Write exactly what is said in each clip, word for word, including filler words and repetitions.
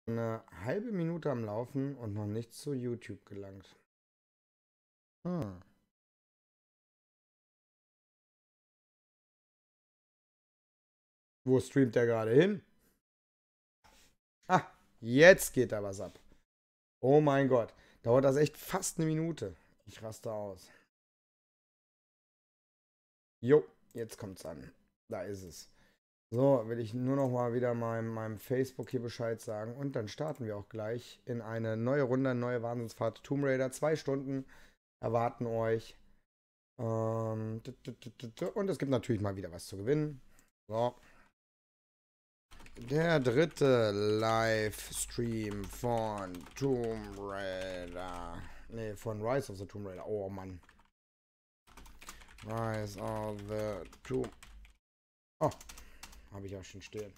Eine halbe Minute am Laufen und noch nicht zu YouTube gelangt. Hm. Wo streamt der gerade hin? Ah, jetzt geht da was ab. Oh mein Gott. Dauert das echt fast eine Minute. Ich raste aus. Jo, jetzt kommt's an. Da ist es. So, will ich nur noch mal wieder meinem, meinem Facebook hier Bescheid sagen. Und dann starten wir auch gleich in eine neue Runde, eine neue Wahnsinnsfahrt. Tomb Raider, zwei Stunden erwarten euch. Ähm, und es gibt natürlich mal wieder was zu gewinnen. So. Der dritte Livestream von Tomb Raider. Ne, von Rise of the Tomb Raider. Oh Mann. Rise of the Tomb. Oh, habe ich auch schon stehen.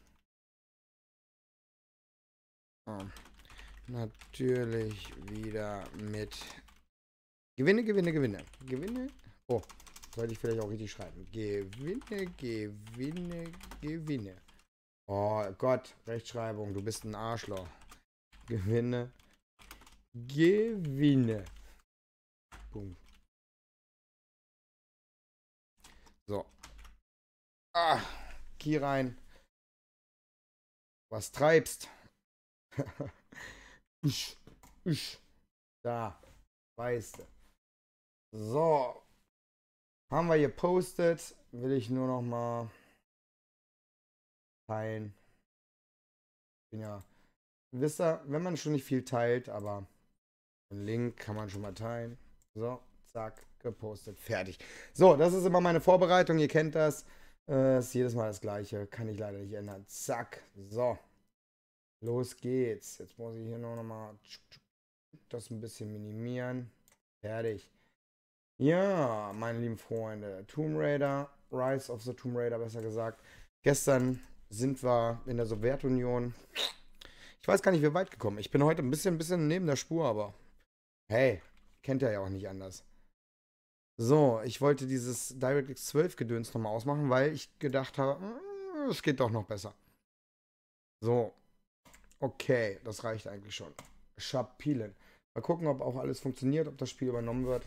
Oh. Natürlich wieder mit Gewinne, Gewinne, Gewinne. Gewinne. Oh, sollte ich vielleicht auch richtig schreiben. Gewinne, Gewinne, Gewinne. Oh Gott, Rechtschreibung, du bist ein Arschloch. Gewinne. Gewinne. Boom. So. Ah, Key rein. Was treibst? Usch, usch. Da. Weißt du. So. Haben wir gepostet. Will ich nur noch mal teilen. Bin ja. Wisst ihr, wenn man schon nicht viel teilt, aber einen Link kann man schon mal teilen. So, zack, gepostet, fertig. So, das ist immer meine Vorbereitung, ihr kennt das. Äh, ist jedes Mal das gleiche, kann ich leider nicht ändern. Zack, so. Los geht's. Jetzt muss ich hier noch mal das ein bisschen minimieren. Fertig. Ja, meine lieben Freunde, Tomb Raider, Rise of the Tomb Raider, besser gesagt. Gestern sind wir in der Sowjetunion. Ich weiß gar nicht, wie weit gekommen. Ich bin heute ein bisschen, ein bisschen neben der Spur, aber hey, kennt ihr ja auch nicht anders. So, ich wollte dieses DirectX zwölf Gedöns nochmal ausmachen, weil ich gedacht habe, es geht doch noch besser. So, okay, das reicht eigentlich schon. Schapilen. Mal gucken, ob auch alles funktioniert, ob das Spiel übernommen wird.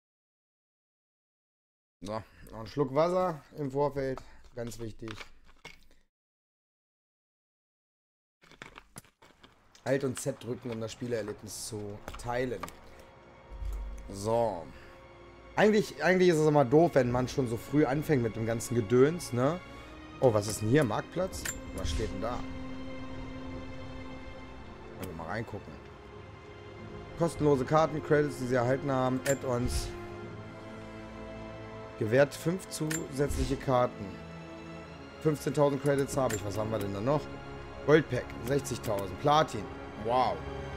So, noch einen Schluck Wasser im Vorfeld, ganz wichtig. Alt und Z drücken, um das Spielerlebnis zu teilen. So. Eigentlich, eigentlich ist es immer doof, wenn man schon so früh anfängt mit dem ganzen Gedöns, ne? Oh, was ist denn hier? Marktplatz? Was steht denn da? Also mal reingucken. Kostenlose Karten, Credits, die sie erhalten haben, Add-ons. Gewährt fünf zusätzliche Karten. fünfzehntausend Credits habe ich. Was haben wir denn da noch? Goldpack, sechzigtausend. Platin. Wow.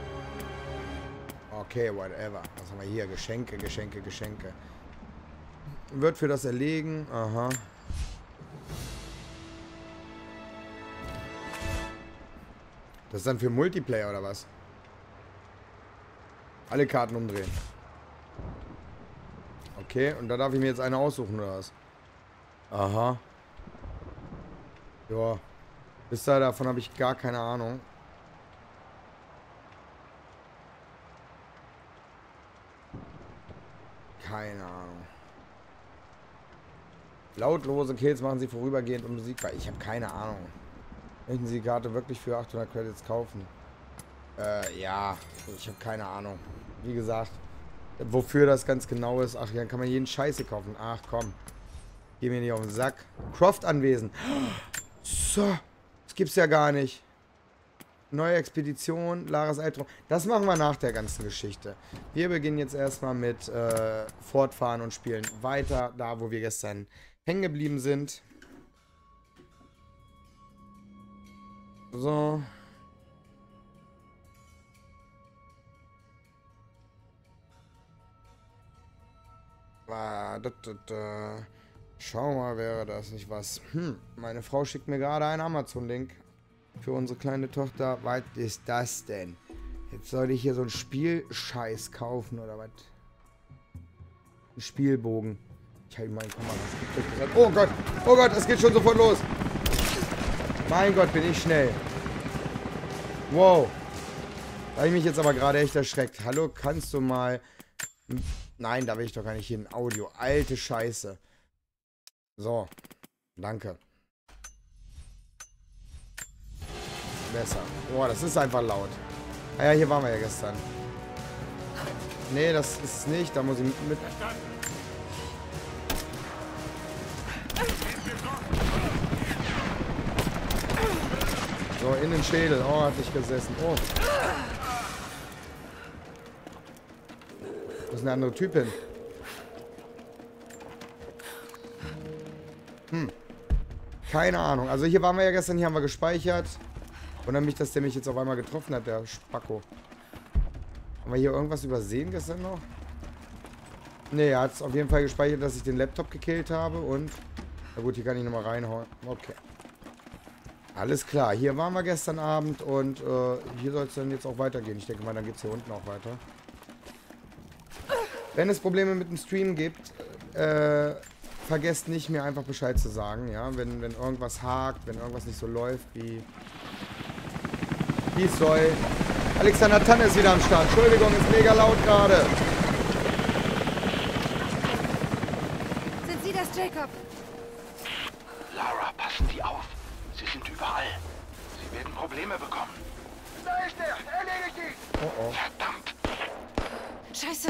Okay, whatever. Was haben wir hier? Geschenke, Geschenke, Geschenke. Wird für das erlegen. Aha. Das ist dann für Multiplayer oder was? Alle Karten umdrehen. Okay, und da darf ich mir jetzt eine aussuchen oder was? Aha. Ja. Bis da, davon habe ich gar keine Ahnung. Keine Ahnung. Lautlose Kills machen sie vorübergehend unbesiegbar. Ich habe keine Ahnung. Möchten Sie die Karte wirklich für achthundert Credits kaufen? Äh, ja. Ich habe keine Ahnung. Wie gesagt, wofür das ganz genau ist. Ach, dann kann man jeden Scheiße kaufen. Ach, komm. Geh mir nicht auf den Sack. Croft anwesend. So. Das gibt's ja gar nicht. Neue Expedition, Laras Albtraum. Das machen wir nach der ganzen Geschichte. Wir beginnen jetzt erstmal mit äh, Fortfahren und spielen weiter, da wo wir gestern hängen geblieben sind. So. Ah, da, da, da. Schau mal, wäre das nicht was. Hm, meine Frau schickt mir gerade einen Amazon-Link für unsere kleine Tochter. Was ist das denn? Jetzt soll ich hier so einen Spielscheiß kaufen oder was? Ein Spielbogen. Ich habe meinen Kamera. Oh Gott, oh Gott, es geht schon sofort los. Mein Gott, bin ich schnell. Wow. Da habe ich mich jetzt aber gerade echt erschreckt. Hallo, kannst du mal... Nein, da will ich doch gar nicht hin. Audio. Alte Scheiße. So. Danke. Besser. Boah, das ist einfach laut. Ah ja, hier waren wir ja gestern. Nee, das ist es nicht. Da muss ich mit... So, in den Schädel. Oh, hat nicht gesessen. Oh. Das ist eine andere Typin. Hm. Keine Ahnung. Also hier waren wir ja gestern. Hier haben wir gespeichert. Wundert mich, dass der mich jetzt auf einmal getroffen hat, der Spacko. Haben wir hier irgendwas übersehen gestern noch? Ne, er hat es auf jeden Fall gespeichert, dass ich den Laptop gekillt habe und... Na gut, hier kann ich nochmal reinhauen. Okay. Alles klar, hier waren wir gestern Abend und äh, hier soll es dann jetzt auch weitergehen. Ich denke mal, dann geht es hier unten auch weiter. Wenn es Probleme mit dem Stream gibt, äh, vergesst nicht, mir einfach Bescheid zu sagen, ja. Wenn, wenn irgendwas hakt, wenn irgendwas nicht so läuft, wie... Wie es soll. Alexander Tanne ist wieder am Start. Entschuldigung, ist mega laut gerade. Sind Sie das, Jacob? Lara, passen Sie auf. Sie sind überall. Sie werden Probleme bekommen. Da ist er! Erledigt ihn! Oh oh. Verdammt! Scheiße!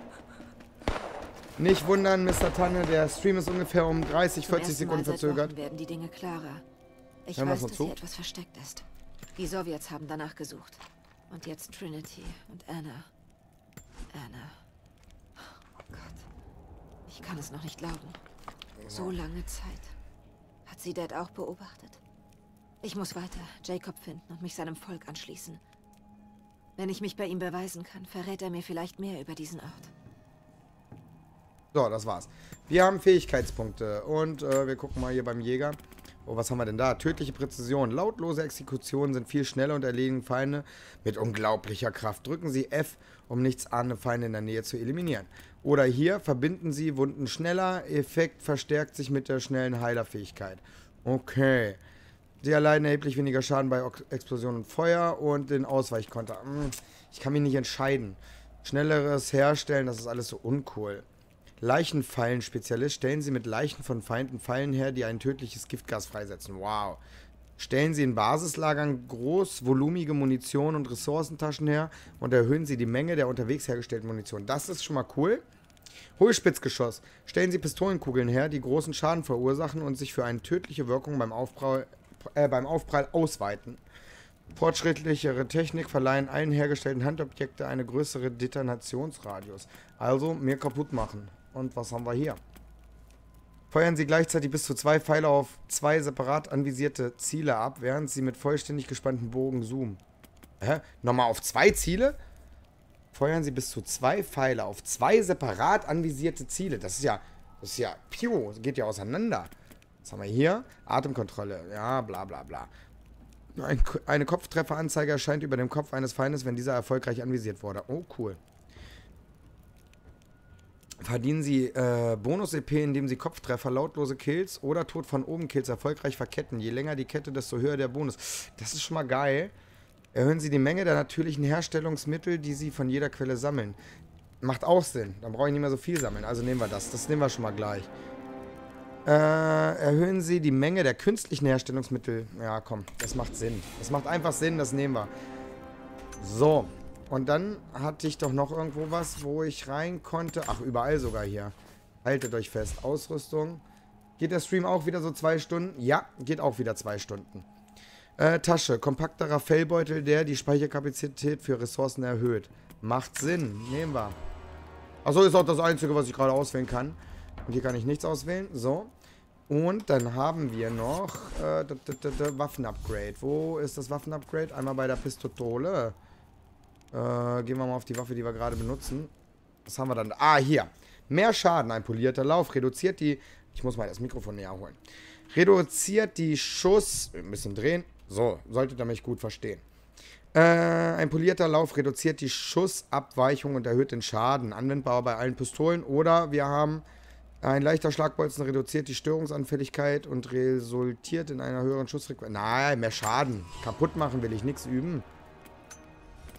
Nicht wundern, Mister Tanne, der Stream ist ungefähr um dreißig, Zum vierzig ersten Mal Sekunden seit verzögert. Wochen werden die Dinge klarer. Ich Hören wir weiß, mal dass zu? hier etwas versteckt ist. Die Sowjets haben danach gesucht. Und jetzt Trinity und Anna. Anna. Oh Gott. Ich kann es noch nicht glauben. So lange Zeit. Hat sie Dad auch beobachtet? Ich muss weiter Jacob finden und mich seinem Volk anschließen. Wenn ich mich bei ihm beweisen kann, verrät er mir vielleicht mehr über diesen Ort. So, das war's. Wir haben Fähigkeitspunkte und äh, wir gucken mal hier beim Jäger. Oh, was haben wir denn da? Tödliche Präzision. Lautlose Exekutionen sind viel schneller und erledigen Feinde mit unglaublicher Kraft. Drücken Sie F, um nichtsahnende Feinde in der Nähe zu eliminieren. Oder hier, verbinden Sie Wunden schneller. Effekt verstärkt sich mit der schnellen Heilerfähigkeit. Okay. Sie erleiden erheblich weniger Schaden bei Explosion und Feuer und den Ausweichkonter. Ich kann mich nicht entscheiden. Schnelleres Herstellen, das ist alles so uncool. Leichenfallen-Spezialist. Stellen Sie mit Leichen von Feinden Fallen her, die ein tödliches Giftgas freisetzen. Wow. Stellen Sie in Basislagern großvolumige Munition und Ressourcentaschen her und erhöhen Sie die Menge der unterwegs hergestellten Munition. Das ist schon mal cool. Hohlspitzgeschoss. Stellen Sie Pistolenkugeln her, die großen Schaden verursachen und sich für eine tödliche Wirkung beim Aufprall, äh, beim Aufprall ausweiten. Fortschrittlichere Technik verleihen allen hergestellten Handobjekte eine größere Detonationsradius. Also mehr kaputt machen. Und was haben wir hier? Feuern Sie gleichzeitig bis zu zwei Pfeile auf zwei separat anvisierte Ziele ab, während Sie mit vollständig gespannten Bogen zoomen. Hä? Nochmal auf zwei Ziele? Feuern Sie bis zu zwei Pfeile auf zwei separat anvisierte Ziele. Das ist ja, das ist ja, piu, geht ja auseinander. Was haben wir hier? Atemkontrolle. Ja, bla bla bla. Ein, eine Kopftrefferanzeige erscheint über dem Kopf eines Feindes, wenn dieser erfolgreich anvisiert wurde. Oh, cool. Verdienen Sie äh, Bonus-E P, indem Sie Kopftreffer, lautlose Kills oder Tod von oben Kills erfolgreich verketten. Je länger die Kette, desto höher der Bonus. Das ist schon mal geil. Erhöhen Sie die Menge der natürlichen Herstellungsmittel, die Sie von jeder Quelle sammeln. Macht auch Sinn. Dann brauche ich nicht mehr so viel sammeln. Also nehmen wir das. Das nehmen wir schon mal gleich. Äh, erhöhen Sie die Menge der künstlichen Herstellungsmittel. Ja, komm. Das macht Sinn. Das macht einfach Sinn. Das nehmen wir. So. Und dann hatte ich doch noch irgendwo was, wo ich rein konnte. Ach, überall sogar hier. Haltet euch fest. Ausrüstung. Geht der Stream auch wieder so zwei Stunden? Ja, geht auch wieder zwei Stunden. Äh, Tasche. Kompakterer Fellbeutel, der die Speicherkapazität für Ressourcen erhöht. Macht Sinn. Nehmen wir. Achso, ist auch das Einzige, was ich gerade auswählen kann. Und hier kann ich nichts auswählen. So. Und dann haben wir noch äh, Waffen-Upgrade. Wo ist das Waffen-Upgrade? Einmal bei der Pistole. Äh, gehen wir mal auf die Waffe, die wir gerade benutzen. Was haben wir dann? Ah, hier. Mehr Schaden, ein polierter Lauf. Reduziert die... Ich muss mal das Mikrofon näher holen. Reduziert die Schuss... Ein bisschen drehen. So, solltet ihr mich gut verstehen. Äh, ein polierter Lauf reduziert die Schussabweichung und erhöht den Schaden. Anwendbar bei allen Pistolen. Oder wir haben... Ein leichter Schlagbolzen reduziert die Störungsanfälligkeit und resultiert in einer höheren Schussfrequenz. Nein, mehr Schaden. Kaputt machen will ich nichts üben.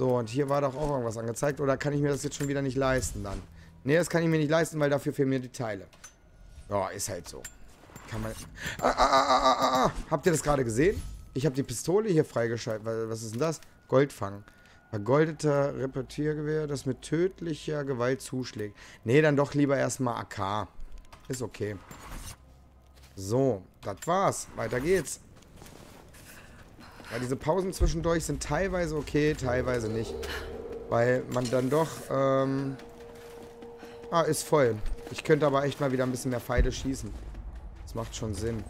So, und hier war doch auch irgendwas angezeigt. Oder kann ich mir das jetzt schon wieder nicht leisten dann? Ne, das kann ich mir nicht leisten, weil dafür fehlen mir die Teile. Ja, ist halt so. Kann man... Ah, ah, ah, ah, ah, ah. Habt ihr das gerade gesehen? Ich habe die Pistole hier freigeschaltet. Was ist denn das? Goldfang. Vergoldeter Repetiergewehr, das mit tödlicher Gewalt zuschlägt. Nee, dann doch lieber erstmal A K. Ist okay. So, das war's. Weiter geht's. Ja, diese Pausen zwischendurch sind teilweise okay, teilweise nicht. Weil man dann doch, ähm... Ah, ist voll. Ich könnte aber echt mal wieder ein bisschen mehr Pfeile schießen. Das macht schon Sinn.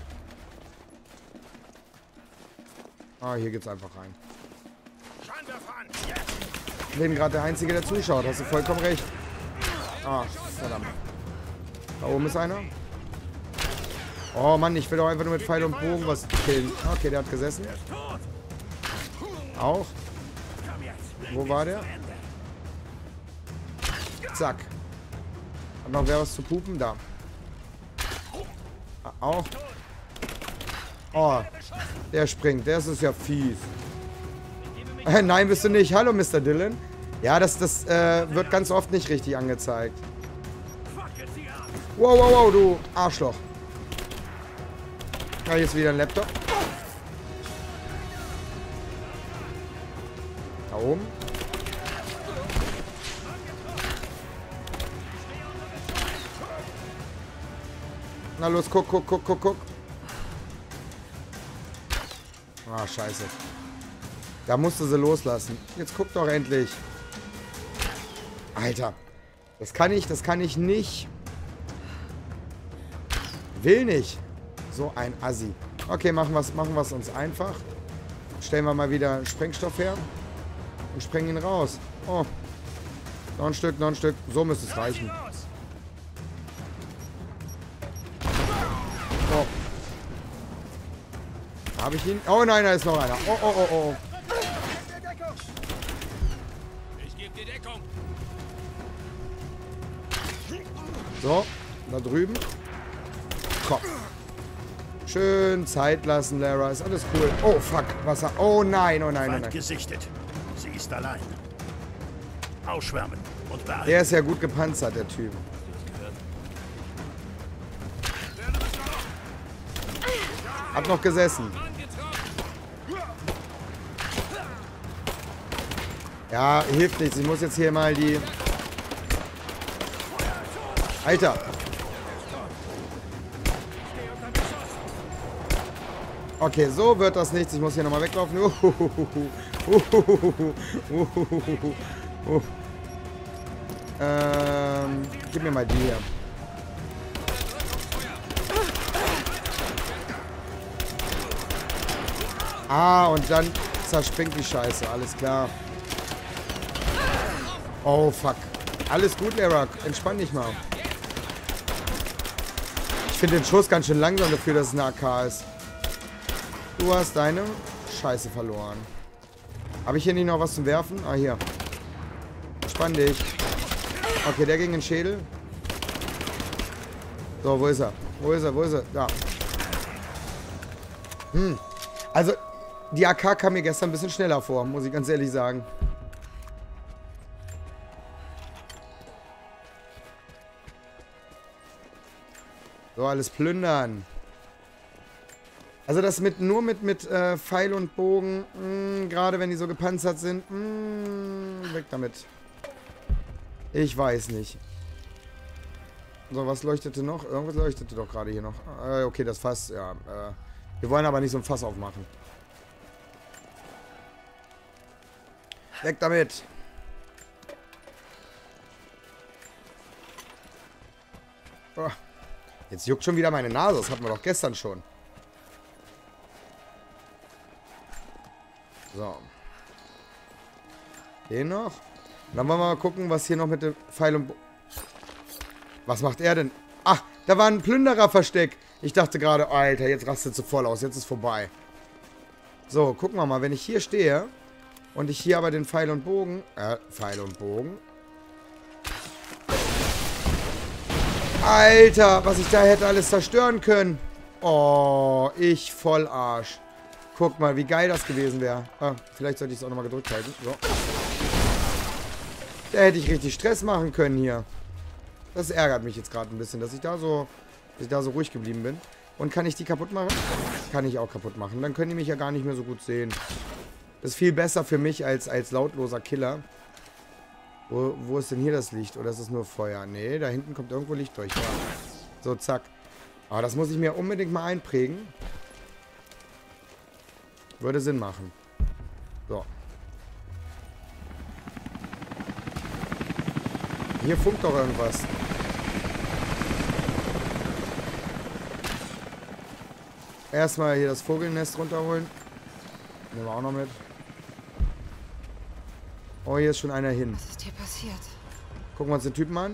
Ah, hier geht's einfach rein. Ich bin gerade der Einzige, der zuschaut. Hast du vollkommen recht. Ah, verdammt. Da oben ist einer. Oh Mann, ich will doch einfach nur mit Pfeil und Bogen was killen. Okay, der hat gesessen. Auch. Wo war der? Zack. Hat noch wer was zu pupen? Da. Ah, auch. Oh, der springt. Der ist ja fies. Äh, nein, bist du nicht. Hallo, Mister Dillon. Ja, das, das äh, wird ganz oft nicht richtig angezeigt. Wow, wow, wow, du Arschloch. Ja, hier ist wieder ein Laptop. Da oben. Na los, guck, guck, guck, guck, guck. Ah, scheiße. Da musste sie loslassen. Jetzt guck doch endlich. Alter. Das kann ich, das kann ich nicht. Will nicht. So ein Assi. Okay, machen wir es machen wir's uns einfach. Stellen wir mal wieder Sprengstoff her. Und sprengen ihn raus. Oh. Noch ein Stück, noch ein Stück. So müsste es reichen. Oh. Habe ich ihn? Oh nein, da ist noch einer. Oh, oh, oh, oh. Ich gebe dir Deckung. So, da drüben. Komm. Schön Zeit lassen, Lara. Ist alles cool. Oh, fuck. Wasser. Oh nein, oh nein, oh nein. Gesichtet. Sie ist allein. Ausschwärmen und beeilen. Der ist ja gut gepanzert, der Typ. Hat noch gesessen. Ja, hilft nichts. Ich muss jetzt hier mal die... Alter. Okay, so wird das nichts. Ich muss hier nochmal weglaufen. Ähm, gib mir mal die hier. Ah, und dann zerspringt die Scheiße. Alles klar. Oh, fuck. Alles gut, Lara. Entspann dich mal. Ich finde den Schuss ganz schön langsam dafür, dass es eine A K ist. Du hast deine Scheiße verloren. Habe ich hier nicht noch was zum Werfen? Ah, hier. Entspann dich. Okay, der ging in den Schädel. So, wo ist er? Wo ist er? Wo ist er? Da. Hm. Also, die A K kam mir gestern ein bisschen schneller vor, muss ich ganz ehrlich sagen. So, alles plündern. Also das mit nur mit, mit äh, Pfeil und Bogen, gerade wenn die so gepanzert sind, mh, weg damit. Ich weiß nicht. So, was leuchtete noch? Irgendwas leuchtete doch gerade hier noch. Äh, okay, das Fass, ja. Äh, wir wollen aber nicht so ein Fass aufmachen. Weg damit. Oh. Jetzt juckt schon wieder meine Nase. Das hatten wir doch gestern schon. So. Den noch. Und dann wollen wir mal gucken, was hier noch mit dem Pfeil und... Bo was macht er denn? Ach, da war ein Plünderer-Versteck. Ich dachte gerade, Alter, jetzt rastet sie voll aus. Jetzt ist vorbei. So, gucken wir mal. Wenn ich hier stehe und ich hier aber den Pfeil und Bogen... Äh, Pfeil und Bogen... Alter, was ich da hätte alles zerstören können. Oh, ich voll Arsch. Guck mal, wie geil das gewesen wäre. Ah, vielleicht sollte ich es auch nochmal gedrückt halten. So. Da hätte ich richtig Stress machen können hier. Das ärgert mich jetzt gerade ein bisschen, dass ich da so, dass ich da so ruhig geblieben bin. Und kann ich die kaputt machen? Kann ich auch kaputt machen. Dann können die mich ja gar nicht mehr so gut sehen. Das ist viel besser für mich als, als lautloser Killer. Wo, wo ist denn hier das Licht? Oder ist es nur Feuer? Nee, da hinten kommt irgendwo Licht durch. Ja. So, zack. Aber das muss ich mir unbedingt mal einprägen. Würde Sinn machen. So. Hier funkt doch irgendwas. Erstmal hier das Vogelnest runterholen. Nehmen wir auch noch mit. Oh, hier ist schon einer hin. Was ist hier passiert? Gucken wir uns den Typen an.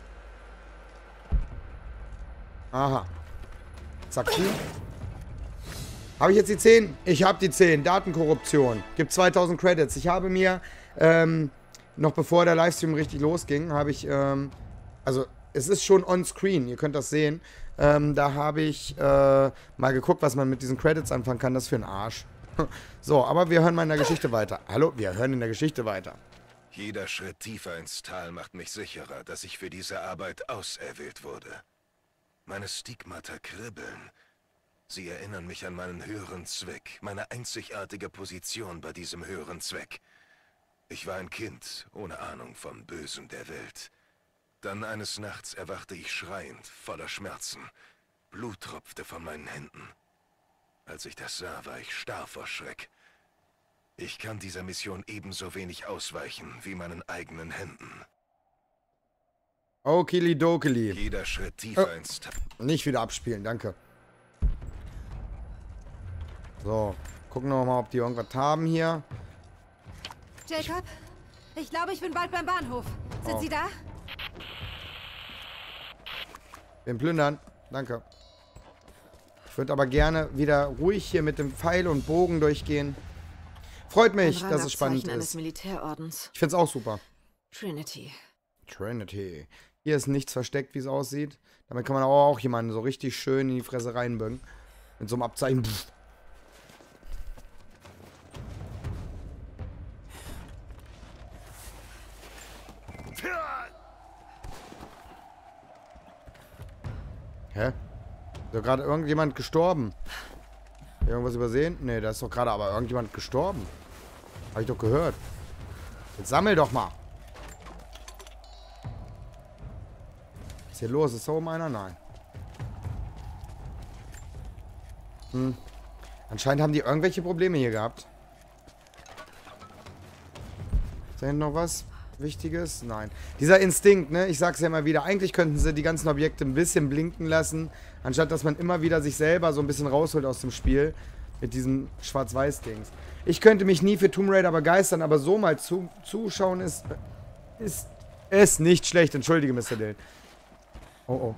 Aha. Zack. Habe ich jetzt die zehn? Ich habe die zehn. Datenkorruption. Gibt zweitausend Credits. Ich habe mir, ähm, noch bevor der Livestream richtig losging, habe ich, ähm, also es ist schon on-screen, ihr könnt das sehen. Ähm, da habe ich äh, mal geguckt, was man mit diesen Credits anfangen kann. Das ist für einen Arsch. So, aber wir hören mal in der Geschichte weiter. Hallo, wir hören in der Geschichte weiter. Jeder Schritt tiefer ins Tal macht mich sicherer, dass ich für diese Arbeit auserwählt wurde. Meine Stigmata kribbeln. Sie erinnern mich an meinen höheren Zweck, meine einzigartige Position bei diesem höheren Zweck. Ich war ein Kind, ohne Ahnung vom Bösen der Welt. Dann eines Nachts erwachte ich schreiend, voller Schmerzen. Blut tropfte von meinen Händen. Als ich das sah, war ich starr vor Schreck. Ich kann dieser Mission ebenso wenig ausweichen wie meinen eigenen Händen. Okili-dokili. Jeder Schritt tiefer Oh. ins Tal. Nicht wieder abspielen, danke. So, gucken wir mal, ob die irgendwas haben hier. Jacob, ich glaube, ich bin bald beim Bahnhof. Sind Oh. Sie da? Den plündern. Danke. Ich würde aber gerne wieder ruhig hier mit dem Pfeil und Bogen durchgehen. Freut mich, Ein dass es spannend Rangabzeichen eines ist. Militärordens. Ich finde es auch super. Trinity. Trinity. Hier ist nichts versteckt, wie es aussieht. Damit kann man aber auch jemanden so richtig schön in die Fresse reinbücken. Mit so einem Abzeichen. Pff. Hä? Ist doch gerade irgendjemand gestorben? Irgendwas übersehen? Ne, da ist doch gerade aber irgendjemand gestorben. Habe ich doch gehört. Jetzt sammel doch mal. Was ist hier los? Ist da oben einer? Nein. Hm. Anscheinend haben die irgendwelche Probleme hier gehabt. Ist da hinten noch was Wichtiges? Nein. Dieser Instinkt, ne? Ich sag's ja immer wieder. Eigentlich könnten sie die ganzen Objekte ein bisschen blinken lassen, anstatt dass man immer wieder sich selber so ein bisschen rausholt aus dem Spiel. Mit diesen Schwarz-Weiß-Dings. Ich könnte mich nie für Tomb Raider begeistern, aber so mal zu, zuschauen ist, ist, ist nicht schlecht. Entschuldige, Mister Dill. Oh, oh.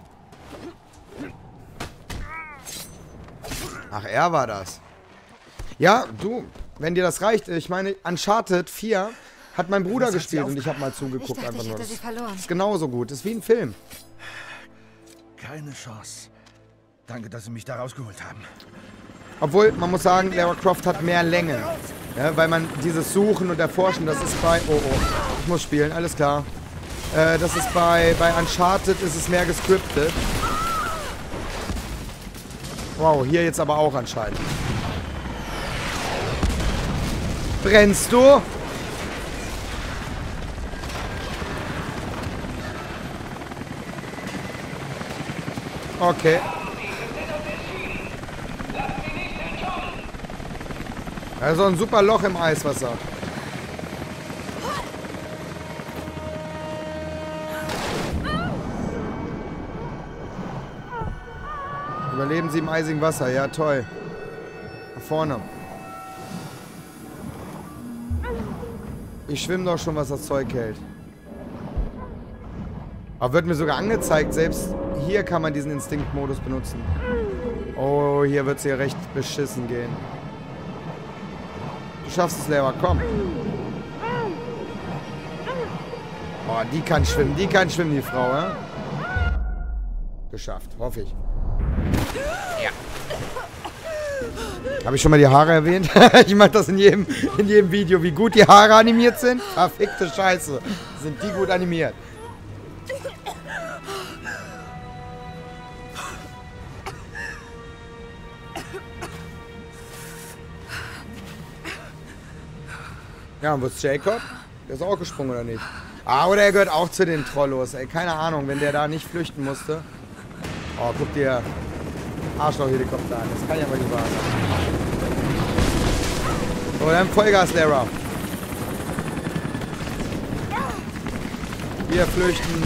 Ach, er war das. Ja, du, wenn dir das reicht. Ich meine, Uncharted vier hat mein Bruder Was hat gespielt sie und ich habe mal Ich zugeguckt. dachte, Einfach ich nur. hätte sie Das verloren. ist genauso gut. Das ist wie ein Film. Keine Chance. Danke, dass Sie mich da rausgeholt haben. Obwohl, man muss sagen, Lara Croft hat mehr Längen. Ja, weil man dieses Suchen und Erforschen, das ist bei... Oh, oh. Ich muss spielen, alles klar. Äh, das ist bei, bei Uncharted ist es mehr gescriptet. Wow, hier jetzt aber auch anscheinend. Brennst du? Okay. Also ein super Loch im Eiswasser. Überleben sie im eisigen Wasser. Ja, toll. Nach vorne. Ich schwimme doch schon, was das Zeug hält. Aber wird mir sogar angezeigt, selbst hier kann man diesen Instinktmodus benutzen. Oh, hier wird es hier recht beschissen gehen. Du schaffst es, Lara, komm. Oh, die kann schwimmen, die kann schwimmen, die Frau, ja? Geschafft, hoffe ich. Ja. Habe ich schon mal die Haare erwähnt? Ich mache das in jedem, in jedem Video, wie gut die Haare animiert sind. Verfickte Scheiße. Sind die gut animiert. Ja, und wo ist Jacob? Der ist auch gesprungen, oder nicht? Ah, oder er gehört auch zu den Trollos, ey. Keine Ahnung, wenn der da nicht flüchten musste. Oh, guck dir Arschloch-Helikopter an. Das kann ja mal nicht wahr sein. So, dann Vollgas, Lara. Wir flüchten.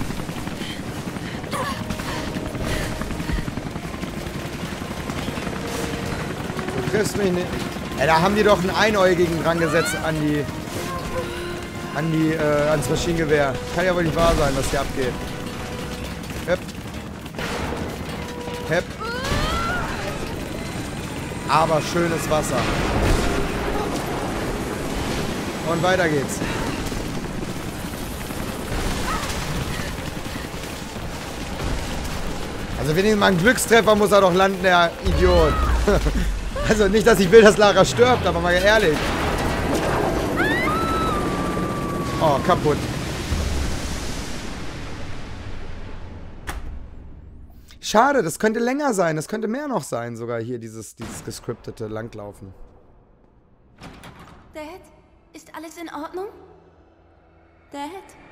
Du triffst mich nicht. Ey, da haben die doch einen Einäugigen dran gesetzt an die... An die, äh, ans Maschinengewehr. Kann ja wohl nicht wahr sein, was hier abgeht. Hep. Hep. Aber schönes Wasser. Und weiter geht's. Also wenigstens mal einen Glückstreffer muss er doch landen, der Idiot. Also nicht, dass ich will, dass Lara stirbt, aber mal ehrlich. Oh, kaputt. Schade, das könnte länger sein. Das könnte mehr noch sein, sogar hier, dieses, dieses gescriptete Langlaufen. Dad, ist alles in Ordnung? Dad?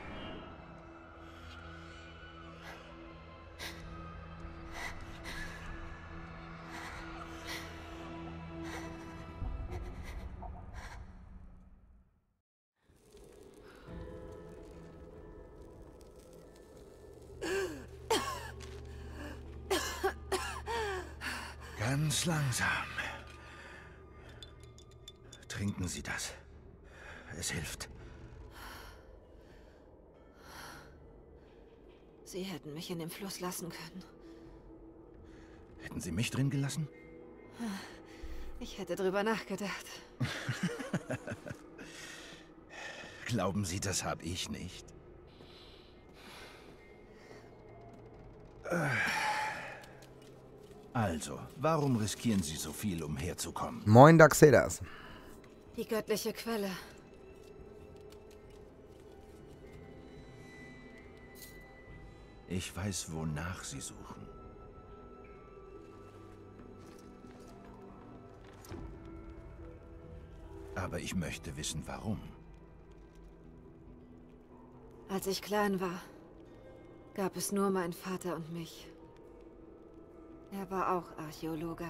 Ganz langsam. Trinken Sie das. Es hilft. Sie hätten mich in den Fluss lassen können. Hätten Sie mich drin gelassen? Ich hätte drüber nachgedacht. Glauben Sie, das habe ich nicht. Also, warum riskieren Sie so viel, um herzukommen? Moin, Daxedas. Die göttliche Quelle. Ich weiß, wonach Sie suchen. Aber ich möchte wissen, warum. Als ich klein war, gab es nur meinen Vater und mich. Er war auch Archäologe.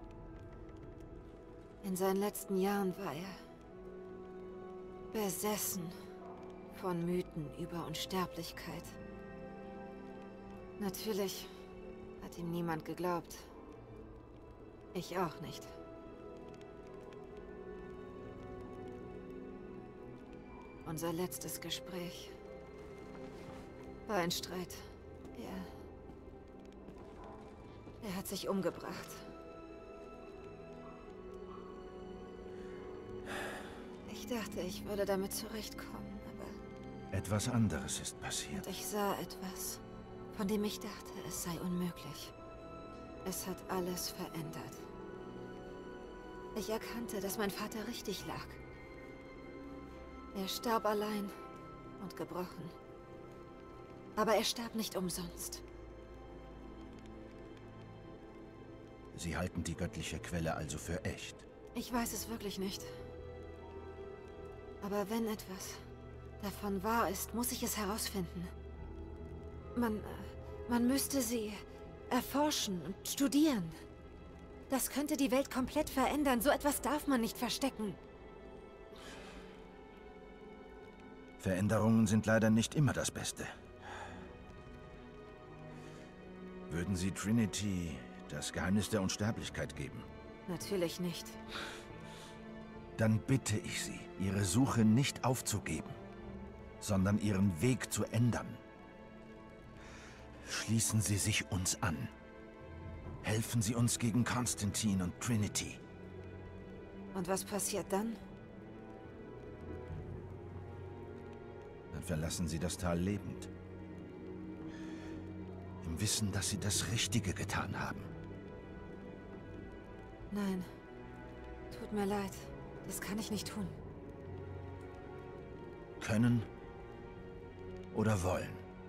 In seinen letzten Jahren war er besessen von Mythen über Unsterblichkeit. Natürlich hat ihm niemand geglaubt. Ich auch nicht. Unser letztes Gespräch war ein Streit. Er... Er hat sich umgebracht. Ich dachte, ich würde damit zurechtkommen, aber... Etwas anderes ist passiert. Ich sah etwas, von dem ich dachte, es sei unmöglich. Es hat alles verändert. Ich erkannte, dass mein Vater richtig lag. Er starb allein und gebrochen. Aber er starb nicht umsonst. Sie halten die göttliche Quelle also für echt? Ich weiß es wirklich nicht. Aber wenn etwas davon wahr ist, muss ich es herausfinden. Man, man müsste sie erforschen und studieren. Das könnte die Welt komplett verändern. So etwas darf man nicht verstecken. Veränderungen sind leider nicht immer das Beste. Würden Sie Trinity das Geheimnis der Unsterblichkeit geben? Natürlich nicht. Dann bitte ich Sie, Ihre Suche nicht aufzugeben, sondern Ihren Weg zu ändern. Schließen Sie sich uns an. Helfen Sie uns gegen Konstantin und Trinity. Und was passiert dann? Dann verlassen Sie das Tal lebend. Im Wissen, dass Sie das Richtige getan haben. Nein. Tut mir leid. Das kann ich nicht tun. Können oder wollen?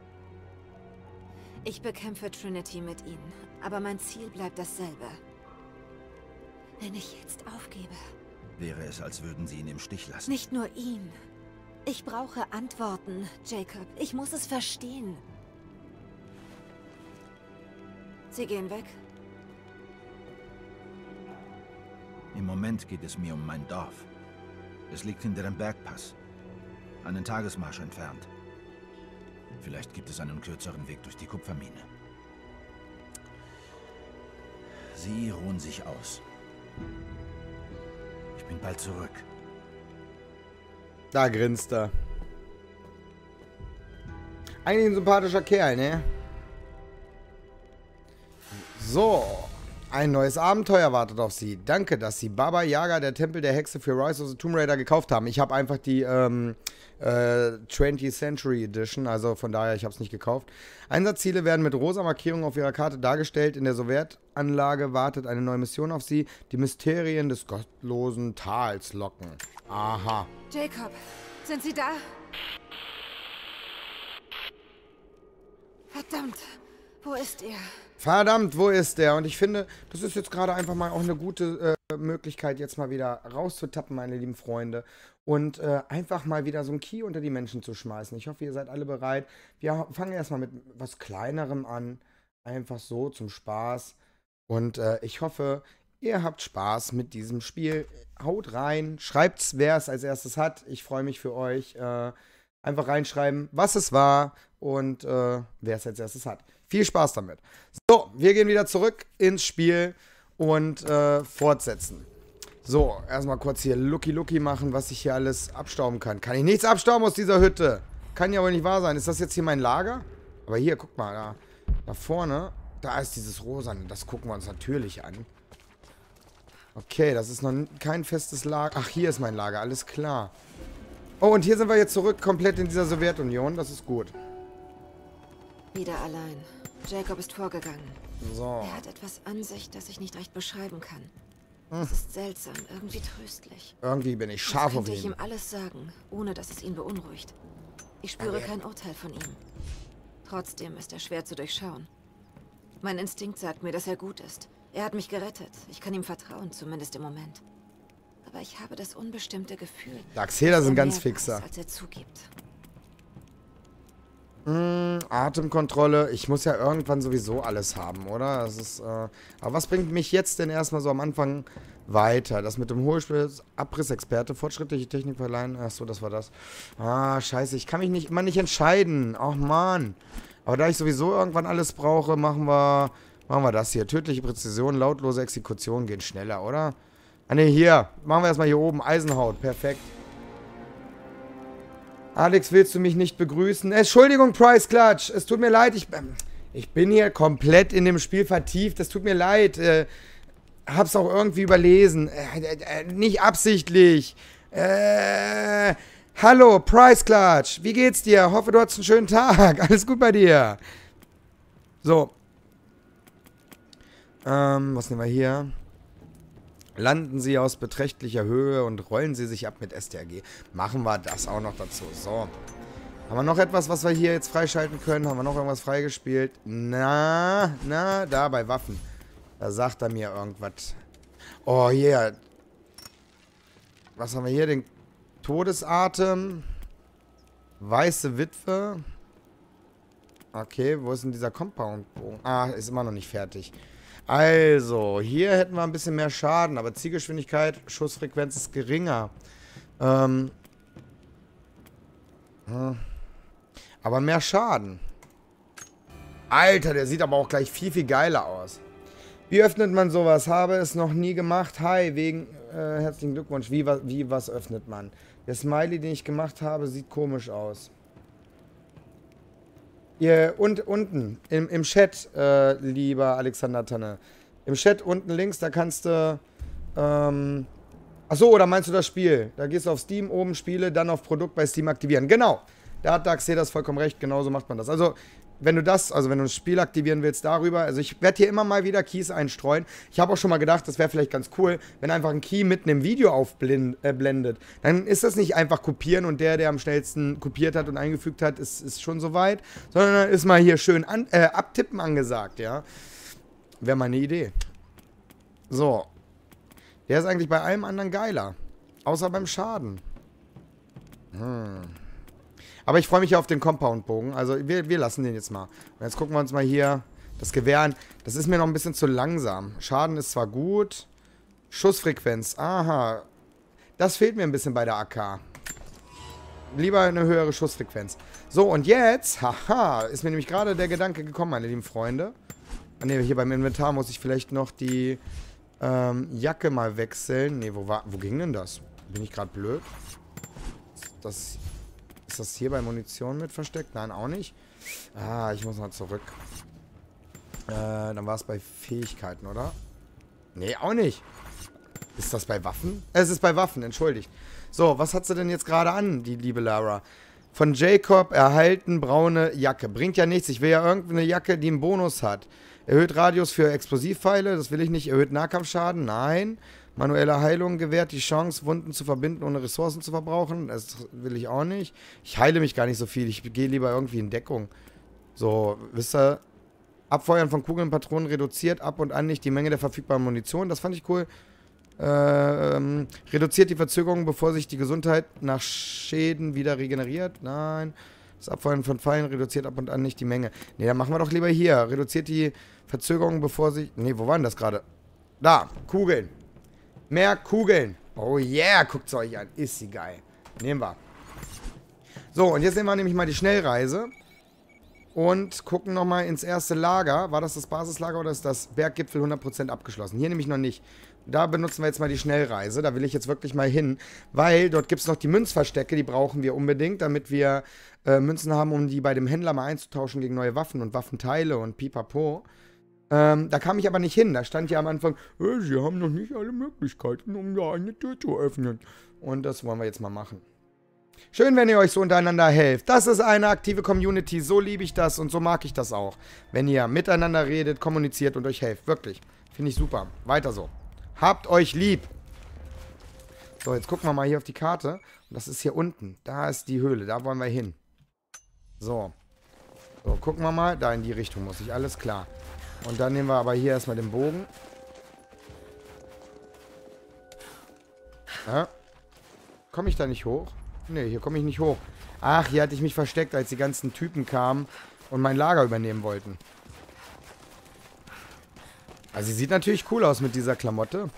Ich bekämpfe Trinity mit ihnen, aber mein Ziel bleibt dasselbe. Wenn ich jetzt aufgebe... Wäre es, als würden Sie ihn im Stich lassen. Nicht nur ihn. Ich brauche Antworten, Jacob. Ich muss es verstehen. Sie gehen weg. Im Moment geht es mir um mein Dorf. Es liegt hinter dem Bergpass. Einen Tagesmarsch entfernt. Vielleicht gibt es einen kürzeren Weg durch die Kupfermine. Sie ruhen sich aus. Ich bin bald zurück. Da grinst er. Eigentlich ein sympathischer Kerl, ne? So. Ein neues Abenteuer wartet auf Sie. Danke, dass Sie Baba Yaga, der Tempel der Hexe für Rise of the Tomb Raider gekauft haben. Ich habe einfach die ähm, äh, twentieth Century Edition, also von daher, ich habe es nicht gekauft. Einsatzziele werden mit rosa Markierungen auf Ihrer Karte dargestellt. In der Sowjetanlage wartet eine neue Mission auf Sie. Die Mysterien des gottlosen Tals locken. Aha. Jacob, sind Sie da? Verdammt, wo ist er? Verdammt, wo ist der? Und ich finde, das ist jetzt gerade einfach mal auch eine gute äh, Möglichkeit, jetzt mal wieder rauszutappen, meine lieben Freunde. Und äh, einfach mal wieder so ein Key unter die Menschen zu schmeißen. Ich hoffe, ihr seid alle bereit. Wir fangen erstmal mit was Kleinerem an. Einfach so zum Spaß. Und äh, ich hoffe, ihr habt Spaß mit diesem Spiel. Haut rein, schreibt's, wer es als erstes hat. Ich freue mich für euch. Äh, einfach reinschreiben, was es war und äh, wer es als erstes hat. Viel Spaß damit. So, wir gehen wieder zurück ins Spiel und äh, fortsetzen. So, erstmal kurz hier Lucky Lucky machen, was ich hier alles abstauben kann. Kann ich nichts abstauben aus dieser Hütte? Kann ja wohl nicht wahr sein. Ist das jetzt hier mein Lager? Aber hier, guck mal, da, da vorne, da ist dieses Rosane. Das gucken wir uns natürlich an. Okay, das ist noch kein festes Lager. Ach, hier ist mein Lager, alles klar. Oh, und hier sind wir jetzt zurück, komplett in dieser Sowjetunion. Das ist gut. Wieder allein. Jacob ist vorgegangen. So. Er hat etwas an sich, das ich nicht recht beschreiben kann. Es ist seltsam, irgendwie tröstlich. Irgendwie bin ich scharf auf könnte ich ihn. ihm alles sagen, ohne dass es ihn beunruhigt. Ich spüre kein Urteil von ihm. Trotzdem ist er schwer zu durchschauen. Mein Instinkt sagt mir, dass er gut ist. Er hat mich gerettet. Ich kann ihm vertrauen, zumindest im Moment. Aber ich habe das unbestimmte Gefühl, Darkseer sind er ganz mehr fixer. weiß, als er zugibt. Mm, Atemkontrolle. Ich muss ja irgendwann sowieso alles haben, oder? Das ist, äh, aber was bringt mich jetzt denn erstmal so am Anfang weiter? Das mit dem Hohlspiel, Abrissexperte, fortschrittliche Technik verleihen. Achso, das war das. Ah, scheiße. Ich kann mich nicht immer nicht entscheiden. Ach, Mann. Aber da ich sowieso irgendwann alles brauche, machen wir, machen wir das hier. Tödliche Präzision, lautlose Exekution gehen schneller, oder? Ah, ne, hier. Machen wir erstmal hier oben. Eisenhaut. Perfekt. Alex, willst du mich nicht begrüßen? Entschuldigung, Price Clutch. Es tut mir leid. Ich, ich bin hier komplett in dem Spiel vertieft. Es tut mir leid. Äh, hab's auch irgendwie überlesen. Äh, äh, nicht absichtlich. Äh, hallo, Price Clutch. Wie geht's dir? Hoffe, du hattest einen schönen Tag. Alles gut bei dir? So. Ähm, was nehmen wir hier? Landen Sie aus beträchtlicher Höhe und rollen Sie sich ab mit S T R G. Machen wir das auch noch dazu. So. Haben wir noch etwas, was wir hier jetzt freischalten können? Haben wir noch irgendwas freigespielt? Na, na, da bei Waffen. Da sagt er mir irgendwas. Oh, hier. Yeah. Was haben wir hier? Den Todesatem. Weiße Witwe. Okay, wo ist denn dieser Compound-Bogen? Ah, ist immer noch nicht fertig. Also, hier hätten wir ein bisschen mehr Schaden, aber Zielgeschwindigkeit, Schussfrequenz ist geringer. Ähm. Hm. Aber mehr Schaden. Alter, der sieht aber auch gleich viel, viel geiler aus. Wie öffnet man sowas? Habe es noch nie gemacht. Hi, wegen, äh, herzlichen Glückwunsch. Wie, wie, was öffnet man? Der Smiley, den ich gemacht habe, sieht komisch aus. Ihr, und unten, im, im Chat, äh, lieber Alexander Tanne. Im Chat unten links, da kannst du, ähm, achso, oder meinst du das Spiel? Da gehst du auf Steam, oben Spiele, dann auf Produkt bei Steam aktivieren. Genau, da hat Darkseer das vollkommen recht, genauso macht man das. Also, wenn du das, also wenn du das Spiel aktivieren willst, darüber, also ich werde hier immer mal wieder Keys einstreuen. Ich habe auch schon mal gedacht, das wäre vielleicht ganz cool, wenn einfach ein Key mitten im Video aufblendet. Äh, dann ist das nicht einfach kopieren und der, der am schnellsten kopiert hat und eingefügt hat, ist, ist schon soweit, sondern dann ist mal hier schön an, äh, abtippen angesagt, ja. Wäre mal eine Idee. So. Der ist eigentlich bei allem anderen geiler. Außer beim Schaden. Hm. Aber ich freue mich ja auf den Compound-Bogen. Also wir, wir lassen den jetzt mal. Und jetzt gucken wir uns mal hier das Gewehr an. Das ist mir noch ein bisschen zu langsam. Schaden ist zwar gut. Schussfrequenz. Aha. Das fehlt mir ein bisschen bei der A K. Lieber eine höhere Schussfrequenz. So, und jetzt, haha, ist mir nämlich gerade der Gedanke gekommen, meine lieben Freunde. Ah, ne, hier beim Inventar muss ich vielleicht noch die ähm, Jacke mal wechseln. Ne, wo war, wo ging denn das? Bin ich gerade blöd? Das... Ist das hier bei Munition mit versteckt? Nein, auch nicht. Ah, ich muss mal zurück. Äh, dann war es bei Fähigkeiten, oder? Nee, auch nicht. Ist das bei Waffen? Es ist bei Waffen, entschuldigt. So, was hat sie denn jetzt gerade an, die liebe Lara? Von Jacob erhalten braune Jacke. Bringt ja nichts. Ich will ja irgendeine Jacke, die einen Bonus hat. Erhöht Radius für Explosivpfeile. Das will ich nicht. Erhöht Nahkampfschaden. Nein. Manuelle Heilung gewährt die Chance, Wunden zu verbinden, ohne Ressourcen zu verbrauchen. Das will ich auch nicht. Ich heile mich gar nicht so viel. Ich gehe lieber irgendwie in Deckung. So, wisst ihr? Abfeuern von Kugeln und Patronen reduziert ab und an nicht die Menge der verfügbaren Munition. Das fand ich cool. Ähm, reduziert die Verzögerung, bevor sich die Gesundheit nach Schäden wieder regeneriert. Nein. Das Abfeuern von Pfeilen reduziert ab und an nicht die Menge. Ne, dann machen wir doch lieber hier. Reduziert die Verzögerung, bevor sich... Ne, wo waren das gerade? Da, Kugeln. Mehr Kugeln. Oh yeah, guckt es euch an. Ist sie geil. Nehmen wir. So, und jetzt nehmen wir nämlich mal die Schnellreise. Und gucken nochmal ins erste Lager. War das das Basislager oder ist das Berggipfel hundert Prozent abgeschlossen? Hier nämlich noch nicht. Da benutzen wir jetzt mal die Schnellreise. Da will ich jetzt wirklich mal hin. Weil dort gibt es noch die Münzverstecke. Die brauchen wir unbedingt, damit wir äh, Münzen haben, um die bei dem Händler mal einzutauschen gegen neue Waffen und Waffenteile und pipapo. Ähm, da kam ich aber nicht hin. Da stand ja am Anfang, äh, sie haben noch nicht alle Möglichkeiten, um da eine Tür zu öffnen. Und das wollen wir jetzt mal machen. Schön, wenn ihr euch so untereinander helft. Das ist eine aktive Community. So liebe ich das und so mag ich das auch. Wenn ihr miteinander redet, kommuniziert und euch helft. Wirklich. Finde ich super. Weiter so. Habt euch lieb. So, jetzt gucken wir mal hier auf die Karte. Und das ist hier unten. Da ist die Höhle. Da wollen wir hin. So. So, gucken wir mal. Da in die Richtung muss ich. Alles klar. Und dann nehmen wir aber hier erstmal den Bogen. Ja. Komme ich da nicht hoch? Ne, hier komme ich nicht hoch. Ach, hier hatte ich mich versteckt, als die ganzen Typen kamen und mein Lager übernehmen wollten. Also sie sieht natürlich cool aus mit dieser Klamotte.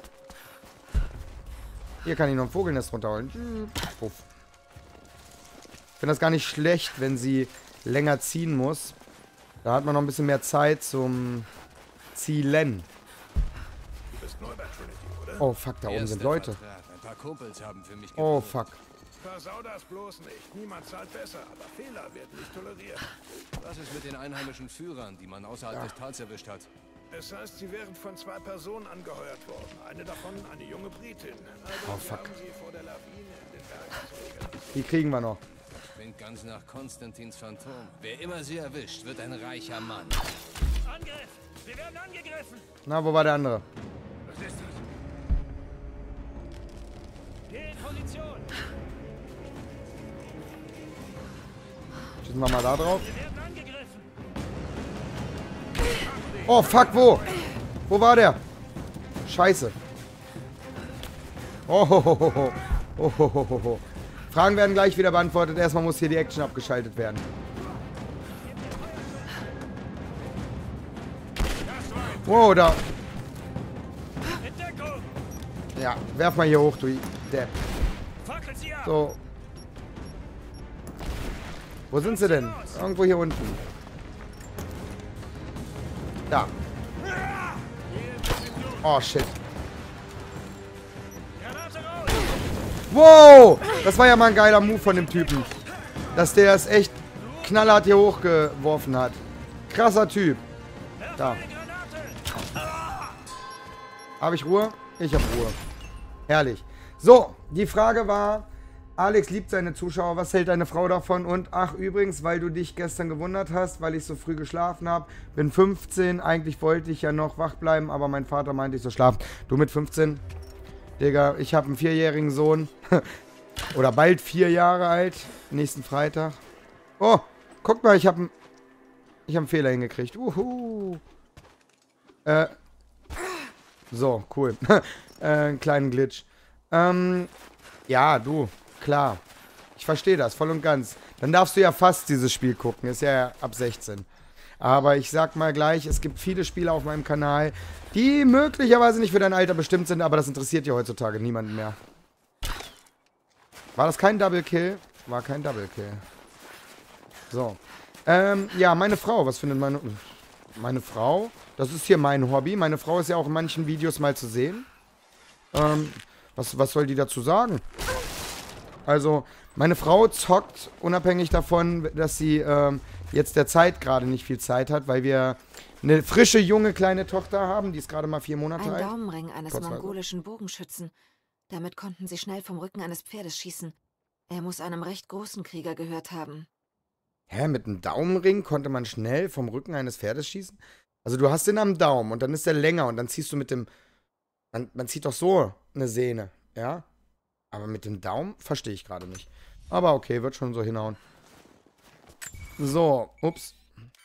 Hier kann ich noch ein Vogelnest runterholen. Puff. Ich finde das gar nicht schlecht, wenn sie länger ziehen muss. Da hat man noch ein bisschen mehr Zeit zum Zielen. Du bist neu bei Trinity, oder? Oh fuck, da oben sind Leute. Ein paar Kumpels haben für mich Oh gebrüllt. fuck. Versau das bloß nicht. Niemand zahlt besser, aber Fehler werden nicht toleriert. Was ist mit den einheimischen Führern, die man außerhalb des Tals erwischt hat? Es heißt, sie wären von zwei Personen angeheuert worden. Eine davon eine junge Britin. Also Oh fuck. haben sie vor der Lawine in den Bergen zurückgelassen. Die kriegen wir noch. Klingt ganz nach Konstantins Phantom. Wer immer sie erwischt, wird ein reicher Mann. Angriff! Wir werden angegriffen! Na, wo war der andere? Was ist das? Geh in Position! Schießen wir mal da drauf. Wir werden angegriffen! Oh fuck, wo? Wo war der? Scheiße. Oh, ho, ho, ho, ho. Oh, ho, ho, ho, ho. Fragen werden gleich wieder beantwortet. Erstmal muss hier die Action abgeschaltet werden. Wow, da. Ja, werf mal hier hoch, du Depp. So. Wo sind sie denn? Irgendwo hier unten. Da. Oh, shit. Wow! Das war ja mal ein geiler Move von dem Typen. Dass der es echt knallhart hier hochgeworfen hat. Krasser Typ. Da. Habe ich Ruhe? Ich habe Ruhe. Herrlich. So, die Frage war, Alex liebt seine Zuschauer. Was hält deine Frau davon? Und ach, übrigens, weil du dich gestern gewundert hast, weil ich so früh geschlafen habe. Bin fünfzehn. Eigentlich wollte ich ja noch wach bleiben, aber mein Vater meinte, ich soll schlafen. Du mit fünfzehn? Digga, ich habe einen vierjährigen Sohn. Oder bald vier Jahre alt. Nächsten Freitag. Oh, guck mal, ich habe einen, ich hab einen Fehler hingekriegt. Uhu. Äh. So, cool. äh, einen kleinen Glitch. Ähm, ja, du. Klar, ich verstehe das voll und ganz. Dann darfst du ja fast dieses Spiel gucken, ist ja ab sechzehn. Aber ich sag mal gleich, es gibt viele Spiele auf meinem Kanal, die möglicherweise nicht für dein Alter bestimmt sind, aber das interessiert ja heutzutage niemanden mehr. War das kein Double Kill? War kein Double Kill. So. Ähm, ja, meine Frau, was findet meine... Meine Frau? Das ist hier mein Hobby. Meine Frau ist ja auch in manchen Videos mal zu sehen. Ähm, was, was soll die dazu sagen? Also, meine Frau zockt, unabhängig davon, dass sie ähm, jetzt derzeit gerade nicht viel Zeit hat, weil wir eine frische, junge, kleine Tochter haben, die ist gerade mal vier Monate alt. Ein Daumenring eines Kurzweise. mongolischen Bogenschützen. Damit konnten sie schnell vom Rücken eines Pferdes schießen. Er muss einem recht großen Krieger gehört haben. Hä, mit einem Daumenring konnte man schnell vom Rücken eines Pferdes schießen? Also du hast den am Daumen und dann ist der länger und dann ziehst du mit dem... Man, man zieht doch so eine Sehne, ja? Aber mit dem Daumen verstehe ich gerade nicht. Aber okay, wird schon so hinhauen. So, ups.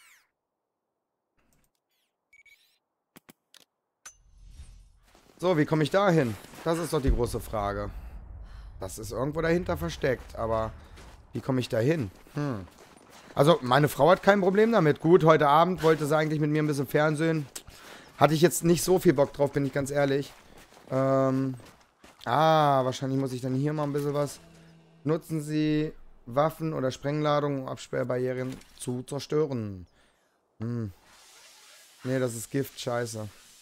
So, wie komme ich da hin? Das ist doch die große Frage. Das ist irgendwo dahinter versteckt, aber wie komme ich da hin? Hm. Also, meine Frau hat kein Problem damit. Gut, heute Abend wollte sie eigentlich mit mir ein bisschen Fernsehen. Hatte ich jetzt nicht so viel Bock drauf, bin ich ganz ehrlich. Ähm... Ah, wahrscheinlich muss ich dann hier mal ein bisschen was. Nutzen Sie Waffen oder Sprengladungen, um Absperrbarrieren zu zerstören. Hm. Nee, das ist Gift, scheiße.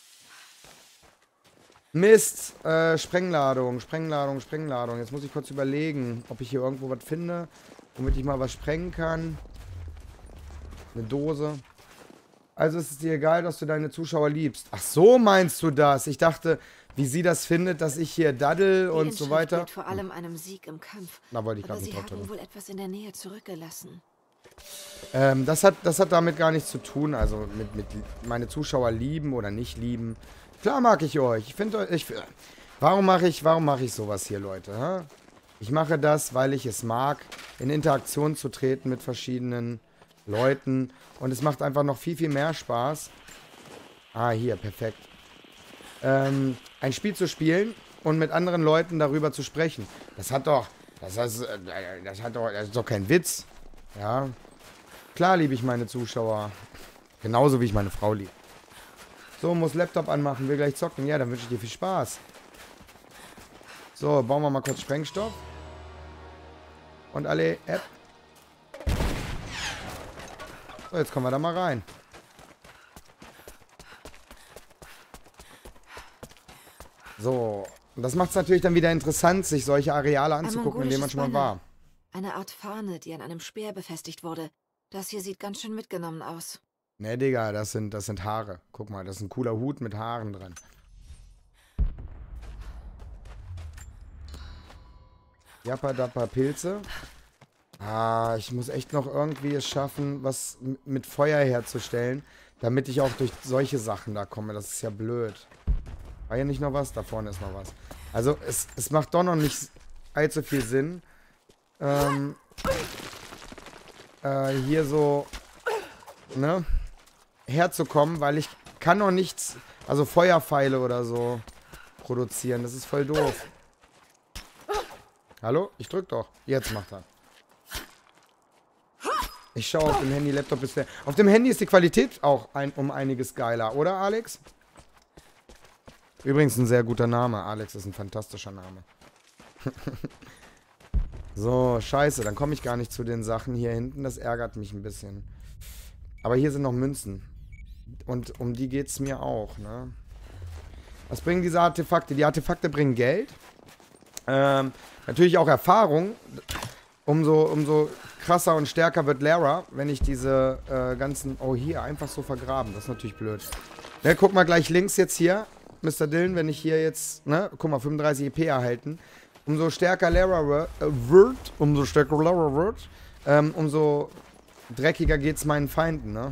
Mist, äh, Sprengladung, Sprengladung, Sprengladung. Jetzt muss ich kurz überlegen, ob ich hier irgendwo was finde, womit ich mal was sprengen kann. Eine Dose. Also ist es dir egal, dass du deine Zuschauer liebst. Ach so meinst du das? Ich dachte, wie sie das findet, dass ich hier daddel und so weiter. Gilt vor allem einem Sieg im Kampf. Da wollte ich Aber gerade nicht sie drauf hatten drücken. wohl etwas in der Nähe zurückgelassen. Ähm, das hat, das hat damit gar nichts zu tun. Also mit, mit meine Zuschauer lieben oder nicht lieben. Klar mag ich euch. Ich finde euch. Ich, warum mache ich, warum mache ich sowas hier, Leute? Hä? Ich mache das, weil ich es mag, in Interaktion zu treten mit verschiedenen Leuten. Und es macht einfach noch viel, viel mehr Spaß. Ah, hier, perfekt. Ähm, ein Spiel zu spielen und mit anderen Leuten darüber zu sprechen. Das hat doch, das, heißt, das hat doch, das ist doch kein Witz. Ja, klar liebe ich meine Zuschauer. Genauso wie ich meine Frau liebe. So, muss Laptop anmachen, will gleich zocken. Ja, dann wünsche ich dir viel Spaß. So, bauen wir mal kurz Sprengstoff. Und alle App. So, jetzt kommen wir da mal rein. So, und das macht es natürlich dann wieder interessant, sich solche Areale anzugucken, in denen man schon mal war. Eine Art Fahne, die an einem Speer befestigt wurde. Das hier sieht ganz schön mitgenommen aus. Ne, Digga, das sind, das sind Haare. Guck mal, das ist ein cooler Hut mit Haaren dran. Jappa Dappa Pilze. Ah, ich muss echt noch irgendwie es schaffen, was mit Feuer herzustellen, damit ich auch durch solche Sachen da komme. Das ist ja blöd. War hier nicht noch was? Da vorne ist noch was. Also, es, es macht doch noch nicht allzu viel Sinn, ähm, äh, hier so, ne, herzukommen, weil ich kann noch nichts, also Feuerpfeile oder so produzieren. Das ist voll doof. Hallo? Ich drück doch. Jetzt macht er. Ich schaue auf dem Handy, Laptop ist der. Auf dem Handy ist die Qualität auch ein, um einiges geiler, oder Alex? Übrigens ein sehr guter Name. Alex ist ein fantastischer Name. So, scheiße. Dann komme ich gar nicht zu den Sachen hier hinten. Das ärgert mich ein bisschen. Aber hier sind noch Münzen. Und um die geht es mir auch, ne? Was bringen diese Artefakte? Die Artefakte bringen Geld. Ähm, natürlich auch Erfahrung. Umso, umso krasser und stärker wird Lara, wenn ich diese äh, ganzen... Oh, hier, einfach so vergraben. Das ist natürlich blöd. Ne, guck mal gleich links jetzt hier. Mister Dillon, wenn ich hier jetzt, ne, guck mal, fünfunddreißig E P erhalten. umso stärker Lara wird, umso stärker Lara wird, ähm, umso dreckiger geht's meinen Feinden, ne?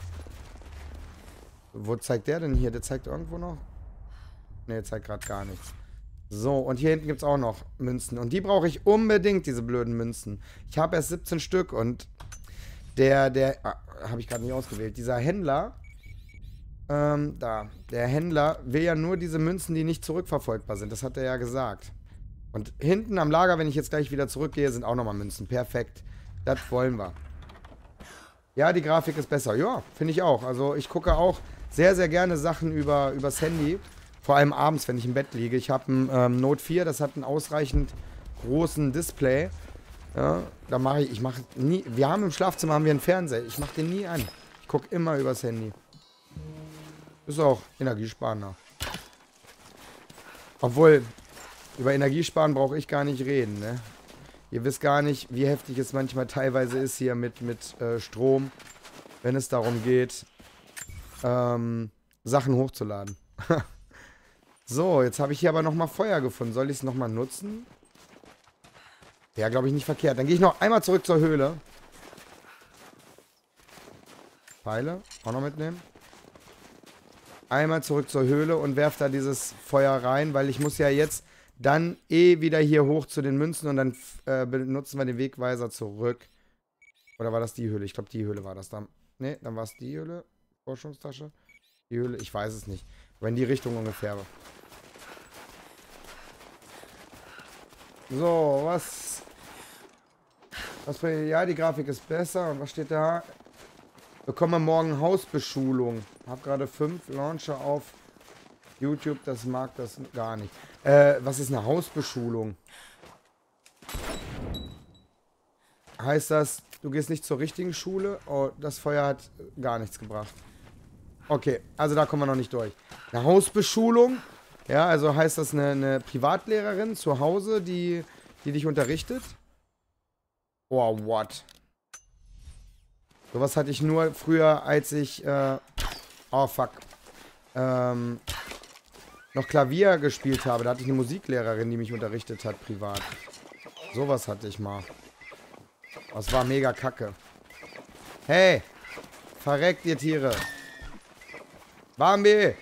Wo zeigt der denn hier? Der zeigt irgendwo noch? Ne, der zeigt gerade gar nichts. So, und hier hinten gibt es auch noch Münzen. Und die brauche ich unbedingt, diese blöden Münzen. Ich habe erst siebzehn Stück und der, der, ah, habe ich gerade nicht ausgewählt. Dieser Händler, ähm, da, der Händler will ja nur diese Münzen, die nicht zurückverfolgbar sind. Das hat er ja gesagt. Und hinten am Lager, wenn ich jetzt gleich wieder zurückgehe, sind auch nochmal Münzen. Perfekt. Das wollen wir. Ja, die Grafik ist besser. Ja, finde ich auch. Also ich gucke auch sehr, sehr gerne Sachen über, übers Handy. Vor allem abends, wenn ich im Bett liege. Ich habe ein ähm, Note vier, das hat einen ausreichend großen Display. Ja, da mache ich, ich mache nie, wir haben im Schlafzimmer haben wir einen Fernseher. Ich mache den nie an. Ich gucke immer übers Handy. Ist auch energiesparender. Obwohl, über Energiesparen brauche ich gar nicht reden, ne? Ihr wisst gar nicht, wie heftig es manchmal teilweise ist hier mit, mit äh, Strom, wenn es darum geht, ähm, Sachen hochzuladen. So, jetzt habe ich hier aber nochmal Feuer gefunden. Soll ich es nochmal nutzen? Ja, glaube ich nicht verkehrt. Dann gehe ich noch einmal zurück zur Höhle. Pfeile auch noch mitnehmen. Einmal zurück zur Höhle und werfe da dieses Feuer rein, weil ich muss ja jetzt dann eh wieder hier hoch zu den Münzen und dann äh, benutzen wir den Wegweiser zurück. Oder war das die Höhle? Ich glaube, die Höhle war das dann. Ne, dann war es die Höhle. Forschungstasche. Die Höhle, ich weiß es nicht. Aber in die Richtung ungefähr. So, was... Was für... Ja, die Grafik ist besser. Und was steht da? Bekomme morgen Hausbeschulung. Hab gerade fünf Launcher auf YouTube. Das mag das gar nicht. Äh, was ist eine Hausbeschulung? Heißt das, du gehst nicht zur richtigen Schule? Oh, das Feuer hat gar nichts gebracht. Okay, also da kommen wir noch nicht durch. Eine Hausbeschulung. Ja, also heißt das eine, eine Privatlehrerin zu Hause, die, die dich unterrichtet? Oh, what? Sowas hatte ich nur früher, als ich, äh, oh, fuck, ähm, noch Klavier gespielt habe. Da hatte ich eine Musiklehrerin, die mich unterrichtet hat, privat. Sowas hatte ich mal. Das war mega kacke. Hey, verreckt ihr Tiere. Bambi!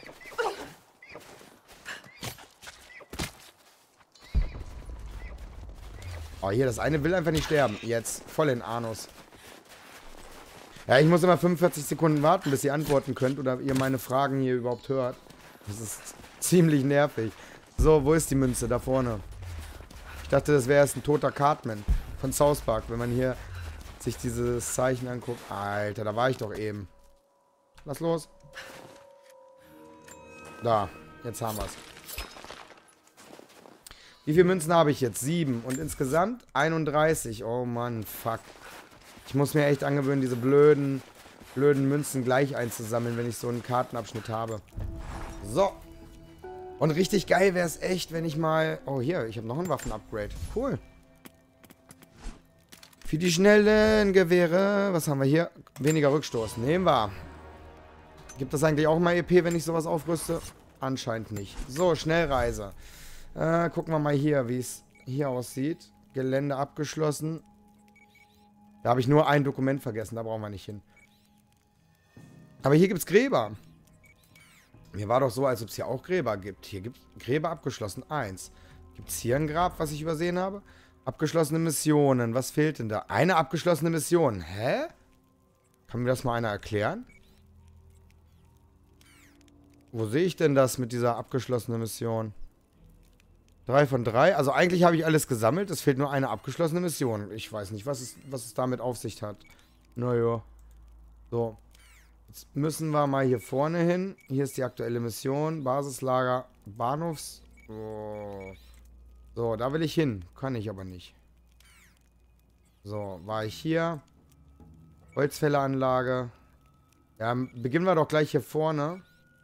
Oh, hier, das eine will einfach nicht sterben. Jetzt, voll in Anus. Ja, ich muss immer fünfundvierzig Sekunden warten, bis ihr antworten könnt oder ihr meine Fragen hier überhaupt hört. Das ist ziemlich nervig. So, wo ist die Münze? Da vorne. Ich dachte, das wäre erst ein toter Cartman von South Park, wenn man hier sich dieses Zeichen anguckt. Alter, da war ich doch eben. Lass los. Da, jetzt haben wir es. Wie viele Münzen habe ich jetzt? Sieben. Und insgesamt einunddreißig. Oh Mann, fuck. Ich muss mir echt angewöhnen, diese blöden, blöden Münzen gleich einzusammeln, wenn ich so einen Kartenabschnitt habe. So. Und richtig geil wäre es echt, wenn ich mal... Oh, hier, ich habe noch ein Waffen-Upgrade. Cool. Für die schnellen Gewehre... Was haben wir hier? Weniger Rückstoß. Nehmen wir. Gibt das eigentlich auch mal E P, wenn ich sowas aufrüste? Anscheinend nicht. So, Schnellreise. Äh, gucken wir mal hier, wie es hier aussieht. Gelände abgeschlossen. Da habe ich nur ein Dokument vergessen. Da brauchen wir nicht hin. Aber hier gibt es Gräber. Mir war doch so, als ob es hier auch Gräber gibt. Hier gibt es Gräber abgeschlossen. Eins. Gibt es hier ein Grab, was ich übersehen habe? Abgeschlossene Missionen. Was fehlt denn da? Eine abgeschlossene Mission. Hä? Kann mir das mal einer erklären? Wo sehe ich denn das mit dieser abgeschlossenen Mission? Drei von drei. Also eigentlich habe ich alles gesammelt. Es fehlt nur eine abgeschlossene Mission. Ich weiß nicht, was es, was es damit auf sich hat. Naja. So. Jetzt müssen wir mal hier vorne hin. Hier ist die aktuelle Mission. Basislager Bahnhofs. Oh. So, da will ich hin. Kann ich aber nicht. So, war ich hier. Holzfälleranlage. Ja, beginnen wir doch gleich hier vorne.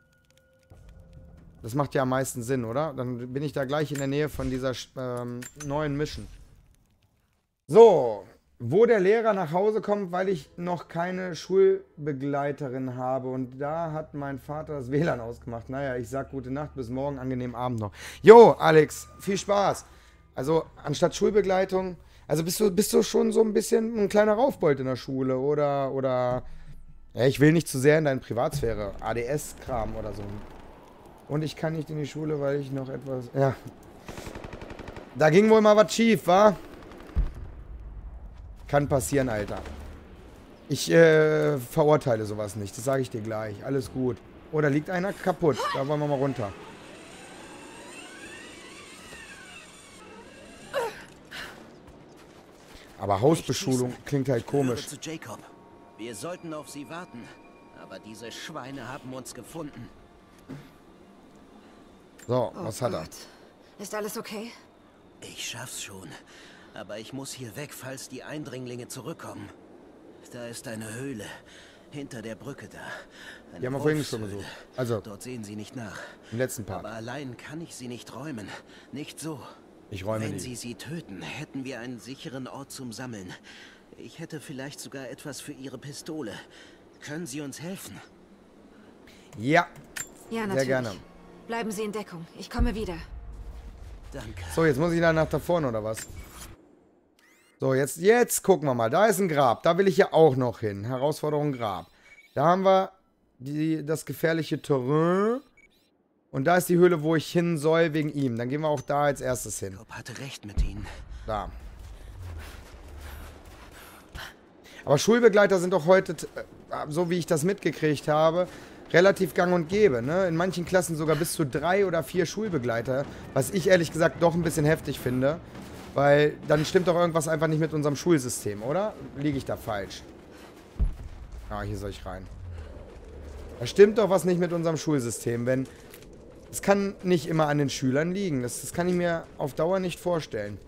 Das macht ja am meisten Sinn, oder? Dann bin ich da gleich in der Nähe von dieser ähm, neuen Mission. So, wo der Lehrer nach Hause kommt, weil ich noch keine Schulbegleiterin habe. Und da hat mein Vater das W L A N ausgemacht. Naja, ich sag gute Nacht, bis morgen, angenehmen Abend noch. Jo, Alex, viel Spaß. Also, anstatt Schulbegleitung, also bist du, bist du schon so ein bisschen ein kleiner Raufbold in der Schule oder, oder, ja, ich will nicht zu sehr in deine Privatsphäre, A D S-Kram oder so. Und ich kann nicht in die Schule, weil ich noch etwas, ja. Da ging wohl mal was schief, wa? Kann passieren, Alter. Ich äh, verurteile sowas nicht, das sage ich dir gleich. Alles gut. Oh, da liegt einer kaputt. Da wollen wir mal runter. Aber Hausbeschulung klingt halt komisch. Zu Jacob. Wir sollten auf sie warten, aber diese Schweine haben uns gefunden. So, Oh was hat er? Gott. Ist alles okay? Ich schaff's schon, aber ich muss hier weg, falls die Eindringlinge zurückkommen. Da ist eine Höhle, hinter der Brücke da. Eine Die haben wir vorhin schon Wolfshöhle. besucht. Also, Dort sehen sie nicht nach. im letzten Part. Aber allein kann ich sie nicht räumen. Nicht so. Ich räume Wenn die. sie sie töten, hätten wir einen sicheren Ort zum Sammeln. Ich hätte vielleicht sogar etwas für ihre Pistole. Können Sie uns helfen? Ja, Ja, natürlich. sehr gerne. Bleiben Sie in Deckung. Ich komme wieder. Danke. So, jetzt muss ich da nach da vorne, oder was? So, jetzt, jetzt gucken wir mal. Da ist ein Grab. Da will ich ja auch noch hin. Herausforderung Grab. Da haben wir die, das gefährliche Terrain. Und da ist die Höhle, wo ich hin soll, wegen ihm. Dann gehen wir auch da als erstes hin. Jacob hatte recht mit Ihnen. Da. Aber Schulbegleiter sind doch heute, äh, so wie ich das mitgekriegt habe, relativ gang und gäbe. Ne? In manchen Klassen sogar bis zu drei oder vier Schulbegleiter. Was ich ehrlich gesagt doch ein bisschen heftig finde. Weil dann stimmt doch irgendwas einfach nicht mit unserem Schulsystem, oder? Liege ich da falsch? Ah, hier soll ich rein. Da stimmt doch was nicht mit unserem Schulsystem, wenn... Es kann nicht immer an den Schülern liegen. Das, das kann ich mir auf Dauer nicht vorstellen.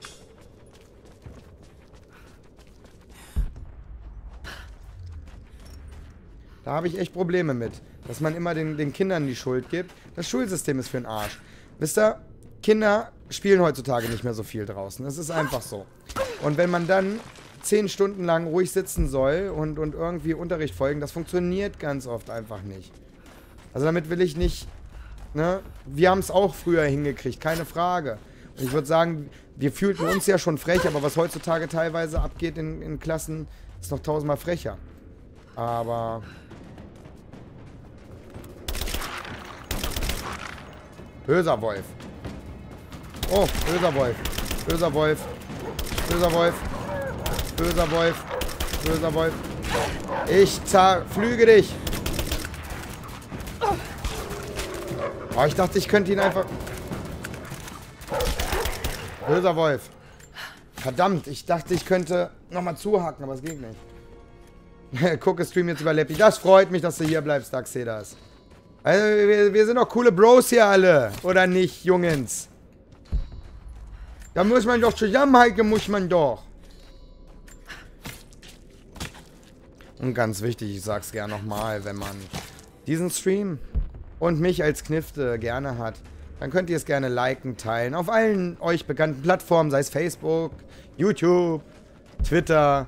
Da habe ich echt Probleme mit. Dass man immer den, den Kindern die Schuld gibt. Das Schulsystem ist für den Arsch. Wisst ihr, Kinder spielen heutzutage nicht mehr so viel draußen. Das ist einfach so. Und wenn man dann zehn Stunden lang ruhig sitzen soll und, und irgendwie Unterricht folgen, das funktioniert ganz oft einfach nicht. Also damit will ich nicht... Ne? Wir haben es auch früher hingekriegt, keine Frage. Und ich würde sagen, wir fühlten uns ja schon frech, aber was heutzutage teilweise abgeht in, in Klassen, ist noch tausendmal frecher. Aber... Böser Wolf. Oh, böser Wolf. Böser Wolf. Böser Wolf. Böser Wolf. Böser Wolf. Ich zerflüge dich. Oh, ich dachte, ich könnte ihn einfach... Böser Wolf. Verdammt, ich dachte, ich könnte nochmal zuhacken, aber es ging nicht. Gucke Stream jetzt über Leppi. Das freut mich, dass du hier bleibst, Daxedas. Also, wir, wir sind doch coole Bros hier alle. Oder nicht, Jungens? Da muss man doch zusammenhalten, muss man doch. Und ganz wichtig, ich sag's gerne nochmal, wenn man diesen Stream und mich als Knifte gerne hat, dann könnt ihr es gerne liken, teilen. Auf allen euch bekannten Plattformen, sei es Facebook, YouTube, Twitter.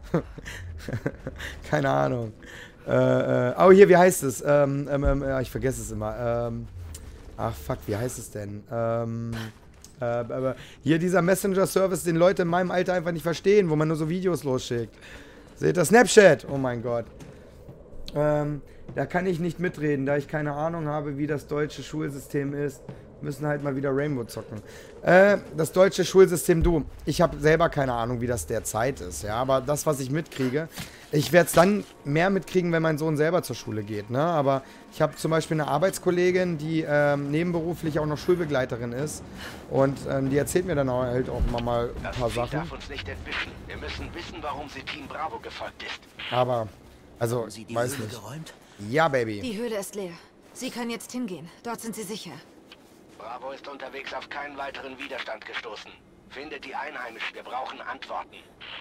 Keine Ahnung. Äh, äh, oh, hier, wie heißt es? Ähm, ähm, ähm, ja, ich vergesse es immer. Ähm, ach, fuck, wie heißt es denn? Ähm, äh, aber hier dieser Messenger-Service, den Leute in meinem Alter einfach nicht verstehen, wo man nur so Videos losschickt. Seht ihr? Snapchat! Oh mein Gott. Ähm, da kann ich nicht mitreden, da ich keine Ahnung habe, wie das deutsche Schulsystem ist. Müssen halt mal wieder Rainbow zocken. Äh, das deutsche Schulsystem, du, ich habe selber keine Ahnung, wie das derzeit ist, ja, aber das, was ich mitkriege, ich werde es dann mehr mitkriegen, wenn mein Sohn selber zur Schule geht, ne, aber ich habe zum Beispiel eine Arbeitskollegin, die ähm, nebenberuflich auch noch Schulbegleiterin ist und ähm, die erzählt mir dann auch halt auch mal, mal ein Das paar Vieh Sachen. darf uns nicht entwischen. Wir müssen wissen, warum sie Team Bravo gefolgt ist. Aber, also, Haben Sie die weiß Höhle nicht. geräumt? Ja, Baby. Die Höhle ist leer. Sie können jetzt hingehen. Dort sind Sie sicher. Bravo ist unterwegs auf keinen weiteren Widerstand gestoßen. Findet die Einheimischen. Wir brauchen Antworten.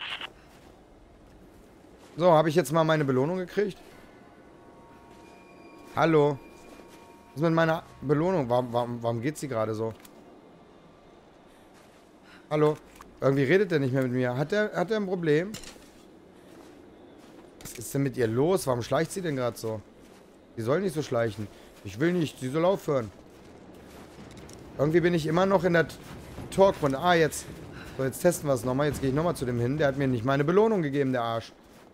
So, habe ich jetzt mal meine Belohnung gekriegt? Hallo? Was ist mit meiner Belohnung? Warum, warum, warum geht sie gerade so? Hallo? Irgendwie redet der nicht mehr mit mir. Hat der, hat der ein Problem? Was ist denn mit ihr los? Warum schleicht sie denn gerade so? Sie soll nicht so schleichen. Ich will nicht. Sie soll aufhören. Irgendwie bin ich immer noch in der Torgrund. Ah, jetzt. So, jetzt testen wir es nochmal. Jetzt gehe ich nochmal zu dem hin. Der hat mir nicht meine Belohnung gegeben, der Arsch.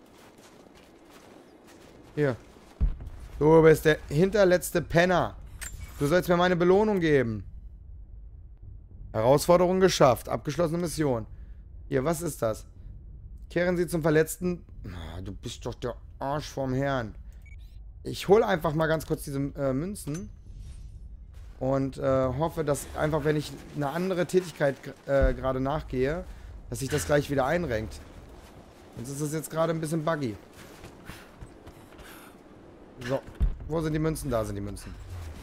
Hier. Du bist der hinterletzte Penner. Du sollst mir meine Belohnung geben. Herausforderung geschafft. Abgeschlossene Mission. Hier, was ist das? Kehren Sie zum Verletzten. Ah, du bist doch der Arsch vom Herrn. Ich hole einfach mal ganz kurz diese äh, Münzen. Und äh, hoffe, dass einfach, wenn ich eine andere Tätigkeit äh, gerade nachgehe, dass sich das gleich wieder einrenkt. Sonst ist es jetzt gerade ein bisschen buggy. So. Wo sind die Münzen? Da sind die Münzen.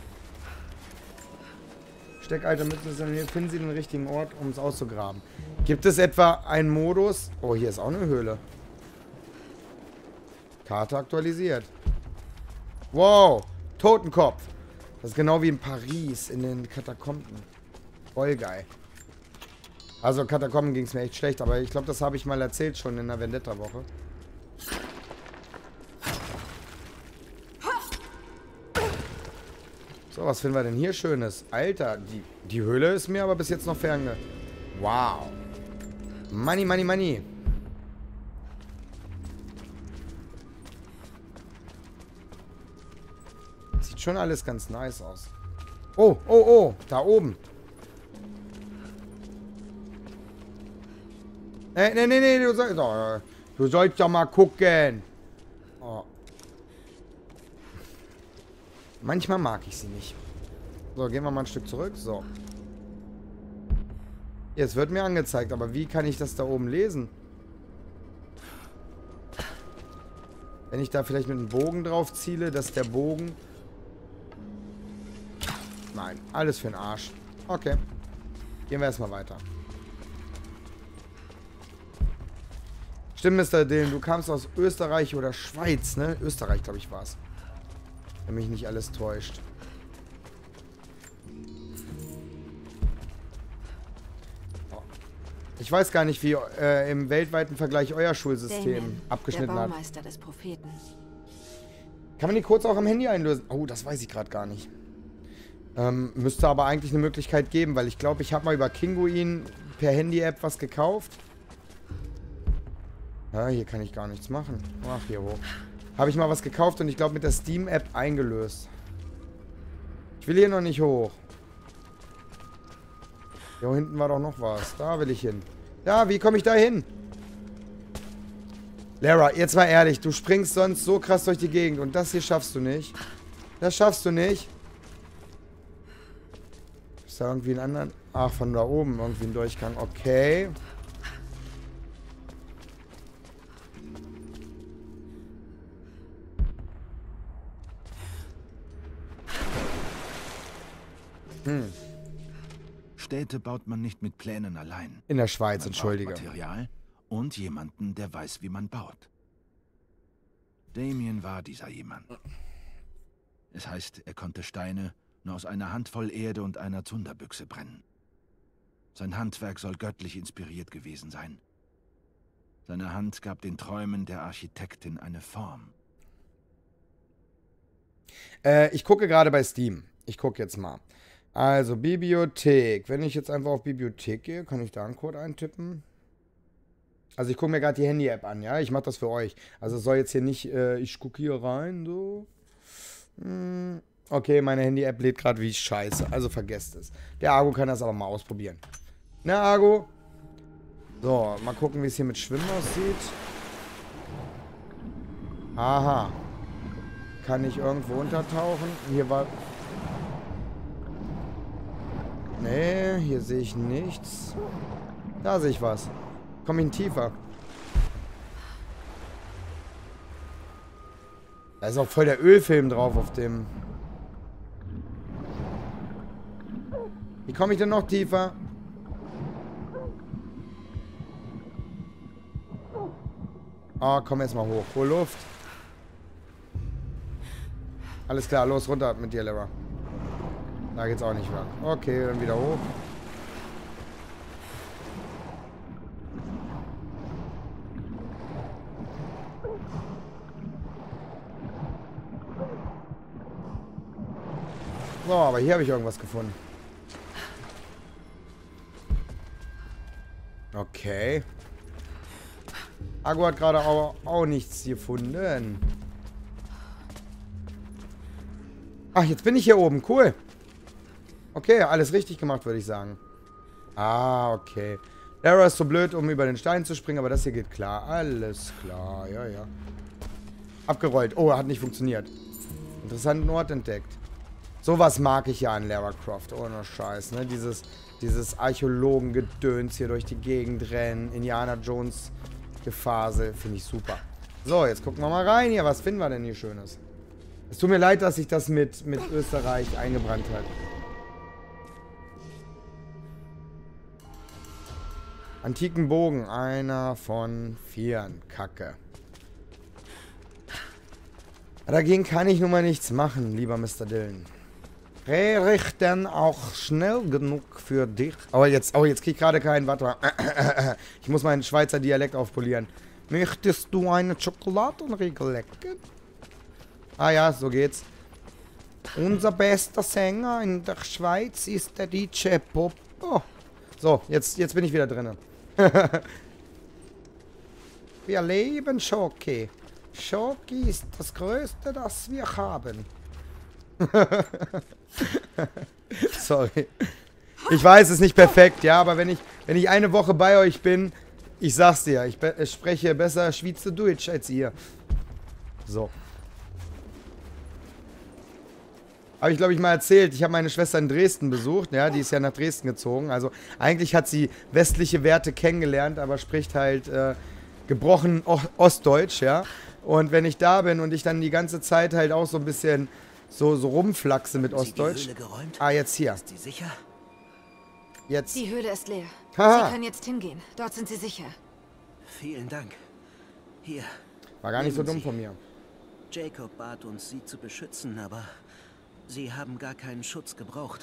Steckalte Münzen. Hier finden Sie den richtigen Ort, um es auszugraben. Gibt es etwa einen Modus? Oh, hier ist auch eine Höhle. Karte aktualisiert. Wow. Totenkopf. Das ist genau wie in Paris, in den Katakomben. Voll geil. Also Katakomben ging es mir echt schlecht, aber ich glaube, das habe ich mal erzählt schon in der Vendetta-Woche. So, was finden wir denn hier Schönes? Alter, die, die Höhle ist mir aber bis jetzt noch ferne. Wow. Money, money, money. Sieht schon alles ganz nice aus. Oh, oh, oh, da oben. Nee, nee, nee, nee, du sollst, oh, du sollst ja mal gucken. Oh. Manchmal mag ich sie nicht. So, gehen wir mal ein Stück zurück. So. Jetzt wird mir angezeigt, aber wie kann ich das da oben lesen? Wenn ich da vielleicht mit einem Bogen drauf ziele, dass der Bogen... Nein, alles für den Arsch. Okay. Gehen wir erstmal weiter. Stimmt, Mister Dillen, du kamst aus Österreich oder Schweiz, ne? Österreich, glaube ich, war es. Wenn mich nicht alles täuscht. Oh. Ich weiß gar nicht, wie äh, im weltweiten Vergleich euer Schulsystem Damien, abgeschnitten der hat. Baumeister des Propheten. Kann man die kurz auch am Handy einlösen? Oh, das weiß ich gerade gar nicht. Ähm, müsste aber eigentlich eine Möglichkeit geben, weil ich glaube, ich habe mal über Kinguin per Handy-App was gekauft. Ja, hier kann ich gar nichts machen. Ach, hier hoch. Habe ich mal was gekauft und ich glaube mit der Steam-App eingelöst. Ich will hier noch nicht hoch. Hier hinten war doch noch was. Da will ich hin. Ja, wie komme ich da hin? Lara, jetzt mal ehrlich. Du springst sonst so krass durch die Gegend und das hier schaffst du nicht. Das schaffst du nicht. Ist da irgendwie ein anderen... Ach, von da oben irgendwie ein Durchgang. Okay. Hm. Städte baut man nicht mit Plänen allein. In der Schweiz, Man entschuldige. braucht Material und jemanden, der weiß, wie man baut. Damien war dieser jemand. Es heißt, er konnte Steine nur aus einer Handvoll Erde und einer Zunderbüchse brennen. Sein Handwerk soll göttlich inspiriert gewesen sein. Seine Hand gab den Träumen der Architektin eine Form. Äh, ich gucke gerade bei Steam. Ich gucke jetzt mal. Also, Bibliothek. Wenn ich jetzt einfach auf Bibliothek gehe, kann ich da einen Code eintippen? Also, ich gucke mir gerade die Handy-App an, ja? Ich mache das für euch. Also, es soll jetzt hier nicht, äh, ich gucke hier rein, so. Hm. Okay, meine Handy-App lädt gerade wie scheiße. Also, vergesst es. Der Argo kann das aber mal ausprobieren. Na, Argo? So, mal gucken, wie es hier mit Schwimmen aussieht. Aha. Kann ich irgendwo untertauchen? Hier war... Nee, hier sehe ich nichts. Da sehe ich was. Komm ich tiefer. Da ist auch voll der Ölfilm drauf auf dem... Wie komme ich denn noch tiefer? Ah, oh, komm erstmal hoch. Hol Luft. Alles klar, los, runter mit dir, Lara. Da geht's auch nicht lang. Okay, dann wieder hoch. So, aber hier habe ich irgendwas gefunden. Okay. Agu hat gerade auch, auch nichts gefunden. Ach, jetzt bin ich hier oben. Cool. Okay, alles richtig gemacht, würde ich sagen. Ah, okay. Lara ist so blöd, um über den Stein zu springen, aber das hier geht klar. Alles klar, ja, ja. Abgerollt. Oh, hat nicht funktioniert. Interessanten Ort entdeckt. Sowas mag ich ja an Lara Croft. Ohne Scheiß, ne? Dieses, dieses Archäologengedöns hier durch die Gegend rennen. Indiana Jones Gefasel. Finde ich super. So, jetzt gucken wir mal rein hier. Was finden wir denn hier Schönes? Es tut mir leid, dass sich das mit, mit Österreich eingebrannt hat. Antiken Bogen. Einer von vieren. Kacke. Dagegen kann ich nun mal nichts machen, lieber Mister Dillon. Wäre ich denn auch schnell genug für dich? Oh, jetzt, oh, jetzt krieg ich gerade keinen. Warte mal. Ich muss meinen Schweizer Dialekt aufpolieren. Möchtest du eine Schokoladenriegel lecken? Ah ja, so geht's. Unser bester Sänger in der Schweiz ist der D J Popo. So, jetzt, jetzt bin ich wieder drin. Wir leben Schoki. Schoki ist das Größte, das wir haben. Sorry. Ich weiß, es ist nicht perfekt, ja, aber wenn ich, wenn ich eine Woche bei euch bin, ich sag's dir, ich, be ich spreche besser Schweizerdeutsch als ihr. So. Habe ich, glaube ich, mal erzählt, ich habe meine Schwester in Dresden besucht, ja, die ist ja nach Dresden gezogen. Also eigentlich hat sie westliche Werte kennengelernt, aber spricht halt äh, gebrochen o Ostdeutsch, ja. Und wenn ich da bin und ich dann die ganze Zeit halt auch so ein bisschen so, so rumflachse mit Ostdeutsch. Ah, jetzt hier. Ist die sicher? Jetzt. Die Höhle ist leer. Haha. Sie können jetzt hingehen. Dort sind Sie sicher. Vielen Dank. Hier. War gar nicht so Nehmen dumm Sie. von mir. Jacob bat uns, Sie zu beschützen, aber Sie haben gar keinen Schutz gebraucht.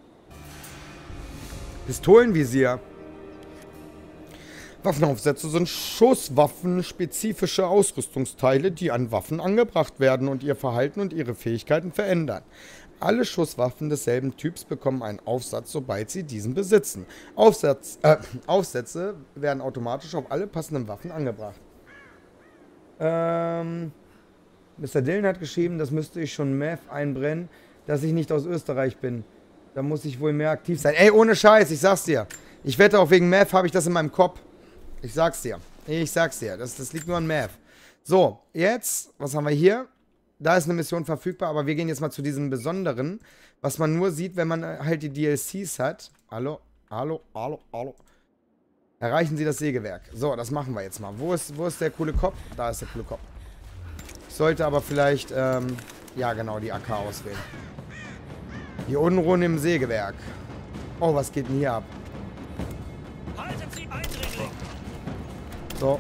Pistolenvisier. Waffenaufsätze sind schusswaffenspezifische Ausrüstungsteile, die an Waffen angebracht werden und ihr Verhalten und ihre Fähigkeiten verändern. Alle Schusswaffen desselben Typs bekommen einen Aufsatz, sobald sie diesen besitzen. Aufsatz, äh, Aufsätze werden automatisch auf alle passenden Waffen angebracht. Ähm, Mister Dillon hat geschrieben, das müsste ich schon Meth einbrennen, dass ich nicht aus Österreich bin. Da muss ich wohl mehr aktiv sein. Ey, ohne Scheiß, ich sag's dir. Ich wette, auch wegen Meth habe ich das in meinem Kopf. Ich sag's dir. Ich sag's dir. Das, das liegt nur an Meth. So, jetzt, was haben wir hier? Da ist eine Mission verfügbar, aber wir gehen jetzt mal zu diesem Besonderen, was man nur sieht, wenn man halt die D L Cs hat. Hallo, hallo, hallo, hallo. Erreichen Sie das Sägewerk. So, das machen wir jetzt mal. Wo ist, wo ist der coole Kopf? Da ist der coole Kopf. Ich sollte aber vielleicht, ähm, ja genau, die A K auswählen. Die Unruhen im Sägewerk. Oh, was geht denn hier ab? Halten Sie Eindringling! So.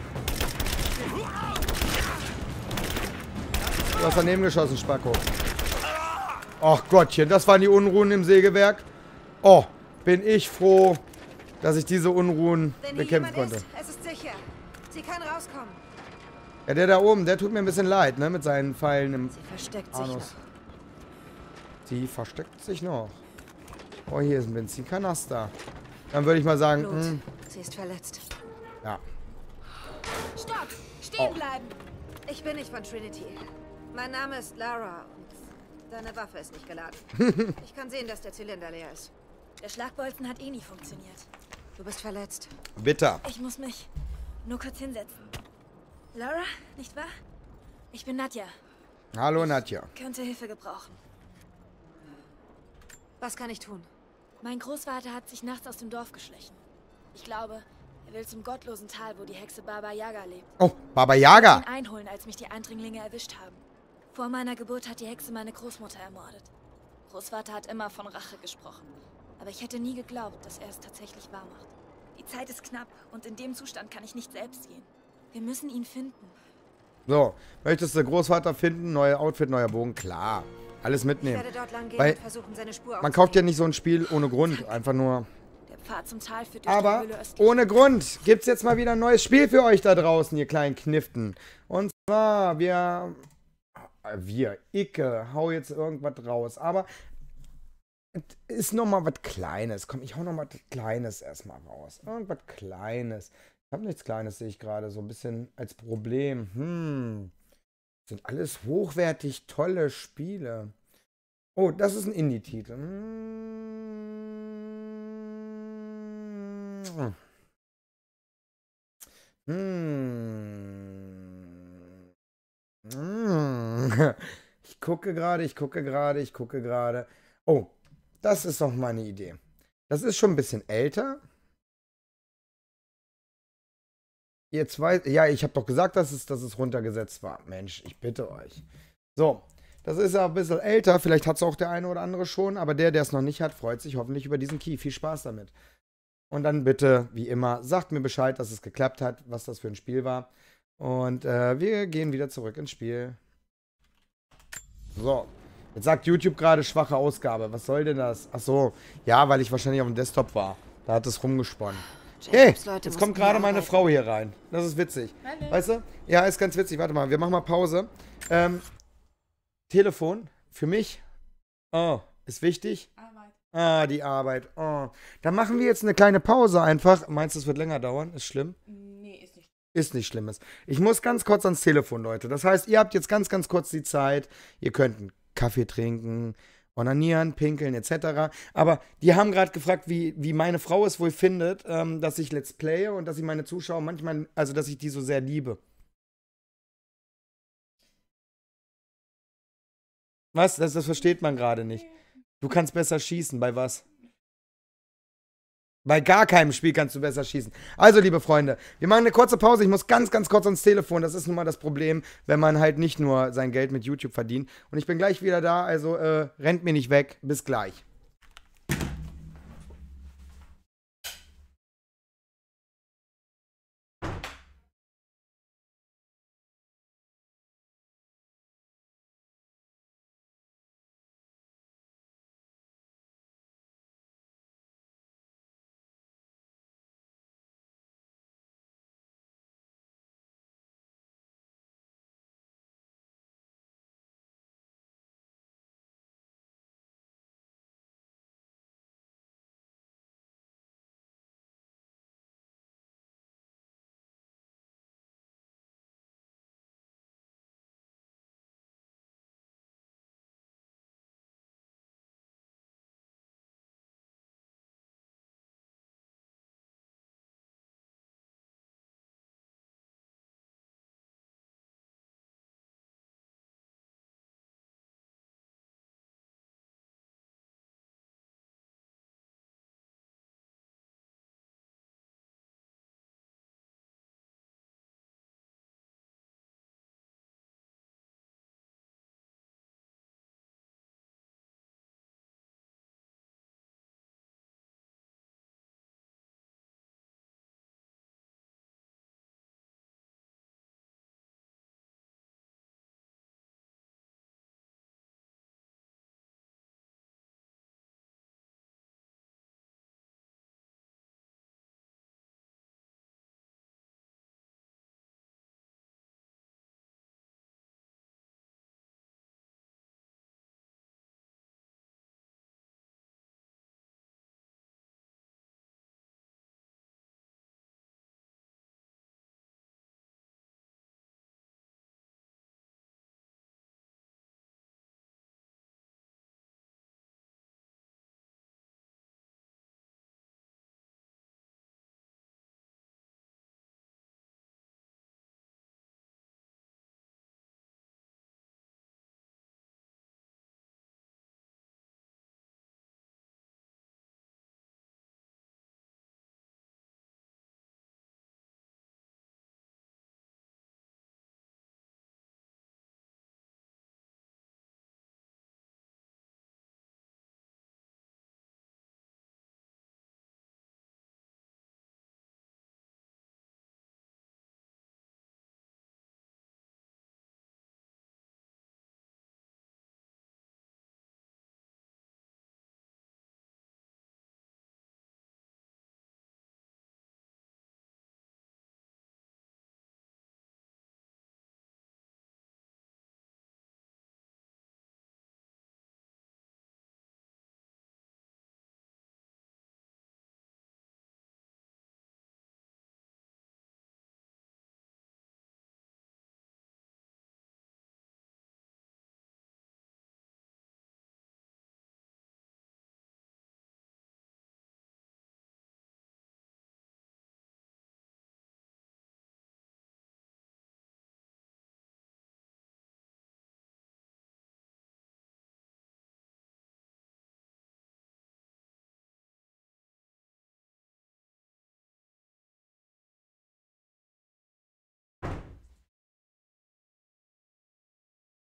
Du hast daneben geschossen, Spacko. Ach Gottchen, das waren die Unruhen im Sägewerk. Oh, bin ich froh, dass ich diese Unruhen Wenn bekämpfen hier jemand konnte. ist, es ist sicher. Sie kann rauskommen. Ja, der da oben, der tut mir ein bisschen leid, ne? Mit seinen Pfeilen im Sie versteckt sich Anus. noch. Sie versteckt sich noch. Oh, hier ist ein Benzinkanaster. Dann würde ich mal sagen, Blut. mh, Sie ist verletzt. ja. Stopp! Stehen bleiben! Ich bin nicht von Trinity. Mein Name ist Lara und deine Waffe ist nicht geladen. Ich kann sehen, dass der Zylinder leer ist. Der Schlagbolzen hat eh nie funktioniert. Du bist verletzt. Bitter. Ich muss mich nur kurz hinsetzen. Laura, nicht wahr? Ich bin Nadja. Hallo, Nadja. Könnte Hilfe gebrauchen. Was kann ich tun? Mein Großvater hat sich nachts aus dem Dorf geschlichen. Ich glaube, er will zum gottlosen Tal, wo die Hexe Baba Yaga lebt. Oh, Baba Ich Yaga. wollte ihn einholen, als mich die Eindringlinge erwischt haben. Vor meiner Geburt hat die Hexe meine Großmutter ermordet. Großvater hat immer von Rache gesprochen. Aber ich hätte nie geglaubt, dass er es tatsächlich wahr macht. Die Zeit ist knapp und in dem Zustand kann ich nicht selbst gehen. Wir müssen ihn finden. So, möchtest du Großvater finden? Neue Outfit, neuer Bogen? Klar. Alles Ich mitnehmen. werde dort lang gehen Weil und versuchen, seine Spur man kauft ja nicht so ein Spiel ohne Grund. Einfach nur. Der Pfad zum Tal führt durch die Aber Höhle östlich. ohne Grund gibt's jetzt mal wieder ein neues Spiel für euch da draußen, ihr kleinen Kniften. Und zwar, wir... Wir, Icke, hau jetzt irgendwas raus. Aber ist nochmal was Kleines. Komm, ich hau nochmal was Kleines erstmal raus. Irgendwas Kleines. Ich habe nichts Kleines, sehe ich gerade. So ein bisschen als Problem. Hm. Sind alles hochwertig tolle Spiele. Oh, das ist ein Indie-Titel. Hm. Hm. Hm. Ich gucke gerade, ich gucke gerade, ich gucke gerade. Oh, das ist doch meine Idee. Das ist schon ein bisschen älter. Jetzt weiß, ja, ich habe doch gesagt, dass es, dass es runtergesetzt war. Mensch, ich bitte euch. So, das ist ja ein bisschen älter. Vielleicht hat es auch der eine oder andere schon. Aber der, der es noch nicht hat, freut sich hoffentlich über diesen Key. Viel Spaß damit. Und dann bitte, wie immer, sagt mir Bescheid, dass es geklappt hat, was das für ein Spiel war. Und äh, wir gehen wieder zurück ins Spiel. So. Jetzt sagt YouTube gerade schwache Ausgabe. Was soll denn das? Ach so. Ja, weil ich wahrscheinlich auf dem Desktop war. Da hat es rumgesponnen. Hey, jetzt kommt gerade meine Frau hier rein. Das ist witzig. Hallo. Weißt du? Ja, ist ganz witzig. Warte mal, wir machen mal Pause. Ähm, Telefon für mich. Oh, ist wichtig. Arbeit. Ah, die Arbeit. Oh. Dann machen wir jetzt eine kleine Pause einfach. Meinst du, es wird länger dauern? Ist schlimm? Nee, ist nicht. Ist nicht Schlimmes. Ich muss ganz kurz ans Telefon, Leute. Das heißt, ihr habt jetzt ganz, ganz kurz die Zeit. Ihr könnt einen Kaffee trinken, onanieren, pinkeln et cetera. Aber die haben gerade gefragt, wie, wie meine Frau es wohl findet, ähm, dass ich Let's Playe und dass ich meine Zuschauer manchmal, also dass ich die so sehr liebe. Was? Das, das versteht man gerade nicht. Du kannst besser schießen. Bei was? Bei gar keinem Spiel kannst du besser schießen. Also, liebe Freunde, wir machen eine kurze Pause. Ich muss ganz, ganz kurz ans Telefon. Das ist nun mal das Problem, wenn man halt nicht nur sein Geld mit YouTube verdient. Und ich bin gleich wieder da, also äh, rennt mir nicht weg. Bis gleich.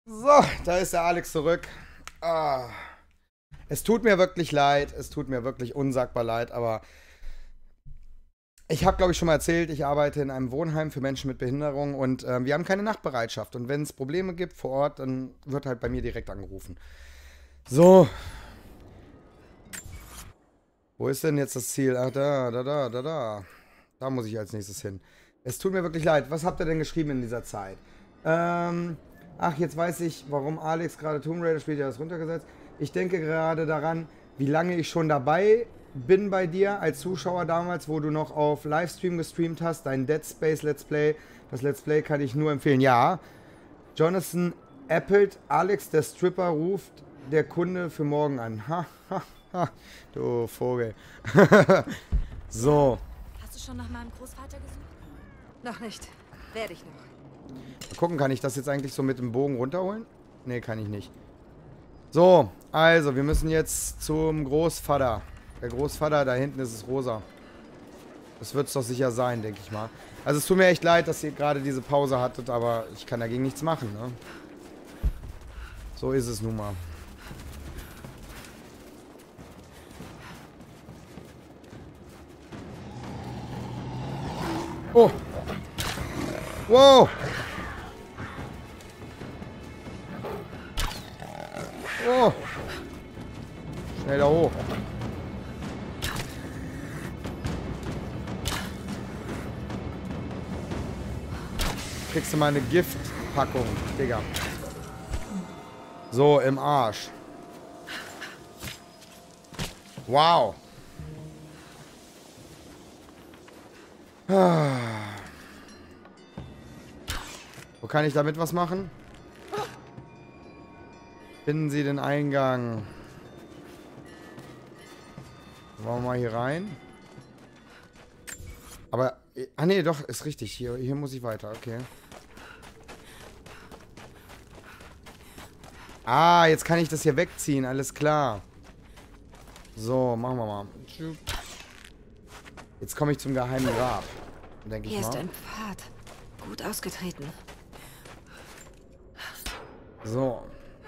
So, da ist der Alex zurück. Ah. Es tut mir wirklich leid. Es tut mir wirklich unsagbar leid, aber ich habe, glaube ich, schon mal erzählt, ich arbeite in einem Wohnheim für Menschen mit Behinderung und äh, wir haben keine Nachtbereitschaft. Und wenn es Probleme gibt vor Ort, dann wird halt bei mir direkt angerufen. So. Wo ist denn jetzt das Ziel? Ach, da, da, da, da, da. Da muss ich als nächstes hin. Es tut mir wirklich leid. Was habt ihr denn geschrieben in dieser Zeit? Ähm, ach, jetzt weiß ich, warum Alex gerade Tomb Raider spielt. Ja, das runtergesetzt. Ich denke gerade daran, wie lange ich schon dabei bin bei dir als Zuschauer damals, wo du noch auf Livestream gestreamt hast. Dein Dead Space Let's Play. Das Let's Play kann ich nur empfehlen. Ja. Jonathan appelt. Alex, der Stripper, ruft der Kunde für morgen an. Ha, ha, ha. Du Vogel. So. Hast du schon nach meinem Großvater gesucht? Noch nicht. Werde ich noch. Mal gucken, kann ich das jetzt eigentlich so mit dem Bogen runterholen? Nee, kann ich nicht. So, also, wir müssen jetzt zum Großvater. Der Großvater, da hinten ist es rosa. Das wird es doch sicher sein, denke ich mal. Also es tut mir echt leid, dass ihr gerade diese Pause hattet, aber ich kann dagegen nichts machen, ne? So ist es nun mal. Oh! Wow! Oh! Schnell da hoch. Kriegst du mal eine Giftpackung, Digga. So, im Arsch. Wow. Ah. Wo kann ich damit was machen? Finden Sie den Eingang. Wollen wir mal hier rein? Aber, ah nee, doch, ist richtig. Hier, hier muss ich weiter, okay. Ah, jetzt kann ich das hier wegziehen, alles klar. So, machen wir mal. Jetzt komme ich zum geheimen Grab, denke ich mal. Hier ist ein Pfad. Gut ausgetreten. So.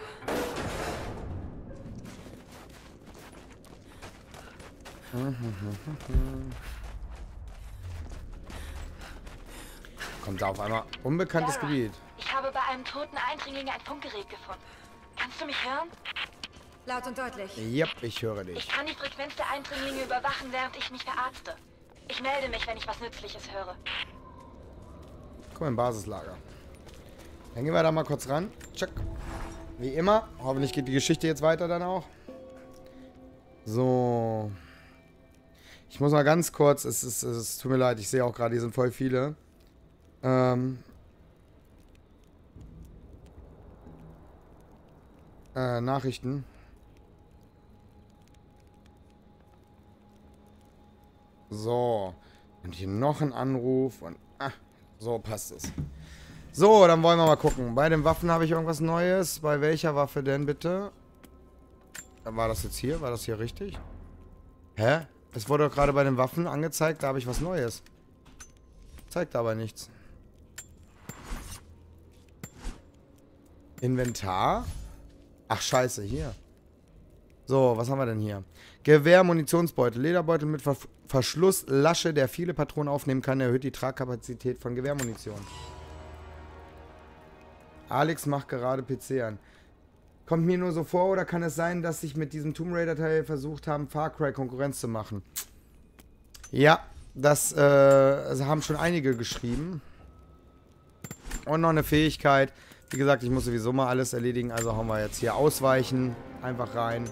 Kommt da auf einmal unbekanntes Lara, Gebiet. Ich habe bei einem toten Eindringling ein Funkgerät gefunden. Kannst du mich hören? Laut und deutlich. Yep, ich höre dich. Ich kann die Frequenz der Eindringlinge überwachen, während ich mich verarzte. Ich melde mich, wenn ich was Nützliches höre. Guck mal, im Basislager. Dann gehen wir da mal kurz ran. Check. Wie immer. Hoffentlich geht die Geschichte jetzt weiter dann auch. So. Ich muss mal ganz kurz, es, ist, es tut mir leid, ich sehe auch gerade, hier sind voll viele. Ähm. Äh, Nachrichten. So. Und hier noch ein Anruf und... Ah, so passt es. So, dann wollen wir mal gucken. Bei den Waffen habe ich irgendwas Neues. Bei welcher Waffe denn bitte? War das jetzt hier? War das hier richtig? Hä? Es wurde doch gerade bei den Waffen angezeigt, da habe ich was Neues. Zeigt aber nichts. Inventar? Ach, scheiße, hier. So, was haben wir denn hier? Gewehr, Munitionsbeutel, Lederbeutel mit Ver Verschluss, Lasche, der viele Patronen aufnehmen kann, erhöht die Tragkapazität von Gewehrmunition. Alex macht gerade P C an. Kommt mir nur so vor, oder kann es sein, dass sich mit diesem Tomb Raider Teil versucht haben, Far Cry Konkurrenz zu machen? Ja, das äh, also haben schon einige geschrieben. Und noch eine Fähigkeit. Wie gesagt, ich muss sowieso mal alles erledigen, also hauen wir jetzt hier ausweichen. Einfach rein.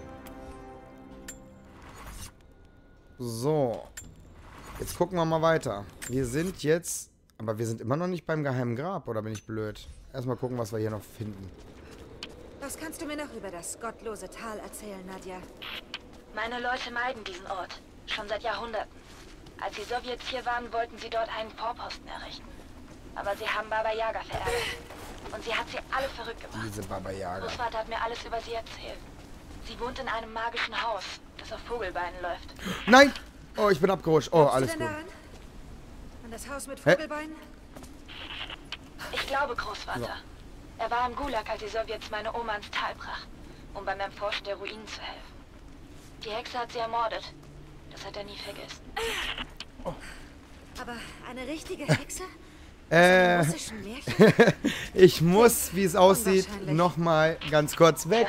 So. Jetzt gucken wir mal weiter. Wir sind jetzt... Aber wir sind immer noch nicht beim geheimen Grab, oder bin ich blöd? Erstmal gucken, was wir hier noch finden. Was kannst du mir noch über das gottlose Tal erzählen, Nadja? Meine Leute meiden diesen Ort. Schon seit Jahrhunderten. Als die Sowjets hier waren, wollten sie dort einen Vorposten errichten. Aber sie haben Baba Yaga verärgert. Und sie hat sie alle verrückt gemacht. Diese Baba Yaga. Großvater hat mir alles über sie erzählt. Sie wohnt in einem magischen Haus, das auf Vogelbeinen läuft. Nein! Oh, ich bin abgerutscht. Oh, alles du gut. denn daran? An das Haus mit Hä? Vogelbeinen? Ich glaube, Großvater. So. Er war im Gulag, als die Sowjets meine Oma ins Tal brachten, um beim Erforschen der Ruinen zu helfen. Die Hexe hat sie ermordet. Das hat er nie vergessen. Oh. Aber eine richtige Hexe? Äh, ich muss, wie es aussieht, nochmal ganz kurz weg.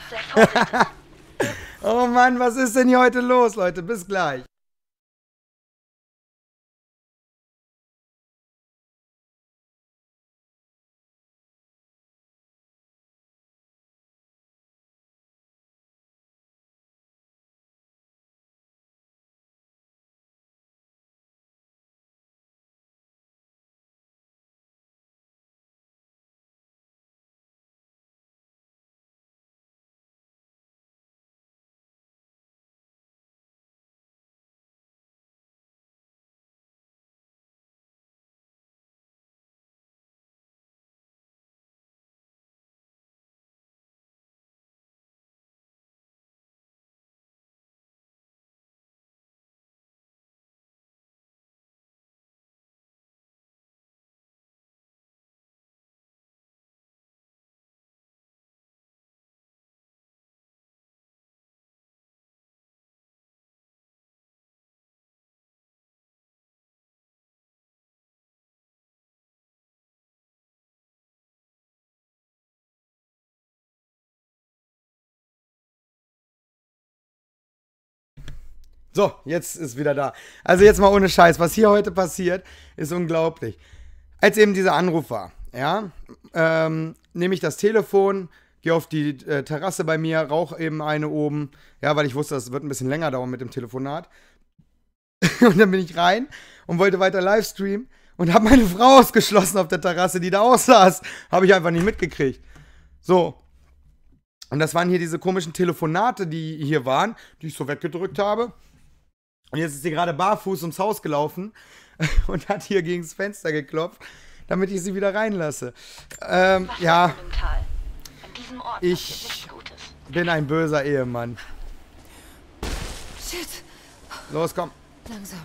Oh Mann, was ist denn hier heute los, Leute? Bis gleich. So, jetzt ist wieder da. Also jetzt mal ohne Scheiß. Was hier heute passiert, ist unglaublich. Als eben dieser Anruf war, ja, ähm, nehme ich das Telefon, gehe auf die äh, Terrasse bei mir, rauche eben eine oben, ja, weil ich wusste, das wird ein bisschen länger dauern mit dem Telefonat. Und dann bin ich rein und wollte weiter Livestreamen und habe meine Frau ausgeschlossen auf der Terrasse, die da auch saß. Habe ich einfach nicht mitgekriegt. So. Und das waren hier diese komischen Telefonate, die hier waren, die ich so weggedrückt habe. Und jetzt ist sie gerade barfuß ums Haus gelaufen und hat hier gegen das Fenster geklopft, damit ich sie wieder reinlasse. Ähm, ja. Ich bin ein böser Ehemann. Shit. Los, komm. Langsam.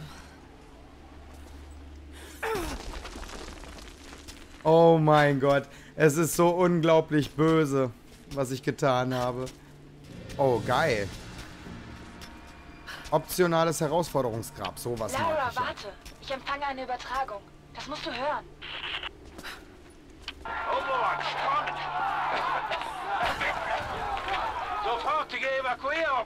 Oh mein Gott. Es ist so unglaublich böse, was ich getan habe. Oh, geil. Optionales Herausforderungsgrab, sowas mag Lara, ich ja. warte. Ich empfange eine Übertragung. Das musst du hören. Overwatch, kommt! Sofortige Evakuierung!